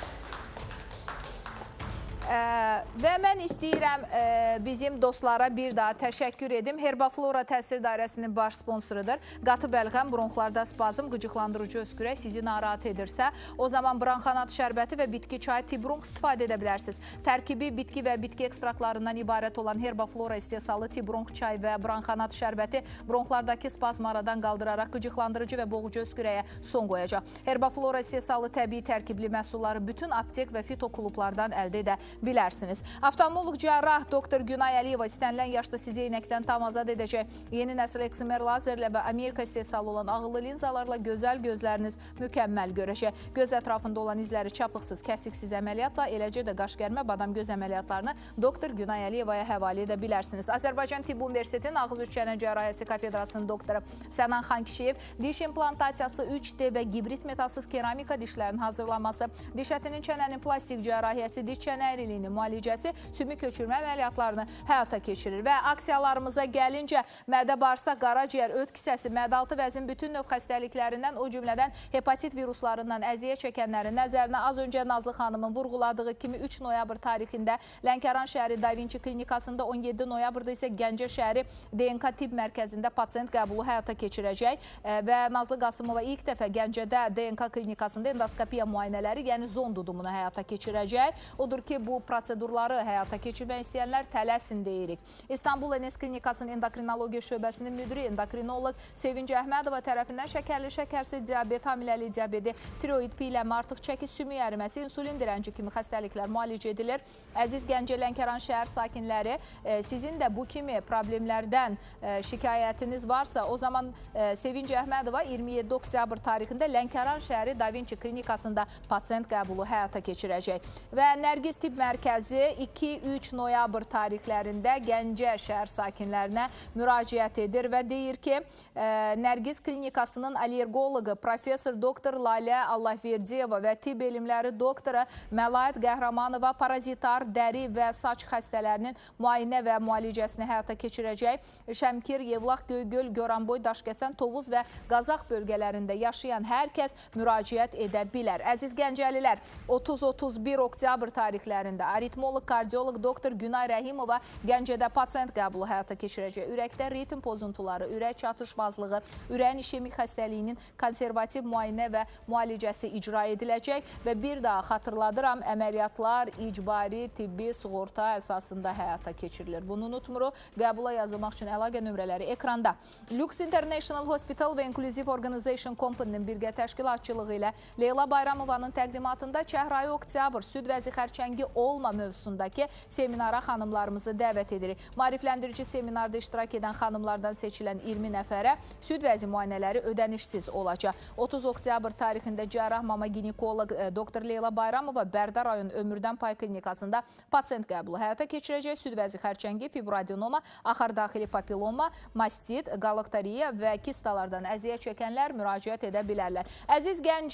Və mən istəyirəm bizim dostlara bir daha təşəkkür edim. Herbaflora təsir dairəsinin baş sponsorudur. Qatı bəlğəm, bronxlarda spazm, qıcıqlandırıcı öskürək sizi narahat edirsə, o zaman branxanat şərbəti və bitki çayı Tibronx istifadə edə bilərsiniz. Tərkibi bitki və bitki ekstraktlarından ibarət olan Herbaflora istehsalı Tibronx çayı və branxanat şərbəti bronxlardakı spazm aradan qaldıraraq qıcıqlandırıcı və boğucu öskürəyə son qoyacaq. Herbaflora istehsalı təbii tərkibli məhsulları bütün aptek və fitoklublardan əldə edə bilərsiniz. Oftalmoloq cərrah doktor Günay Əliyeva istənilən yaşda sizi eynəkdən tam azad edəcək. Yeni nəsil eksimer lazerlə və Amerika istehsalı olan ağıllı linzalarla gözəl gözləriniz mükəmməl görəcək. Göz ətrafında olan izləri çapıqsız, kəsiksiz əməliyyatla, eləcə də qaşgərmə, badam göz əməliyyatlarını doktor Günay Əliyevaya həvalə edə bilərsiniz. Azərbaycan Tibb Universitetinin ağız üç çənə cərrahiyyəsi kafedrasının doktoru Sənan Xankişiyev diş implantasiyası, üç D və gibrit metalsız keramika dişlərin hazırlanması, diş ətinin çənənin plastik cərrahiyyəsi, diş çənə müalicəsi, sümük köçürmə əməliyyatlarını həyata keçirir. Və aksiyalarımıza gəlincə, mədə bağırsaq, qaraciyər, öd kisəsi, mədaltı vəzin bütün növ xəstəliklərindən, o cümlədən hepatit viruslarından əziyyət çəkənlərin nəzərinə az öncə Nazlı xanımın vurğuladığı kimi üç noyabr tarixində Lənkəran şəhəri Da Vinci klinikasında, on yeddi noyabrda isə Gəncə şəhəri D N K tibb mərkəzində pasiyent qəbulu həyata keçirəcək və Nazlı Qasımova ilk dəfə Gəncədə D N K klinikasında endoskopiya müayinələri, yəni zon dudumunu həyata keçirəcək. Odur ki, bu Bu prosedurları həyata keçirmək istəyənlər tələsin deyirik. İstanbul Enes Klinikasının endokrinologiya şöbəsinin müdiri endokrinoloq Sevinc Əhmədova tərəfindən şəkərli, şəkərsiz diabet, hamiləli diabeti, tiroid piyləmə, artıq çəki, sümük əriməsi, insulin dirənci kimi xəstəliklər müalicə edilir. Əziz Gəncə, Lənkəran şəhər sakinləri, sizin də bu kimi problemlərdən şikayətiniz varsa, o zaman Sevinc Əhmədova iyirmi yeddi oktyabr tarixində Lənkəran şəhəri Da Vinci klinikasında pasiyent qəbulu həyata keçirəcək. Və Nərgiz Tibb Mərkəzi iki üç noyabr tarixlərində Gəncə şəhər sakinlərinə müraciət edir və deyir ki, Nərgiz klinikasının allergoloqu professor doktor Lalə Allahverdiyeva və tibb elmləri doktoru Məlayət Qəhrəmanova parazitar, dəri və saç xəstələrinin müayinə və müalicəsini həyata keçirəcək. Şəmkir, Yevlax, Göygöl, Goranboy, Daşkəsən, Tovuz və Qazax bölgələrində yaşayan hər kəs müraciət edə bilər. Əziz Gəncəlilər, otuz otuz bir oktyabr tarixlərində aritmoloq, kardioloq doktor Günay Rəhimova Gəncədə pasiyent qəbulu həyata keçirəcək. Ürəkdə ritm pozuntuları, ürək çatışmazlığı, ürəyin işemik xəstəliyinin konservativ müayinə və müalicəsi icra ediləcək və bir daha xatırladıram, əməliyyatlar icbari tibbi sığorta əsasında həyata keçirilir. Bunu unutmuruq. Qəbula yazılmaq üçün əlaqə nömrələri ekranda. Lux International Hospital və Inclusive Organization Company-nin birgə təşkilatçılığı ilə Leyla Bayramovanın təqdimatında Çəhrayı oktyabr süd vəzi xərçəngi olma mövzusundakı seminara xanımlarımızı dəvət edirik. Maarifləndirici seminarda iştirak edən xanımlardan seçilən iyirmi nəfərə süd vəzi müayinələri ödənişsiz olacaq. otuz oktyabr tarixində cərrah mama ginekoloq doktor Leyla Bayramova Bərdə rayon Ömürdən Pay klinikasında pasiyent qəbulu həyata keçirəcək. Süd vəzi xərçəngi, fibroadenoma, axardaxili papiloma, mastit, qalaktoriya və kistalardan əziyyət çəkənlər müraciət edə bilərlər. Əziz Gəncə,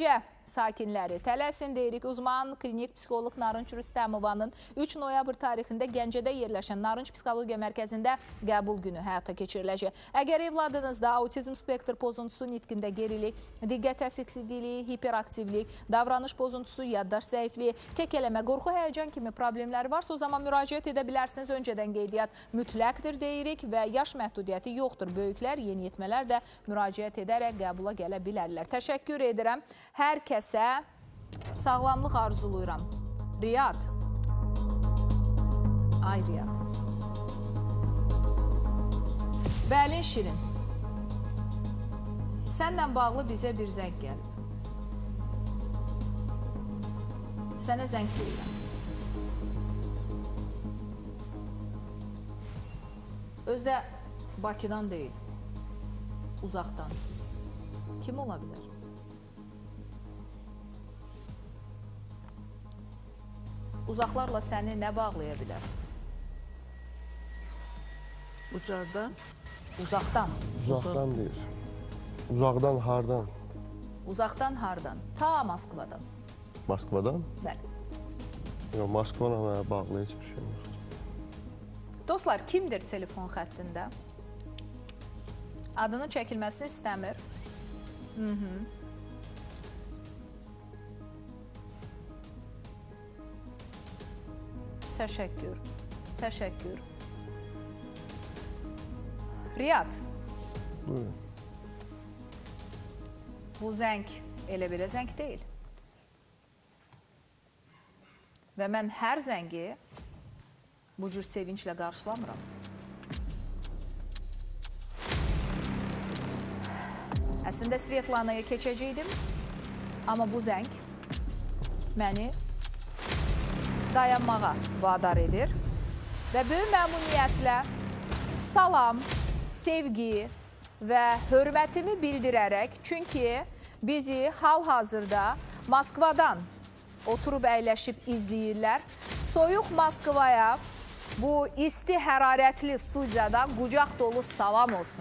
sakinləri. Tələsin deyirik, uzman klinik psixoloq Narınc Rüstəmovanın üç noyabr tarixində Gəncədə yerləşən Narınc Psixologiya Mərkəzində qəbul günü həyata keçiriləcək. Əgər evladınızda autizm spektr pozuntusu, nitqində gerilik, diqqət əksikliyi, hiperaktivlik, davranış pozuntusu, yaddaş zəifliyi, kekələmə, qorxu, həyəcan kimi problemləri varsa, o zaman müraciət edə bilərsiniz. Öncədən qeydiyyat mütləqdir deyirik və yaş məhdudiyyəti yoxdur. Böyüklər, yeniyetmələr də müraciət edərək qəbula gələ bilərlər. Təşəkkür edirəm. Hər kəsə sağlamlıq arzuluyuram. Riyad. Ay Riyad. Bəlin Şirin. Sənlə bağlı bizə bir zəng gəlib. Sənə zəng verirəm. Özdə Bakıdan deyil, uzaqdan. Kim ola bilər? Uzaqlarla səni nə bağlaya bilər? Ucardan? Uzaqdan. Uzaqdan deyir. Uzaqdan hardan? Uzaqdan hardan? Ta Moskvadan. Moskvadan? Bəli. Yox, Moskvana mənə bağlayıcı bir şey yoxdur. Dostlar, kimdir telefon xəttində? Adının çəkilməsini istəmir. Hı -hı. Təşəkkür. Təşəkkür. Riyad. Buyurun. Bu zəng elə belə zəng deyil. Və mən hər zəngi bu cür sevinclə qarşılamıram. Əslində Svetlanaya keçəcəkdim, amma bu zəng məni dayanmağa vadar edir və böyük məmnuniyyətlə salam, sevgi və hörmətimi bildirərək, çünki bizi hal-hazırda Moskvadan oturub əyləşib izləyirlər. Soyuq Moskvaya bu isti, hərarətli studiyadan qucaq dolu salam olsun.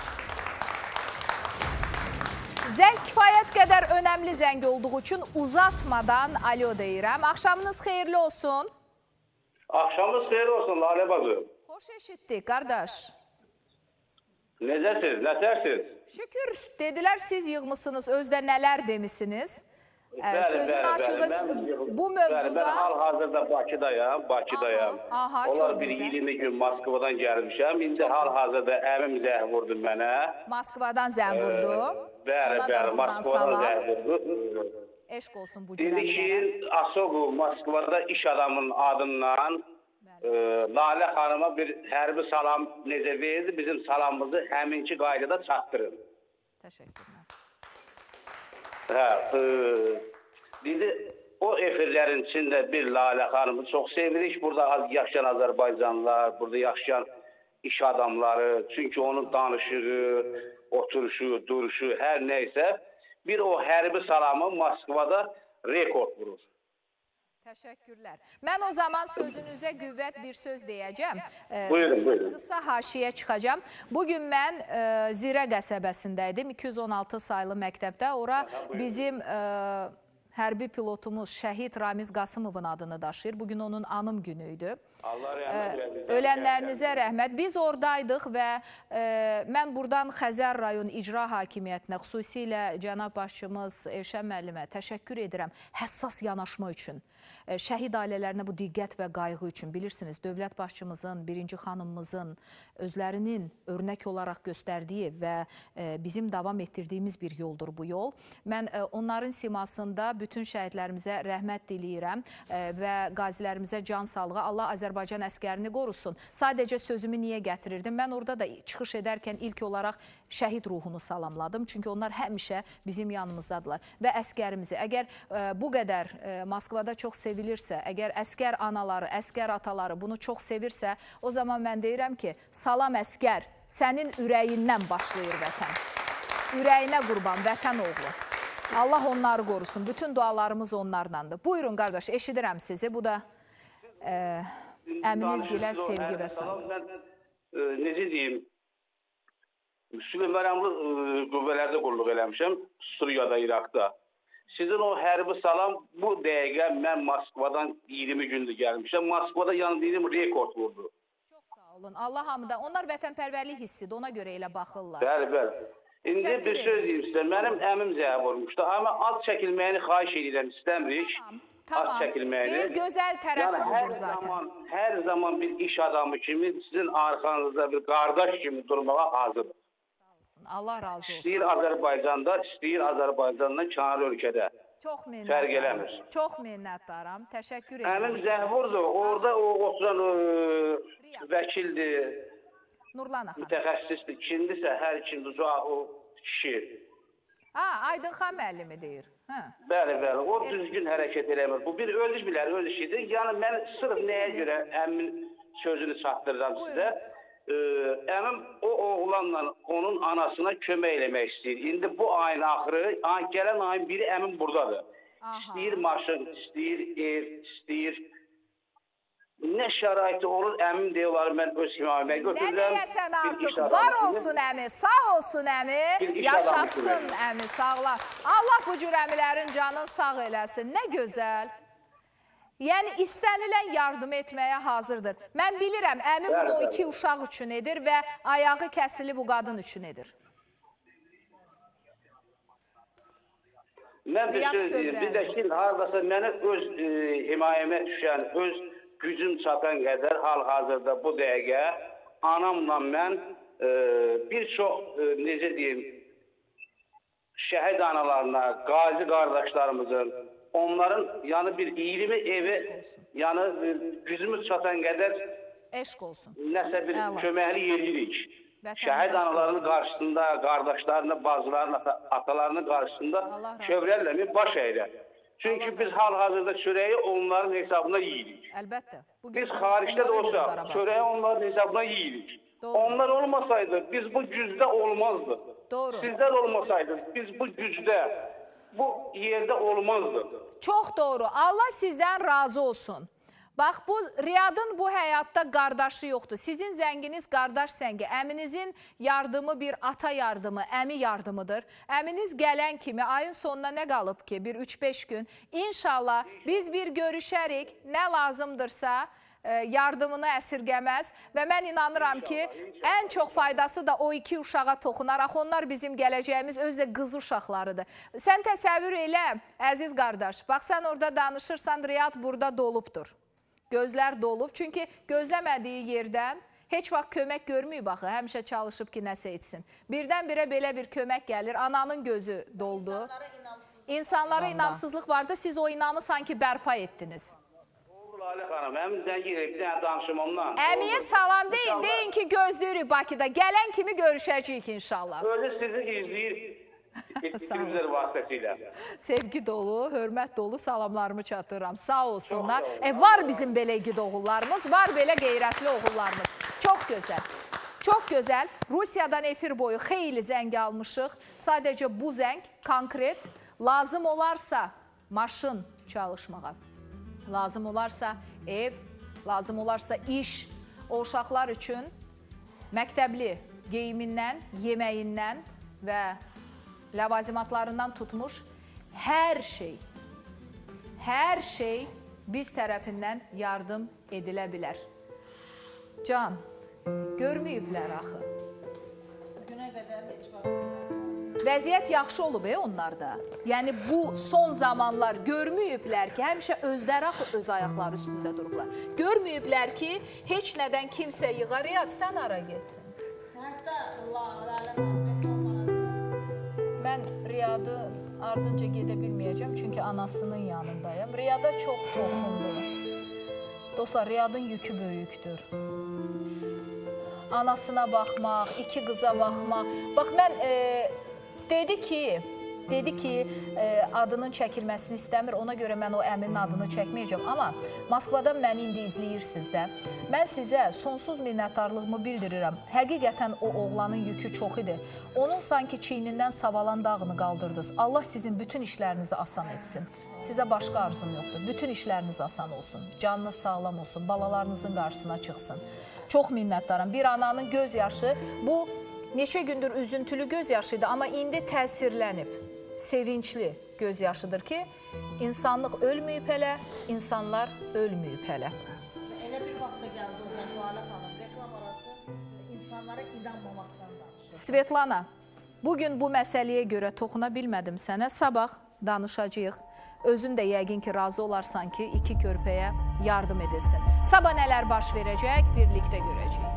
Zəng kifayət qədər önəmli zəng olduğu üçün uzatmadan alo deyirəm. Axşamınız xeyirli olsun. Axşamınız xeyirli olsun, Lalə bacı. Xoş eşitdik, qardaş. Necəsiz, nətərsiniz? Şükür, dedilər siz yığmışsınız, özdə nələr demisiniz. Bəli, Sözün bəli, açığı bəli. bu mövzuda... Mən hal-hazırda Bakıdayam, Bakıdayam. Aha, aha, Onlar bir iyirmi gün Moskvadan gəlmişəm. İndi hal-hazırda əmim zəh vurdu mənə. Moskvadan zəh vurdu. Bəli, bəli, Moskvadan zəh vurdu. Eşq olsun bu cür Dedi ki, Asoqu Moskvada iş adamının adından e, Lalə xanıma bir hərbi salam necə verdi, bizim salamımızı həminki qaydada çatdırın. Təşəkkürlər. Hə, e, dedi, o efirlərin içində bir Lalə xanımı çox sevirik. Burada yaşayan Azərbaycanlılar, burada yaşayan iş adamları, çünki onun danışığı, oturuşu, duruşu, hər neysə, bir o hərbi salamı Moskvada rekord vurur. Təşəkkürlər. Mən o zaman sözünüzə qüvvət bir söz deyəcəm. Buyurun, buyurun. Qısa haşiyə çıxacağım. Bugün mən e, Zirə qəsəbəsindəydim, iki yüz on altı saylı məktəbdə. Ora bizim e, hərbi pilotumuz şəhid Ramiz Qasımovun adını daşıyır. Bugün onun anım günü idi. Allah rəhmət eylesin. Ölənlərinizə rəhmət. Biz oradaydıq və e, mən buradan Xəzər rayon icra hakimiyyətinə, xüsusilə cənab başçımız Elşən müəllimə təşəkkür edirəm həssas yanaşma üçün. Şəhid ailələrinə bu diqqət və qayğı üçün. Bilirsiniz, dövlət başçımızın, birinci xanımımızın özlərinin örnək olaraq göstərdiyi və bizim davam etdirdiyimiz bir yoldur bu yol. Mən onların simasında bütün şəhidlərimizə rəhmət diləyirəm və qazilərimizə can sağlığı. Allah Azərbaycan əskərini qorusun. Sadəcə sözümü niyə gətirirdim? Mən orada da çıxış edərkən ilk olaraq şəhid ruhunu salamladım. Çünki onlar həmişə bizim yanımızdadılar. Və əskərimizi, əgər bu qədər Moskvada çox sevilirsə, əgər əskər anaları, əskər ataları bunu çox sevirsə, o zaman mən deyirəm ki, salam əskər, sənin ürəyindən başlayır vətən. Ürəyinə qurban, vətən oğlu. Allah onları qorusun. Bütün dualarımız onlardandır. Buyurun, qardaş, eşidirəm sizi. Bu da e, əminiz gilə sevgi və saygı. Mən e, necə deyim, Süleyman Əmrli qüvvələrdə qulluq eləmişəm, Suriyada, İraqda. Sizin o hərbi salam bu dəqiqə mən Moskvadan iyirmi gündür gəlmişəm. Moskvada yəni deyim rekord vurdu. Çox sağ olun. Allah hamıdan. Onlar vətənpərvərlik hissidir. Ona görə elə baxırlar. Bəli, bəli. İndi bir söz deyim sizə. Mənim əmim zəyə vurmuşdu. Amma az çəkilməyini xahiş edirəm, istəmirik. Tamam. Az çəkilməyini. Bir gözəl tərəfi yəni, budur zaten. Zaman, hər zaman bir iş adamı kimi, sizin arxanızda bir qardaş kimi durmağa hazırdır. Allah razı olsun. İstəyir Azərbaycanda, istəyir Azərbaycandan kənar ölkədə. Çox minnətdaram. Fərq eləmir. Çox minnətdaram. Təşəkkür edirəm. Əmim Zəhvurdur. Orada o oturan o, vəkildir. Nurlan xanım. Mütəxəssisdir. Kimdirsə, hər kimdir o kişi. Ha, Aydın xan müəllimi deyir. Hə. Bəli, bəli. O düzgün hərəkət eləmir. Bu bir ölü bilər, ölü şeydir. Yəni mən sırf nəyə görə əmin sözünü çatdırıram sizə. Ee, əmim o oğlanla onun anasına kömək eləmək istəyir. İndi bu ayın axırı, gələn ayın biri əmim buradadır. Aha. İstəyir maşın, istəyir ev, istəyir. Nə şəraiti olur, əmim deyirlər, mən öz himayəmə götürürəm. Nə deyəsən artıq, var olsun əmi, sağ olsun əmi, yaşasın əmi, sağlar. Allah bu cür əmilərin canını sağ eləsin, nə gözəl. Yəni, istənilən yardım etməyə hazırdır. Mən bilirəm, əmi bunu o iki uşaq üçün edir və ayağı kəsili bu qadın üçün edir. Mən bir söz deyim, bir də ki, haradasa mənə öz e, himayəmə düşən, öz gücüm çatan qədər hal-hazırda bu dəqiqə anamla mən e, bir çox, e, necə deyim, şəhid analarına, qazi qardaşlarımızın, onların yəni bir iyirmi evi, yəni gücümüz çatan qədər eşq olsun. Nəsə bir köməkli yeririk. Şəhid analarının qarşısında, qardaşlarının, bacılarının, atalarının qarşısında kövrəlləmi baş əyirək. Çünki biz hal-hazırda çörəyi onların hesabına yiyirik. Əlbəttə. Biz xaricdə də olsa, çörəyi onların hesabına yiyirik. Onlar olmasaydı, biz bu gücdə olmazdı. Doğru. Sizlər olmasaydı, biz bu gücdə, bu yerdə olmazdı. Çox doğru. Allah sizdən razı olsun. Bax, bu Riyadın bu həyatda qardaşı yoxdur. Sizin zənginiz qardaş zəngi. Əminizin yardımı bir ata yardımı, əmi yardımıdır. Əminiz gələn kimi ayın sonuna nə qalıb ki? Bir üç beş gün. İnşallah biz bir görüşərik. Nə lazımdırsa yardımını əsirgəməz və mən inanıram ki, ən çox faydası da o iki uşağa toxunaraq, onlar bizim gələcəyimiz, özü də qız uşaqlarıdır. Sən təsəvvür elə, əziz qardaş, bax sən orada danışırsan, Riyad burada dolubdur. Gözlər dolub, çünki gözləmədiyi yerdən heç vaxt kömək görməyib axı, həmişə çalışıb ki, nəsə etsin. Birdən-birə belə bir kömək gəlir, ananın gözü doldu. İnsanlara inamsızlıq vardı, siz o inamı sanki bərpa etdiniz. Lalə xanım, həmin zəngi bir dənə danışım ondan. Əmiyə salam deyin, deyin ki, gözləyirik Bakıda. Gələn kimi görüşəcəyik inşallah. Özü sizi izləyir, etdikimizlər vasitəsilə. Sevgi dolu, hörmət dolu salamlarımı çatdırıram. Sağ olsunlar. E, var bizim belə igid oğullarımız, var belə qeyrətli oğullarımız. Çox gözəl. Çox gözəl. Rusiyadan efir boyu xeyli zəng almışıq. Sadəcə bu zəng konkret, lazım olarsa maşın çalışmağa. Lazım olarsa ev, lazım olarsa iş, o uşaqlar üçün məktəbli geyimindən, yeməyindən və ləvazimatlarından tutmuş hər şey, hər şey biz tərəfindən yardım edilə bilər. Can, görməyiblər axı. Günə qədər heç vaxt. Vəziyyət yaxşı olub e, onlarda. Yəni bu son zamanlar görməyiblər ki, həmişə özləri axı öz ayaqları üstündə durublar. Görməyiblər ki, heç nədən kimsə yığar. Riyad, sən ara getdin? Hətta mən Riyadı ardınca gedə bilməyəcəm, çünki anasının yanındayım. Riyada çox toxundu. Dostlar, Riyadın yükü böyükdür. Anasına baxmaq, iki qıza baxmaq. Bax, mən... E, Dedi ki, dedi ki e, adının çəkilməsini istəmir, ona görə mən o əminin adını çəkməyəcəm. Amma Moskvadan məni indi izləyirsiniz də. Mən sizə sonsuz minnətdarlığımı bildirirəm. Həqiqətən o oğlanın yükü çox idi. Onun sanki çiynindən savalan dağını qaldırdınız. Allah sizin bütün işlərinizi asan etsin. Sizə başqa arzum yoxdur. Bütün işləriniz asan olsun. Canınız sağlam olsun. Balalarınızın qarşısına çıxsın. Çox minnətdaram. Bir ananın göz yaşı bu... Neçə gündür üzüntülü göz yaşıydı, amma indi təsirlənib. sevincli göz yaşıdır ki, insanlıq ölməyib hələ, insanlar ölməyib hələ. Elə bir vaxtda gəldi o zaman Lalə xanım, reklam arası insanlara inanmamaqdan danışır. Svetlana, bugün bu məsələyə görə toxuna bilmədim sənə, sabah danışacağıq. Özün də yəqin ki, razı olarsan ki, iki körpəyə yardım edilsin. Sabah nələr baş verəcək, birlikdə görəcəyik.